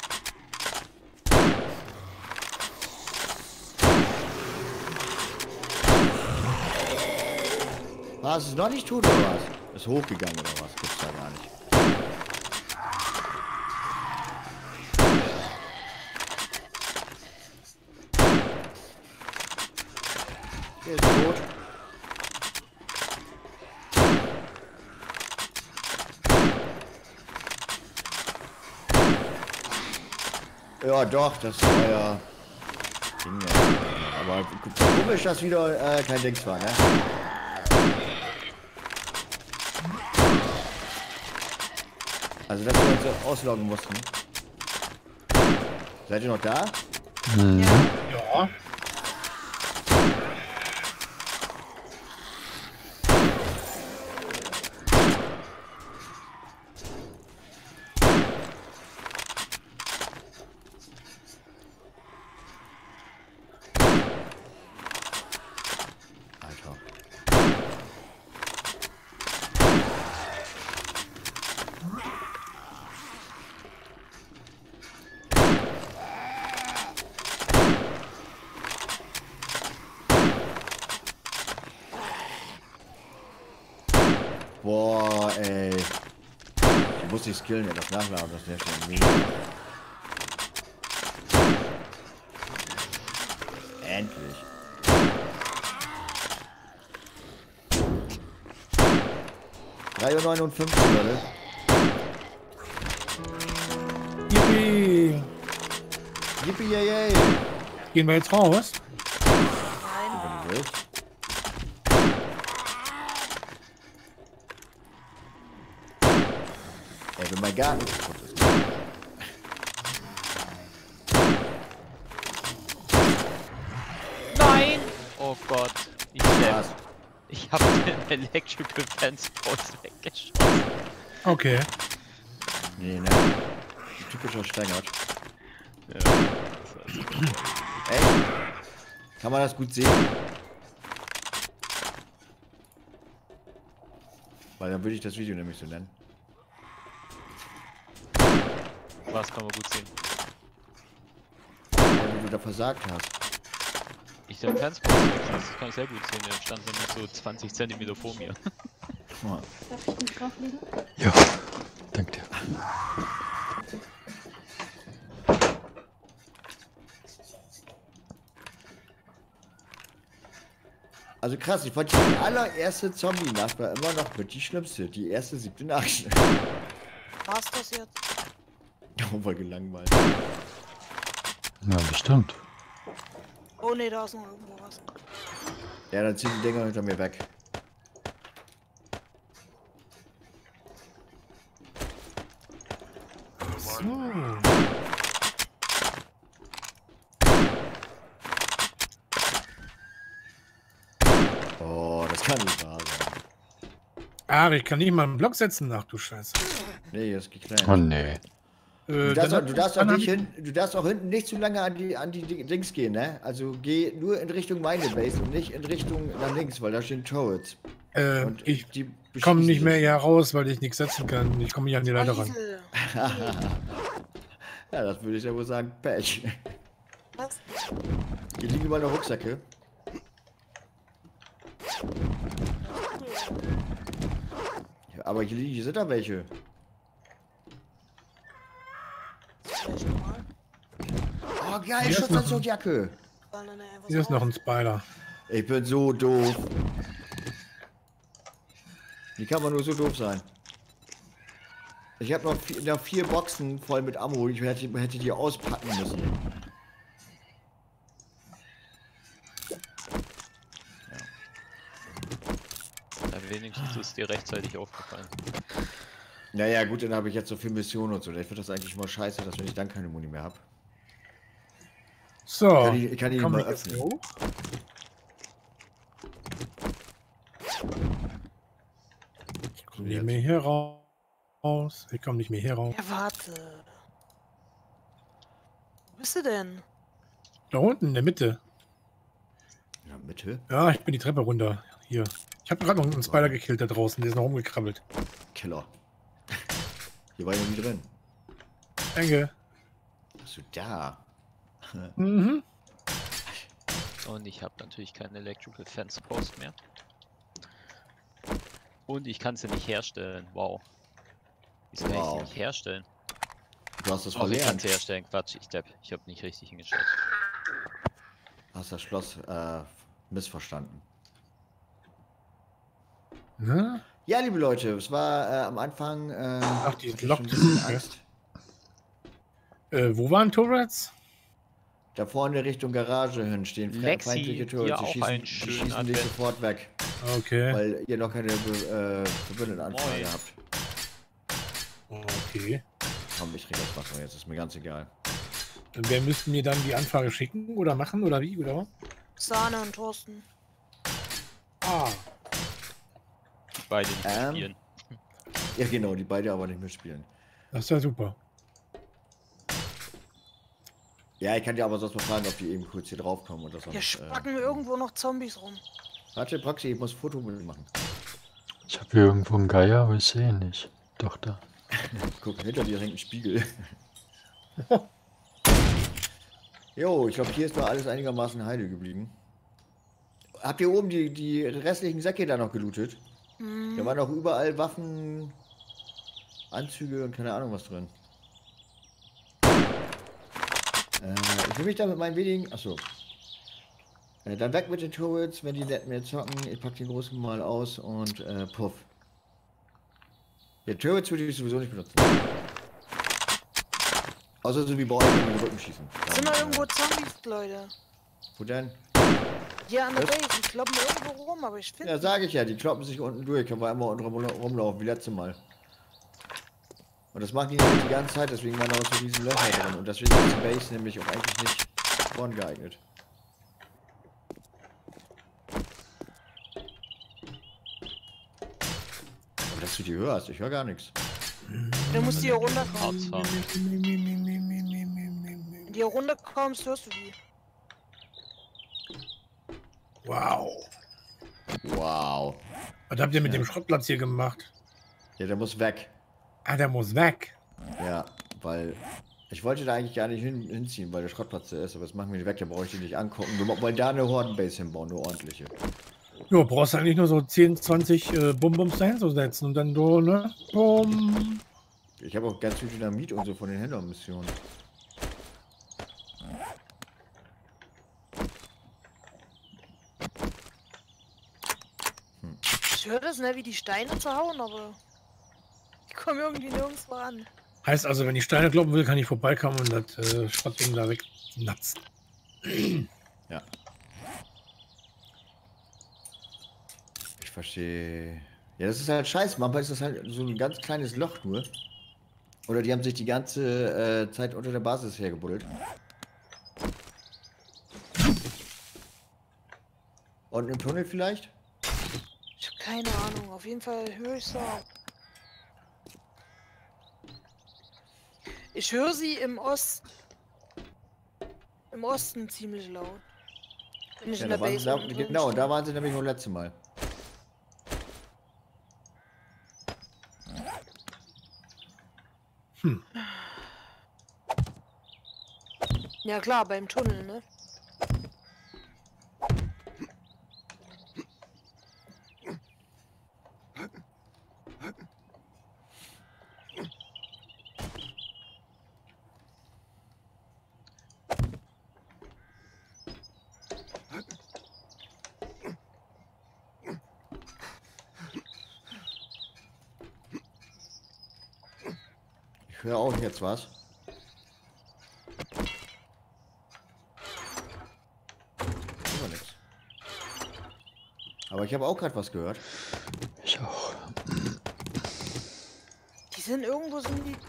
Was, ist noch nicht tot oder was? Ist hochgegangen oder was? Gibt's da gar nicht. Der ist tot. Ja, doch, das war ja Ding, ja. Aber komisch, dass wieder äh, kein Dings war, ne? Also, dass wir uns so ausloggen mussten. Seid ihr noch da? Mhm. Ja. Alter. Boah, ey. Ich muss die skillen, ja, das Nachladen, das wäre schon mega. Endlich. drei Uhr neunundfünfzig, Leute. Yippie. Yippie, yay, yay. Gehen wir jetzt raus? Nein. Wenn du willst. Ey, wenn mein Garten kaputt ist. Nein! Oh Gott, ich sterbe. Was? Ich habe den Electrical Fence Post weggeschossen. Okay. Nee, ne? Typischer Steingart. Ja, das heißt, Ey, kann man das gut sehen? Weil dann würde ich das Video nämlich so nennen. was kann man gut sehen? Wenn du da versagt hast. Ich den Fence Post weggeschossen, das kann ich sehr gut sehen. Der stand nämlich so zwanzig Zentimeter vor mir. Oh. Darf ich nicht drauflegen? Ja, danke dir. Also krass, ich fand die allererste Zombie-Nacht war immer noch mit die schlimmste. Die erste siebte Nacht. War's das jetzt? Oh, voll gelangweilt. Ja, bestimmt. Oh ne, da ist noch irgendwo was. Ja, dann zieh die Dinger hinter mir weg. So. kann nicht wahr sein. Ah, ich kann nicht mal einen Block setzen. Ach du Scheiße. Nee, das geht klein. Oh nee. Äh, Du darfst, auch, dann- du, darfst auch dann hab nicht ich- hin, du darfst auch hinten nicht zu lange an die, an die Ding- Dings gehen, ne? Also geh nur in Richtung meine Base und nicht in Richtung nach links, weil da stehen Turrets. Äh, Und ich die komme beschießen nicht mehr dich. hier raus, weil ich nichts setzen kann. Ich komme nicht an die Leiter ran. Eisel. Ja, das würde ich ja wohl sagen, Pech. Was? Hier liegen überall noch Rucksäcke. Ja, aber hier, liegen, hier sind da welche. Vielleicht nochmal. Oh geil, Hier ist noch Schutzanzug ein- und Jacke. Nein, nein, nein, was Hier ist noch ein Spider. Ich bin so doof. Wie kann man nur so doof sein? Ich habe noch, vier- noch vier Boxen voll mit Ammo. Ich hätte, hätte die auspacken müssen. Ja, wenigstens ist dir rechtzeitig aufgefallen. Naja, gut, dann habe ich jetzt so viel Missionen und so. Ich finde das eigentlich immer scheiße, dass wenn ich dann keine Muni mehr habe. So. Kann ich, ich kann die nicht Komm mal ich jetzt öffnen. hoch? Ich komme nicht mehr hier raus. Ich komme nicht mehr hier raus. Ja, warte. Wo bist du denn? Da unten in der Mitte. Ja, Mitte. Ja, ich bin die Treppe runter. Hier. Ich habe gerade noch einen Spider gekillt da draußen. Der ist noch rumgekrabbelt. Killer. Hier war ja nie drin. Danke. Bist du da? Mhm. Und ich habe natürlich keinen Electrical Fence Post mehr. Und ich kann sie nicht herstellen. Wow. Wieso kann ich Wow. sie nicht herstellen? Du hast das Doch, ich kann verlernt. sie herstellen. Quatsch, ich depp. Ich habe nicht richtig hingeschaut. Hast das Schloss äh, missverstanden. Na? Ja, liebe Leute, es war äh, am Anfang. Äh, Ach, die hatte ich Lok- schon ein bisschen Angst. Äh, wo waren Turrets? Da vorne Richtung Garage hin stehen fre- Lexi, feindliche hier Turrets. Die auch schießen, einen die schönen schießen dich Advent. sofort weg, Okay. weil ihr noch keine äh, Verbündetenanfrage Moin. habt. Okay. Komm, ich rede das Wasser jetzt, ist mir ganz egal. Und wer müsste mir dann die Anfrage schicken oder machen oder wie oder was? Sahne und Thorsten. Ah. Beide nicht Ähm. spielen. Ja, genau, die beide aber nicht mitspielen. Das ist ja super. Ja, ich kann dir aber sonst mal fragen, ob die eben kurz hier drauf kommen und das Hier sonst, spacken irgendwo noch Zombies rum. Warte, Proxy, ich muss ein Foto mit machen. Ich habe hier irgendwo einen Geier, aber ich sehe ihn nicht. Doch, da. Guck, hinter dir hängt ein Spiegel. Jo, ich glaube, hier ist noch alles einigermaßen heile geblieben. Habt ihr oben die, die restlichen Säcke da noch gelootet? Hm. Da waren auch überall Waffen, Anzüge und keine Ahnung was drin. Äh, ich will mich da mit meinen wenigen... Achso. Äh, dann weg mit den Turrets, wenn die nicht mehr zocken. Ich pack den großen mal aus und äh, puff. Ja, Turrets würde ich sowieso nicht benutzen. Außer so wie bei euch, wenn die den Rücken schießen. Dann, Sind da äh, irgendwo Zombies, Leute? Wo denn? Hier an der Was? Base. Die kloppen irgendwo rum, aber ich finde. Ja, sage ich ja, die kloppen sich unten durch, können wir einmal unten rum, rumlaufen, wie letztes Mal. Und das machen die nämlich die ganze Zeit, deswegen waren da auch so riesen Löcher drin. Und deswegen ist die Base nämlich auch eigentlich nicht vorn geeignet. Aber dass du die hörst, ich höre gar nichts. Du musst hier runterkommen. Harzfarben. Wenn du hier runterkommst, hörst du die. Wow. Wow. Was habt ihr mit dem Schrottplatz hier gemacht? Ja, der muss weg. Ah, der muss weg. Ja, weil ich wollte da eigentlich gar nicht hin, hinziehen, weil der Schrottplatz da ist, aber das machen wir nicht weg, da brauche ich die nicht angucken. Wir wollen da eine Hordenbase hinbauen, eine ordentliche. Ja, brauchst eigentlich nur so zehn, zwanzig äh, Bum-Bums dahin zu setzen und dann so, ne? Bum. Ich habe auch ganz viel Dynamit und so von den Händlermissionen. Ich höre das, ne, wie die Steine zerhauen, aber ich komme irgendwie nirgendwo an. Heißt also, wenn ich Steine kloppen will, kann ich vorbeikommen und das äh, Schrottding da wegnatzen. Ja. Ich verstehe. Ja, das ist halt scheiße. Manchmal ist das halt so ein ganz kleines Loch nur. Oder die haben sich die ganze äh, Zeit unter der Basis hergebuddelt. Und im Tunnel vielleicht? Keine Ahnung, auf jeden Fall höre ich Sound. Ich höre sie im Osten. Im Osten ziemlich laut. Wenn ich Ja, in da der waren Base sie, da, unten drin genau, stehe. da waren sie nämlich beim letzten Mal. Ja klar, beim Tunnel, ne? Ich höre auch jetzt was. Aber nichts. Aber ich habe auch gerade was gehört. Ich auch. Die sind irgendwo sind die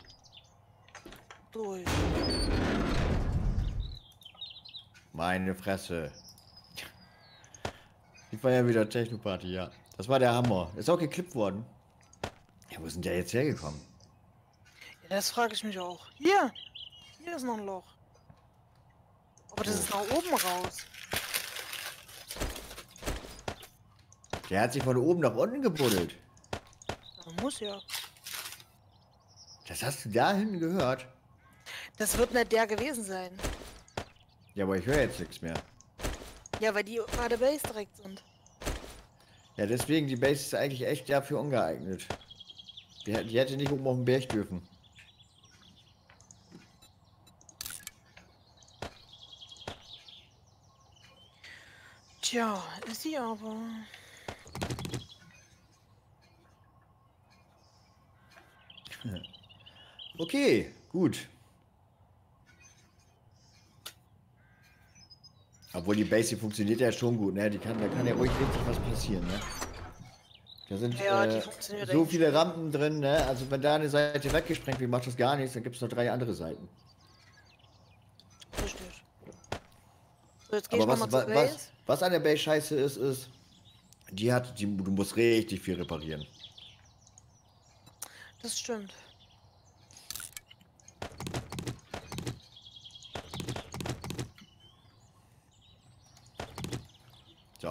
durch. Meine Fresse. Die war ja wieder Techno-Party, ja. Das war der Hammer. Ist auch geklippt worden. Ja, wo sind der jetzt hergekommen? Ja, das frage ich mich auch. Hier! Hier ist noch ein Loch. Aber das ist nach oben raus. Der hat sich von oben nach unten gebuddelt. Man muss ja. Das hast du da hinten gehört? Das wird nicht der gewesen sein. Ja, aber ich höre jetzt nichts mehr. Ja, weil die bei der Base direkt sind. Ja, deswegen, die Base ist eigentlich echt dafür ungeeignet. Die, hätte- die hätte nicht oben auf den Berg dürfen. Tja, ist sie aber. Okay, gut. Obwohl die Base, die funktioniert ja schon gut, ne? Die kann, da kann ja ruhig richtig was passieren, ne? Da sind Ja, die äh, funktioniert so eigentlich viele Rampen drin, ne? Also wenn da eine Seite weggesprengt wird, macht das gar nichts, dann gibt es noch drei andere Seiten. Richtig. So, jetzt geh ich Aber was, nochmal zur wa- Base. was, was an der Base scheiße ist, ist, die hat, die, du musst richtig viel reparieren. Das stimmt. So.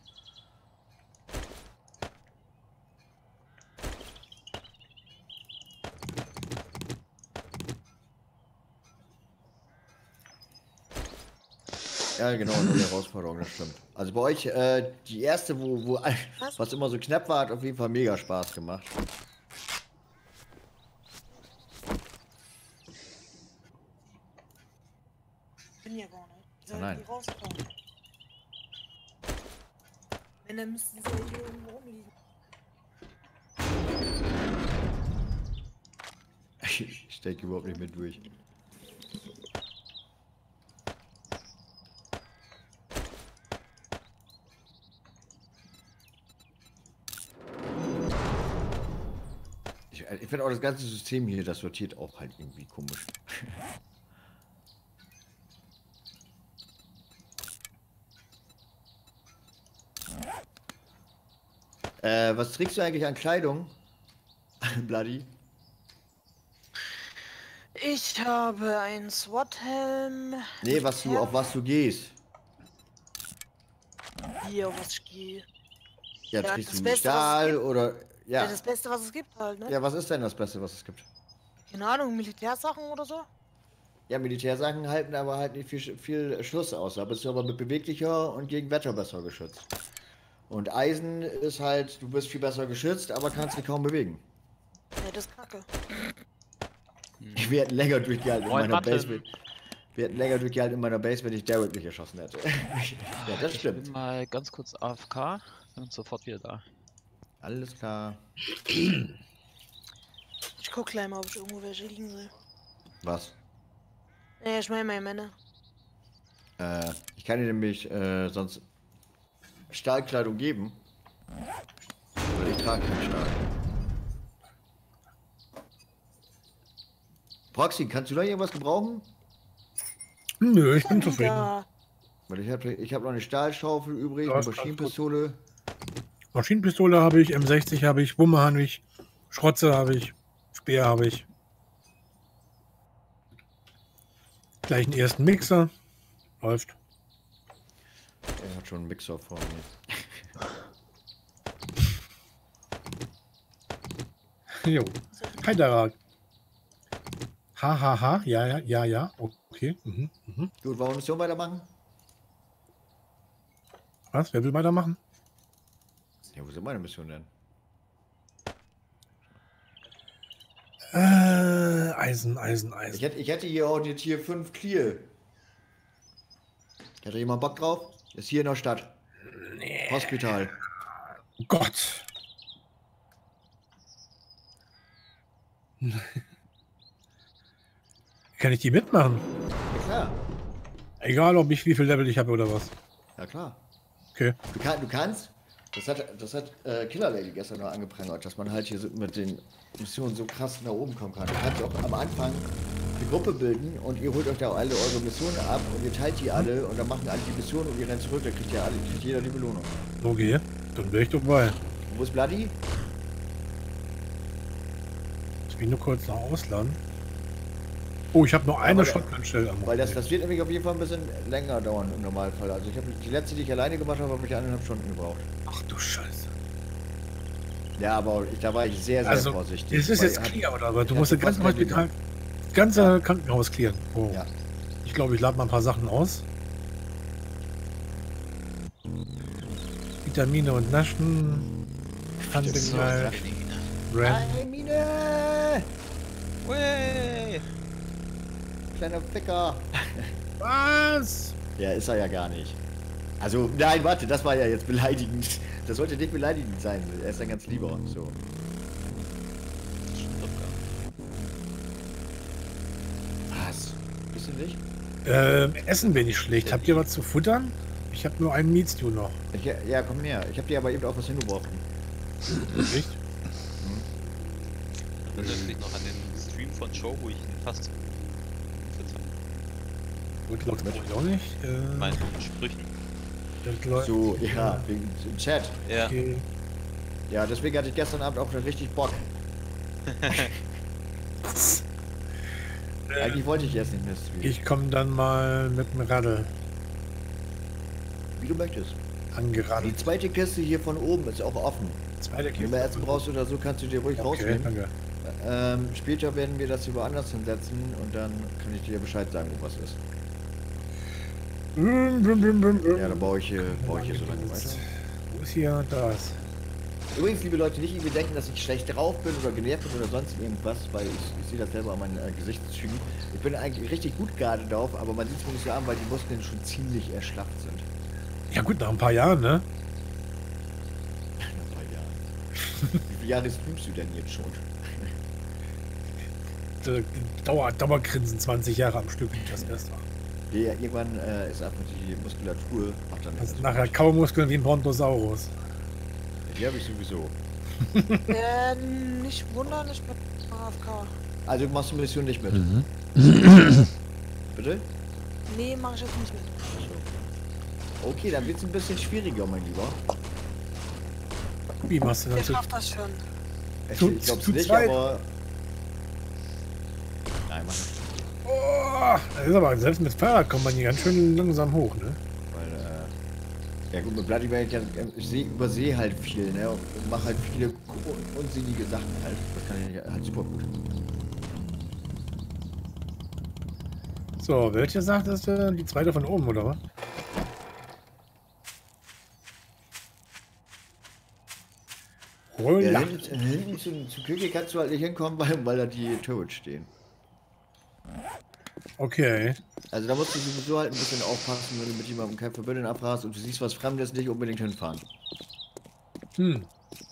Ja, genau, eine Herausforderung, das stimmt. Also bei euch, äh, die erste, wo, wo Was? was immer so knapp war, hat auf jeden Fall mega Spaß gemacht. Bin ja gar nicht. Die Oh sollen nein. die rauskommen. Wenn, dann müssten sie ja hier irgendwo rumliegen. Ich stecke überhaupt nicht mehr durch. Ich, ich finde auch das ganze System hier, das sortiert auch halt irgendwie komisch. äh, was trägst du eigentlich an Kleidung? Bloody? Ich habe einen SWAT-Helm. Nee, was du, auf was du gehst. Hier, auf was ich gehe. Ja, Ja, trägst das du Beste, was es Stahl gibt. oder. Ja. Ja. Das Beste, was es gibt halt, ne? Ja, was ist denn das Beste, was es gibt? Keine Ahnung, Militärsachen oder so? Ja, Militärsachen halten aber halt nicht viel, viel Schluss aus. Da bist du aber mit beweglicher und gegen Wetter besser geschützt. Und Eisen ist halt, du bist viel besser geschützt, aber kannst dich kaum bewegen. Ja, das ist kacke. Wir hätten länger durchgehalten in Moin, meiner Martin. Base. wenn- Wir hätten länger durchgehalten in meiner Base, wenn ich Derek nicht erschossen hätte. Ja, das Ich stimmt. bin mal ganz kurz A F K und sofort wieder da. Alles klar. Ich guck gleich mal, ob ich irgendwo welche liegen sehe. Was? Ja, ich meine meine Männer. Äh, ich kann dir nämlich äh, sonst Stahlkleidung geben. Weil ich trage keinen Stahl. Proxy, kannst du da irgendwas gebrauchen? Nö, ich bin zufrieden. Ja, Weil ich habe ich hab noch eine Stahlschaufel übrig, Ja, eine ist ganz Maschinenpistole. Maschinenpistole habe ich, M sechzig habe ich, Wumme habe ich, Schrotze habe ich, Speer habe ich. Gleich einen ersten Mixer. Läuft. Er hat schon einen Mixer vor mir. Jo. Hi Darak. Ha, ha, ha. Ja, ja, ja, ja. Okay. Mhm, mhm. Gut, wollen wir Mission weitermachen? Was? Wer will weitermachen? Ja, wo sind meine Mission denn? Äh, Eisen, Eisen, Ich Eisen. hätte, ich hätte hier auch die Tier fünf Clear. Hätte jemand Bock drauf? Ist hier in der Stadt. Nee. Hospital. Oh Gott. Kann ich die mitmachen? Ja klar. Egal, ob ich wie viel Level ich habe oder was. Ja klar. Okay. Du, kann, du kannst. Das hat, das hat äh, Killer Lady gestern noch angeprangert, dass man halt hier so mit den Missionen so krass nach oben kommen kann. Du kannst auch am Anfang eine Gruppe bilden und ihr holt euch da alle eure Missionen ab und ihr teilt die alle und dann machen alle die Missionen und ihr rennt zurück, dann kriegt ihr alle, kriegt jeder die Belohnung. Okay. Dann bin ich dabei. Und wo ist Bloody? Ich bin nur kurz nach Ausland. Oh, ich habe noch eine Aber- Shotgun-Stelle am Weil das, das wird nämlich auf jeden Fall ein bisschen länger dauern im Normalfall. Also ich habe die letzte, die ich alleine gemacht habe, habe ich eineinhalb Stunden gebraucht. Ach du Scheiße. Ja, aber ich, da war ich sehr, sehr Also, vorsichtig. es ist weil jetzt hat- clear, oder? Aber du ich musst hatte das ganze fast kein Hospital, das ganze Ja. Krankenhaus clearen. Oh. Ja. Ich glaube, ich lade mal ein paar Sachen aus. Vitamine und Naschen. Handbegleich. Ram. Nein, Mine! Wey! Kleiner Ficker! Was? Ja, ist er ja gar nicht. Also, nein, warte, das war ja jetzt beleidigend. Das sollte nicht beleidigend sein. Er ist ein ganz lieber. So. Was? Bist du nicht? Ähm, Essen bin ich schlecht. Habt ihr was zu futtern? Ich habe nur einen Meat Stew noch. Ich, ja, komm her. Ich habe dir aber eben auch was hingeworfen. Echt? Erinnert mich noch an den Stream von Show, wo ich ihn fast Gut, läuft glaube ich auch nicht. Äh, meinen Sprüchen. das läuft. So, ja, wegen im Chat. Ja. Okay. Ja, deswegen hatte ich gestern Abend auch schon richtig Bock. Eigentlich wollte ich jetzt nicht mehr streamen. Ich komme dann mal mit dem Radl Wie du möchtest. Die angeradelt. zweite Kiste hier von oben ist auch offen. Zweite Wenn du Kiste. mehr Essen brauchst oder so, kannst du dir ruhig Okay, rausnehmen. danke. Ähm, später werden wir das hier woanders hinsetzen und dann kann ich dir Bescheid sagen, wo was ist. Bum, bum, bum, bum, bum. Ja, dann baue ich hier, baue ich hier so lange weiter. Wo ist hier das? Übrigens, liebe Leute, nicht irgendwie denken, dass ich schlecht drauf bin oder genervt bin oder sonst irgendwas, weil ich, ich sehe das selber an meinen äh, Gesichtszügen. Ich bin eigentlich richtig gut gerade drauf, aber man sieht es mir nicht so an, weil die Muskeln schon ziemlich erschlafft sind. Ja gut, nach ein paar Jahren, ne? Nach ein paar Jahren. Wie viele Jahre streamst du denn jetzt schon? Äh, Dauer, Dauergrinsen zwanzig Jahre am Stück, das erste. Ja, irgendwann äh, ist einfach die Muskulatur, macht dann Das nicht ist mehr so nachher Kaumuskeln wie ein Brontosaurus. Spaß. Die habe ich sowieso. Äh, nicht wundern, ich bin A F K. Also du machst die Mission nicht mit, Mhm. bitte? Nee, mach ich jetzt nicht mit. Okay, dann wird es ein bisschen schwieriger, mein Lieber. Wie machst du Ihr das? so? schafft das schon. Ich, Zu- ich glaub's zu nicht, zweit? aber... Nein, mach nicht. Oh, das ist aber selbst mit Fahrrad kommt man hier ganz schön langsam hoch, ne? Weil, äh... Ja gut, mit Bloody Mary, ich seh, übersehe halt viel, ne? Und mache halt viele un- unsinnige Sachen halt. Das kann ich halt super gut. So, welche sagtest du? Die zweite von oben, oder was? Oh, Ja, ja. hinten, hinten zum, zur Küche kannst du halt nicht hinkommen, weil, weil da die Turrets stehen. Okay. Also da musst du sowieso halt ein bisschen aufpassen, wenn du mit jemandem kein Verbünden abrast und du siehst was Fremdes, nicht unbedingt hinfahren. Hm.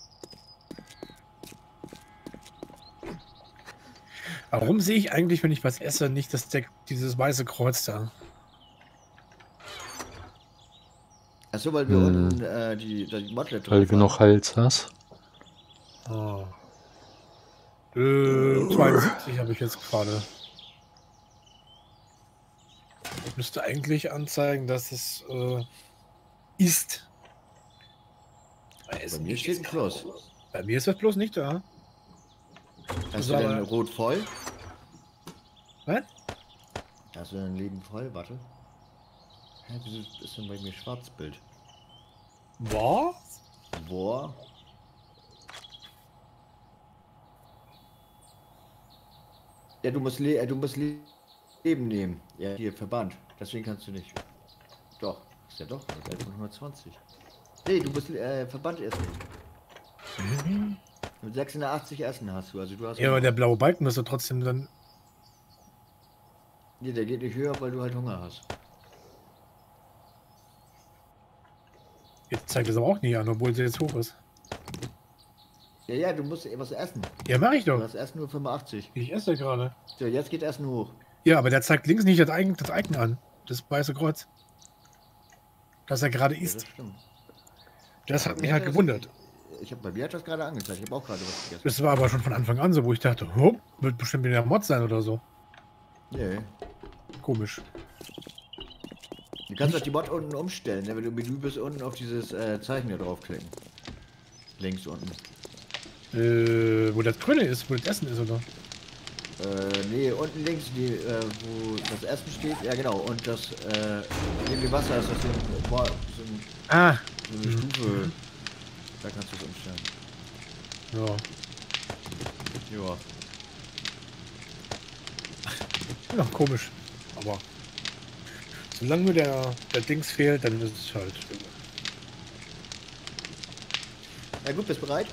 Warum sehe ich eigentlich, wenn ich was esse, nicht das Deck, dieses weiße Kreuz da? Achso, weil wir Hm. unten äh, die, die Modlet Weil du genug Hals hast. Oh. Äh, zweiundsiebzig habe ich jetzt gerade. Müsste eigentlich anzeigen, dass es äh, ist. Bei Bei mir steht ein Plus. Bei mir ist das bloß nicht da. Hast So, du denn aber- rot voll? Was? Hast du dein Leben voll? Warte. Hä, wieso ist denn bei mir Schwarzbild? Was? Boah. Ja, du musst, le äh, du musst le Leben nehmen. Ja, hier, Verband. Deswegen kannst du nicht. Doch, ist ja doch. hundertzwanzig. Nee, du musst äh, Verband essen. Mhm. Mit sechsundachtzig Essen hast du. Also du hast. Ja, aber der blaue Balken müsste trotzdem dann. Nee, der geht nicht höher, weil du halt Hunger hast. Jetzt zeigt es aber auch nicht an, obwohl sie jetzt hoch ist. Ja, ja, du musst was essen. Ja, mach ich Du doch. hast erst nur fünfundachtzig. Ich esse gerade. So, jetzt geht Essen hoch. Ja, aber der zeigt links nicht das Icon, das Icon an. Das weiße Kreuz. Dass er gerade Ja, das isst. stimmt. Das hat Bei mich mir halt hat das- gewundert. Ich habe bei mir hat das gerade angezeigt. Ich habe auch gerade was gegessen. Das war aber schon von Anfang an so, wo ich dachte, hopp, wird bestimmt wieder Mod sein oder so. Nee. Komisch. Du kannst doch die Mod unten umstellen, ne? Wenn du im Menü bist, unten auf dieses äh, Zeichen hier draufklicken. Links unten. Äh, wo das Grüne ist, wo das Essen ist, oder? Äh, nee, unten links, die, äh, wo das Essen steht. Ja, genau. Und das, äh, neben dem Wasser ist das so, ein, boah, so, ein, Ah, so eine Mhm. Stufe. Da kannst du es umstellen. ja. Ja. Ja, komisch. Aber solange mir der, der Dings fehlt, dann ist es halt. Na gut, bist bereit?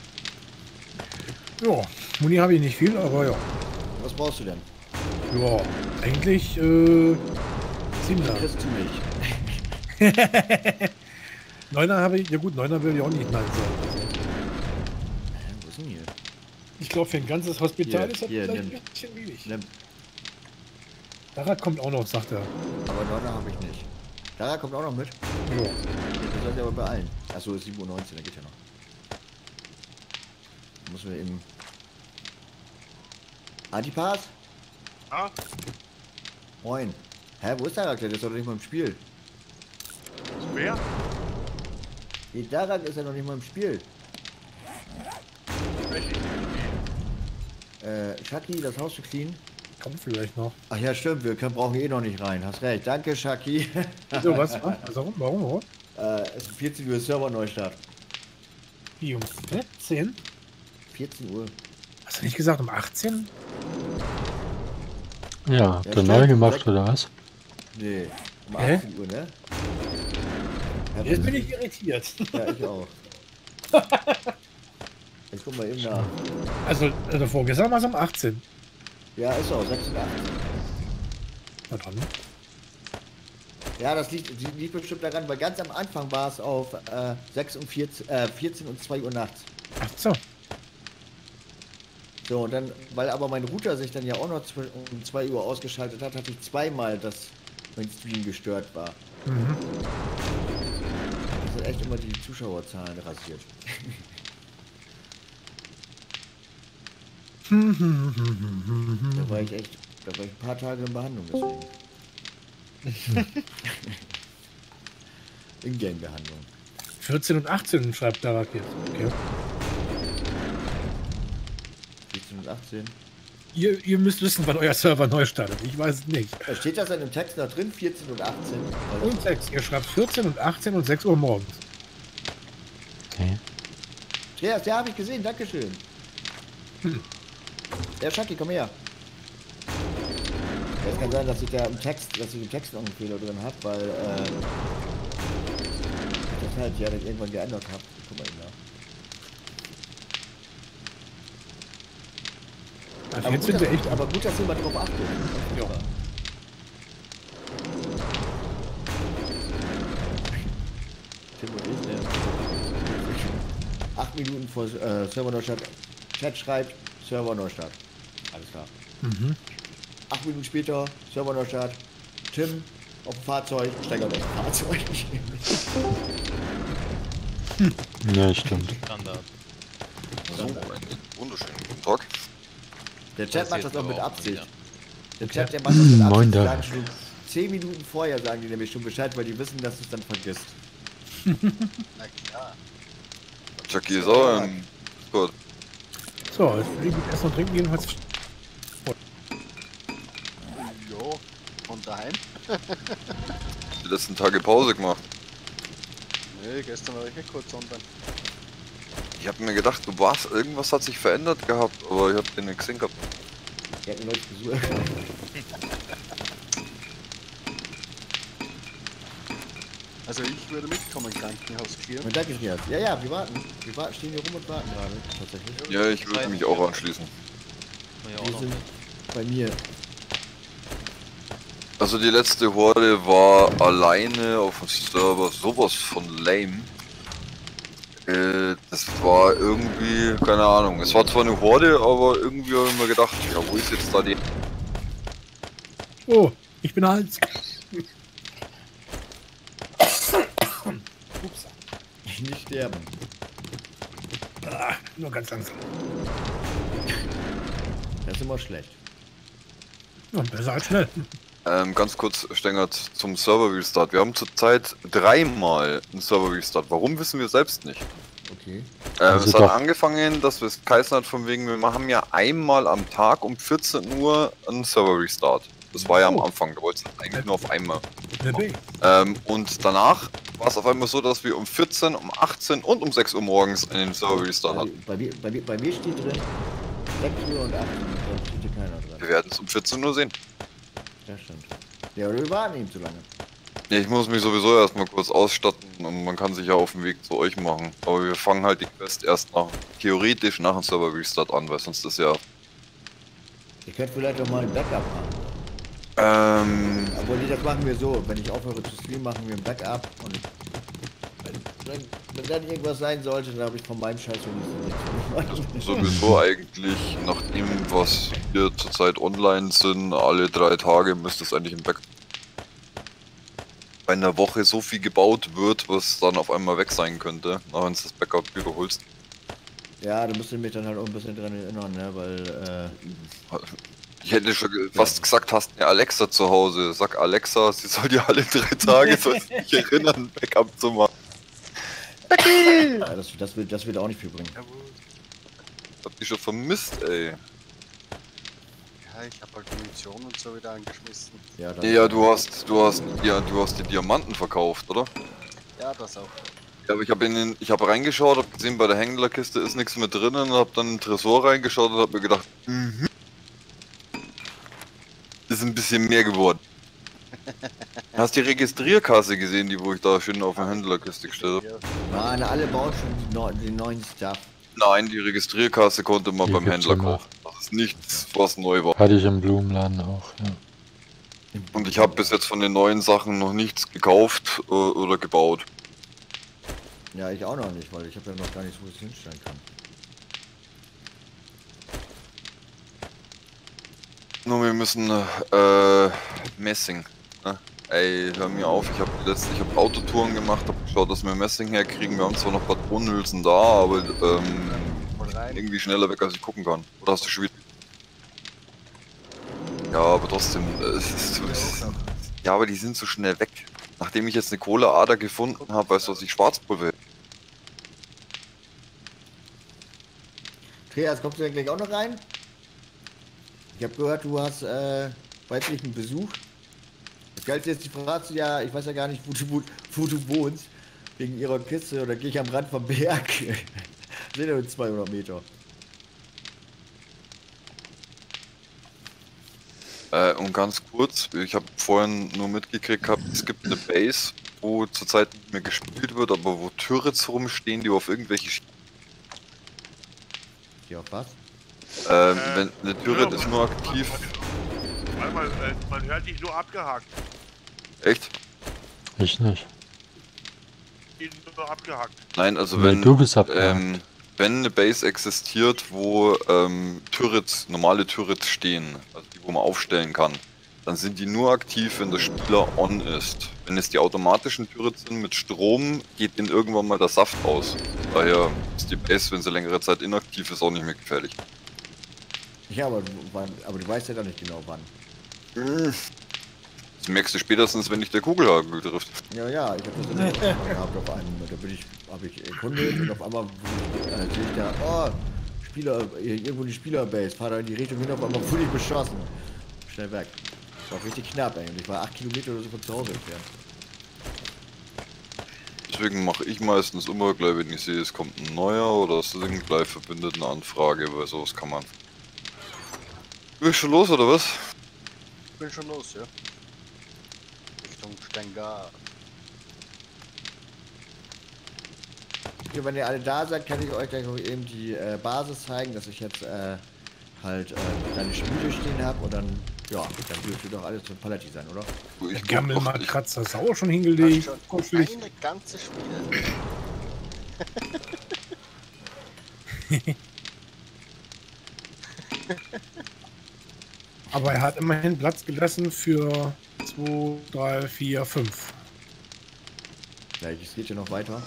Ja, Muni habe ich nicht viel, aber ja. Was brauchst du denn? Ja, eigentlich, äh, Siebener. Kriegst du nicht. Neuner habe ich, ja gut, Neuner will ich auch nicht nein sagen. Also, Hä, wo ist denn hier? ich glaube, für ein ganzes Hospital Hier, ist das hier, vielleicht nimm. ein bisschen wenig. Nimm. Dara kommt auch noch, sagt er. Aber Donner habe ich nicht. Dara kommt auch noch mit. Ja. Das sollte aber bei allen. Achso, ist sieben Uhr neunzehn, da geht ja noch. Da müssen wir eben. Antipass? Ah, Moin. Hä, wo ist Darak denn? Der ist doch noch nicht mal im Spiel. wer? Die Darak ist ja noch nicht mal im Spiel. Welche Äh, Shaki, das Haus zu clean. Kommt vielleicht noch. Ach ja, stimmt, wir können, brauchen eh noch nicht rein. Hast recht. Danke, Shaki. So, was? Also, warum? Warum? äh, es ist vierzehn Uhr Server Neustart. Wie, um vierzehn? vierzehn Uhr. Hast du nicht gesagt um achtzehn? Ja, habt Ja, ihr stimmt. neu gemacht oder was? Nee, um Hä? achtzehn Uhr, ne? Ja, Jetzt bin ich irritiert. Ja, ich auch. Ich guck mal eben nach. Also, also vorgestern war es um achtzehn. Ja, ist auch, sechsundachtzig. Na dann. Ja, das liegt, liegt bestimmt daran, weil ganz am Anfang war es auf äh, sechs und vierzehn, äh, vierzehn und zwei Uhr nachts. Ach so. So, und dann, weil aber mein Router sich dann ja auch noch zw- um zwei Uhr ausgeschaltet hat, hatte ich zweimal, dass mein Stream gestört war. Mhm. Das hat echt immer die Zuschauerzahlen rasiert. Da war ich echt, da war ich ein paar Tage in Behandlung deswegen. Ingame-Behandlung. vierzehn und achtzehn schreibt Darak jetzt. Okay. vierzehn und achtzehn. Ihr, ihr müsst wissen, wann euer Server neu startet. Ich weiß es nicht. Äh, Steht das dann im Text da drin? vierzehn und achtzehn? Weil Und sechs. Ihr schreibt vierzehn und achtzehn und sechs Uhr morgens. Okay. das, ja, der habe ich gesehen, dankeschön. Hm. Ja, Shaki, komm her. Ja, es kann sein, dass ich da im Text, dass ich im Text noch einen Fehler drin habe, weil äh, ich das halt ja dann irgendwann geändert habe. Guck mal eben nach. Also Aber jetzt gut, sind wir dass, echt. aber gut, dass jemand drauf achtet. Ja. Tim und ich, ne? Acht Minuten vor äh, Server Neustart. Chat schreibt, Server Neustart. Alles klar. Mhm. Acht Minuten später, Server Neustart. Tim auf dem Fahrzeug, steigert auf dem Fahrzeug. Ja, stimmt. Standard. So, einen wunderschönen guten Tag. Der Chat macht jetzt das auch mit aber auch Absicht. wieder. Der Chat, der macht das mit Moin Absicht. Die da. sagen schon zehn Minuten vorher sagen die nämlich schon Bescheid, weil die wissen, dass du es dann vergisst. Na klar. Jackie ist auch im Discord. So, jetzt will ich erst noch trinken, jedenfalls. Jo, von daheim. Die letzten Tage Pause gemacht. Nee, gestern war ich nicht kurz online. Ich hab mir gedacht, du warst, irgendwas hat sich verändert gehabt, aber ich hab den nicht gesehen gehabt. Die hatten Leute besucht. Also ich würde mitkommen, Krankenhaus hier. Und danke dir. Ja, ja, wir warten. Wir warten, stehen hier rum und warten gerade, tatsächlich. Ja, ich würde mich auch anschließen. Ja, auch Wir noch sind mit. bei mir. Also die letzte Horde war alleine auf dem Server sowas von lame. Äh, das war irgendwie, keine Ahnung, es war zwar eine Horde, aber irgendwie habe ich mir gedacht, ja, wo ist jetzt da die... Oh, ich bin Hals. Ups. Nicht sterben. Ah, nur ganz langsam. Das ist immer schlecht. Ja, besser als schnell. Ähm, ganz kurz, Stengert, zum Server Restart. Wir haben zurzeit dreimal einen Server Restart. Warum, wissen wir selbst nicht. Okay. Ähm, Also es hat doch. angefangen, dass wir es geheißen hat von wegen, wir machen ja einmal am Tag um vierzehn Uhr einen Server Restart. Das war ja am Oh. Anfang, da wolltest du eigentlich nur auf einmal. Eine B. Ähm, und danach war es auf einmal so, dass wir um vierzehn, um achtzehn und um sechs Uhr morgens einen Server Restart Bei, hatten. bei, mir, bei, mir, bei mir steht drin sechs Uhr und acht Uhr. Da steht hier keiner Wir drin. werden es um vierzehn Uhr sehen. Ja, stimmt. Ja, oder wir warten eben zu lange. Ja, ich muss mich sowieso erstmal kurz ausstatten und man kann sich ja auf den Weg zu euch machen. Aber wir fangen halt die Quest erst nach, theoretisch nach dem Server Restart an, weil sonst ist ja... Ihr könnt vielleicht auch mal ein Backup machen. Ähm... Obwohl, nee, das machen wir so. Wenn ich aufhöre zu streamen, machen wir ein Backup. Und wenn, wenn, wenn dann irgendwas sein sollte, dann habe ich von meinem Scheiß nichts. Sowieso eigentlich, nachdem was wir zurzeit online sind, alle drei Tage müsste es eigentlich im Backup... Bei einer Woche so viel gebaut wird, was dann auf einmal weg sein könnte, wenn du das Backup wiederholst. Ja, du musst mich dann halt auch ein bisschen dran erinnern, ne? Weil, äh, Ich hätte schon ge- fast gesagt, hast eine Alexa zu Hause. Sag Alexa, sie soll dir alle drei Tage soll sie dich erinnern, Backup zu machen. ja, das, das, wird, das wird auch nicht viel bringen. Hab die schon vermisst, ey. Ja, ich habe halt Munition und so wieder angeschmissen. Ja, dann, Ja, du hast, du hast, ja, du hast die Diamanten verkauft, oder? Ja, das auch. Ja, aber ich habe in den, ich habe reingeschaut, habe gesehen, bei der Händlerkiste ist nichts mehr drinnen, habe dann in den Tresor reingeschaut und habe mir gedacht, mhm. Ist ein bisschen mehr geworden. Hast die Registrierkasse gesehen, die wo ich da schön auf der Händlerkiste gestellt habe? Ja, Nein, alle bauen schon die, neu, die neuen Stuff. Nein, die Registrierkasse konnte man Die beim gibt's Händler immer. kaufen. Das ist nichts, was neu war. Hatte ich im Blumenladen auch, ja. Und ich habe bis jetzt von den neuen Sachen noch nichts gekauft äh, oder gebaut. Ja, ich auch noch nicht, weil ich habe ja noch gar nichts, wo ich es hinstellen kann. Nur wir müssen äh, Messing. Ne? Ey, hör mir auf, ich habe letztlich ich hab Autotouren gemacht, habe geschaut, dass wir Messing herkriegen. Wir haben zwar noch Patronenhülsen da, aber ähm, voll rein. irgendwie schneller weg, als ich gucken kann. Oder hast du schon wieder... Ja, aber trotzdem, äh, es ist so, es ist, ja, aber die sind so schnell weg. Nachdem ich jetzt eine Kohleader gefunden habe, weißt du, was ich Schwarzpulver... Andreas, kommst du denn gleich auch noch rein? Ich habe gehört, du hast äh, weiblichen Besuch. Das Geilste ist, die fragst du ja, ich weiß ja gar nicht, wo du, wo, wo du wohnst, wegen ihrer Kiste, oder gehe ich am Rand vom Berg. Sind ja nur zweihundert Meter. Äh, und ganz kurz, ich habe vorhin nur mitgekriegt gehabt, es gibt eine Base, wo zurzeit nicht mehr gespielt wird, aber wo Turrets rumstehen, die auf irgendwelche... Sch Ja, was? ähm, Äh, wenn eine Turret ist nur aktiv... Warte mal, äh, man hört dich nur abgehakt. Echt? Ich nicht. Die nur abgehakt. Nein, also Nee, wenn... du bist abgehakt. ähm, wenn eine Base existiert, wo ähm, Turrets, normale Turrets stehen, also die, wo man aufstellen kann, dann sind die nur aktiv, wenn der Spieler on ist. Wenn es die automatischen Turrets sind mit Strom, geht denen irgendwann mal der Saft aus. Daher ist die Base, wenn sie längere Zeit inaktiv ist, auch nicht mehr gefährlich. Ja, aber, du- wann, aber du weißt ja doch nicht genau wann. Hm. Das merkst du spätestens, wenn dich der Kugelhagel trifft. Ja, ja, ich hab das in der gehabt auf einem. Da bin ich, hab ich erkundet und auf einmal äh, sehe ich da, oh, Spieler, irgendwo die Spielerbase, fahr da in die Richtung hin, auf einmal wurde ich beschossen. Schnell weg. War richtig knapp, ey. Und ich war acht Kilometer oder so von zu Hause entfernt. Deswegen mache ich meistens immer gleich, wenn ich sehe, es kommt ein neuer oder es sind gleich verbindet eine Anfrage, weil sowas kann man. Bist du schon los oder was? Ich bin schon los, ja. Richtung Steingar. Okay, wenn ihr alle da seid, kann ich euch gleich noch eben die äh, Basis zeigen, dass ich jetzt äh, halt äh, kleine Spiele stehen habe und dann, ja, dann dürfte doch alles von Paletti sein, oder? Der Ich Gammelmarkt-Kratzer ist auch schon Hast hingelegt. schon Kuschelig. eine ganze Spiele. Aber er hat immerhin Platz gelassen für zwei, drei, vier, fünf. Ja, es geht ja noch weiter.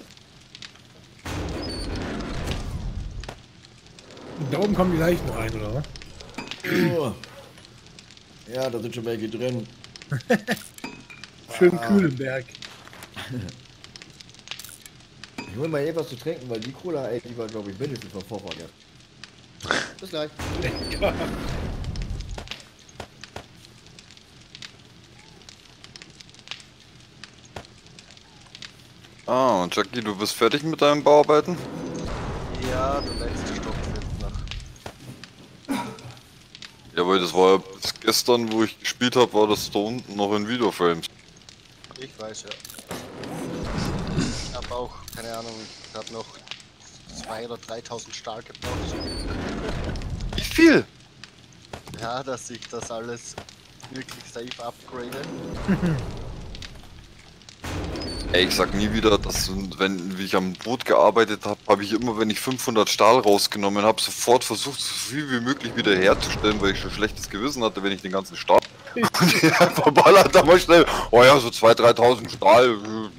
Und da oben kommen die Leichen rein, oder? Oh. Ja, da sind schon welche drin. Schön Ah. Kühlenberg. Ich hol mal eben was zu trinken, weil die Cola, ey, die war, glaube ich, mindestens vom Vorfahrt. Bis gleich. Ah, und Jackie, du bist fertig mit deinen Bauarbeiten? Ja, der letzte Stock fehlt noch. Ja, weil das war ja bis gestern, wo ich gespielt habe, war das da unten noch in Videoframes. Ich weiß ja. Ich hab auch, keine Ahnung, ich hab noch zweitausend oder dreitausend Stahl gebraucht. Wie viel? Ja, dass ich das alles wirklich safe upgrade. Ey, ich sag nie wieder, dass wenn wie ich am Boot gearbeitet habe, habe ich immer, wenn ich fünfhundert Stahl rausgenommen habe, sofort versucht, so viel wie möglich wieder herzustellen, weil ich schon schlechtes Gewissen hatte, wenn ich den ganzen Stahl und die verballert da mal schnell. Oh ja, so zweitausend, dreitausend Stahl.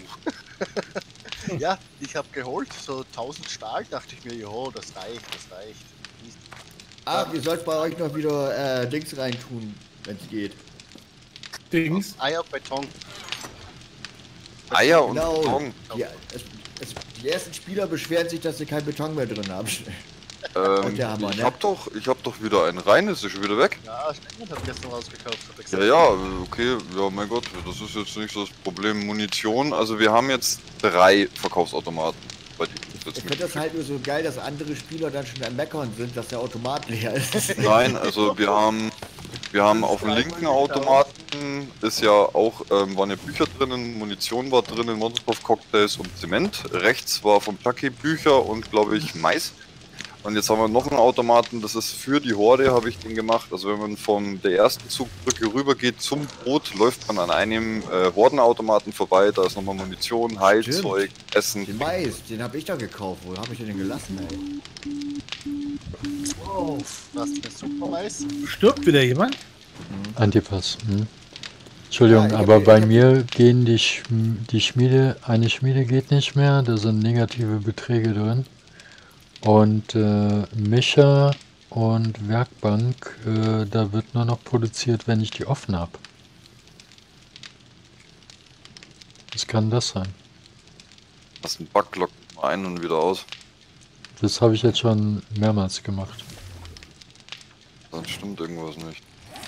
Ja, ich hab geholt, so tausend Stahl, dachte ich mir, jo, das reicht, das reicht. Ach, ihr sollt bei euch noch wieder äh, Dings reintun, wenn es geht. Dings. Eier, Beton. Eier und Genau. Beton. Die, es, es, die ersten Spieler beschweren sich, dass sie keinen Beton mehr drin haben. Ähm, der Hammer, ich ne? hab doch, ich hab doch wieder ein reines, ist schon wieder weg. Ja, Steinmann hat gestern rausgekauft, hat er Ja, gesagt. ja, okay, ja, mein Gott, das ist jetzt nicht so das Problem. Munition, also wir haben jetzt drei Verkaufsautomaten. Bei die Ich finde das halt nur so geil, dass andere Spieler dann schon am Meckern sind, dass der Automat leer ist. Nein, also wir haben, wir haben auf dem linken Automaten ist ja auch, ähm, waren ja Bücher drinnen, Munition war drinnen, Molotov-Cocktails und Zement. Rechts war vom Chucky Bücher und glaube ich Mais. Und jetzt haben wir noch einen Automaten, das ist für die Horde, habe ich den gemacht. Also wenn man von der ersten Zugbrücke rüber geht zum Boot, läuft man an einem äh, Hordenautomaten vorbei. Da ist nochmal Munition, Heilzeug, Essen. Den Mais, den habe ich da gekauft. Wo habe ich den denn gelassen, ey? Oh, was für super Mais. Stirbt wieder jemand? Antipass. Hm. Entschuldigung, Ja, ich hab- aber bei ich hab- mir gehen die, Schm die Schmiede, eine Schmiede geht nicht mehr, da sind negative Beträge drin. Und äh, Mischer und Werkbank, äh, da wird nur noch produziert, wenn ich die offen habe. Was kann das sein? Das ist ein Bug, lockt mal ein und wieder aus. Das habe ich jetzt schon mehrmals gemacht. Dann stimmt irgendwas nicht.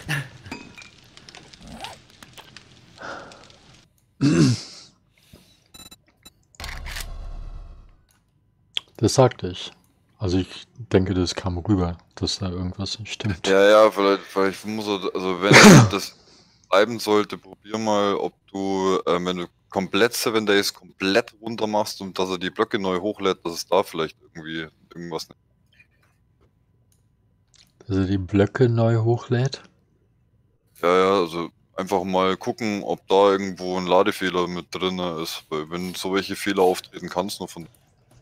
Das sagte ich. Also ich denke, das kam rüber, dass da irgendwas nicht stimmt. Ja, ja, vielleicht, vielleicht muss er, also wenn das bleiben sollte, probier mal, ob du, äh, wenn du komplett Seven Days komplett runter machst und dass er die Blöcke neu hochlädt, dass es da vielleicht irgendwie irgendwas nicht. Dass er die Blöcke neu hochlädt. Ja, ja, also einfach mal gucken, ob da irgendwo ein Ladefehler mit drin ist, weil wenn so welche Fehler auftreten, kannst nur von.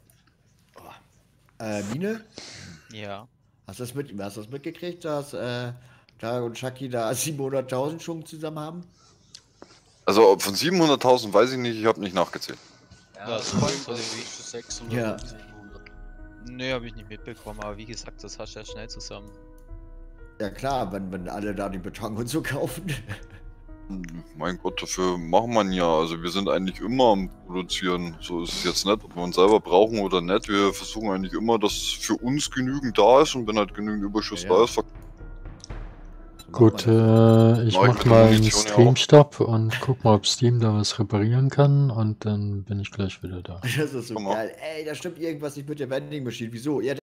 Äh, Mine? Ja. Hast du das, mit, hast du das mitgekriegt, dass äh, Tara und Chucky da siebenhunderttausend schon zusammen haben? Also ob von siebenhunderttausend weiß ich nicht, ich habe nicht nachgezählt. Ja, Ja, das so war so irgendwas irgendwie. zwischen sechshundert Ja. und siebenhundert. Nee, habe ich nicht mitbekommen, aber wie gesagt, das hast du ja schnell zusammen. Ja klar, wenn, wenn alle da den Beton und so kaufen. Mein Gott, dafür machen wir ja. Also wir sind eigentlich immer am Produzieren. So ist es jetzt nicht, ob wir uns selber brauchen oder nicht. Wir versuchen eigentlich immer, dass für uns genügend da ist und wenn halt genügend Überschuss Ja, da ja. ist, ver- Gut, äh, ich Mach ich mach mit der mal einen Munition ja auch. Stream-Stop und guck mal, ob Steam da was reparieren kann und dann bin ich gleich wieder da. Das ist so Guck mal. geil. Ey, da stimmt irgendwas nicht mit der Vending Machine. Wieso? Ja,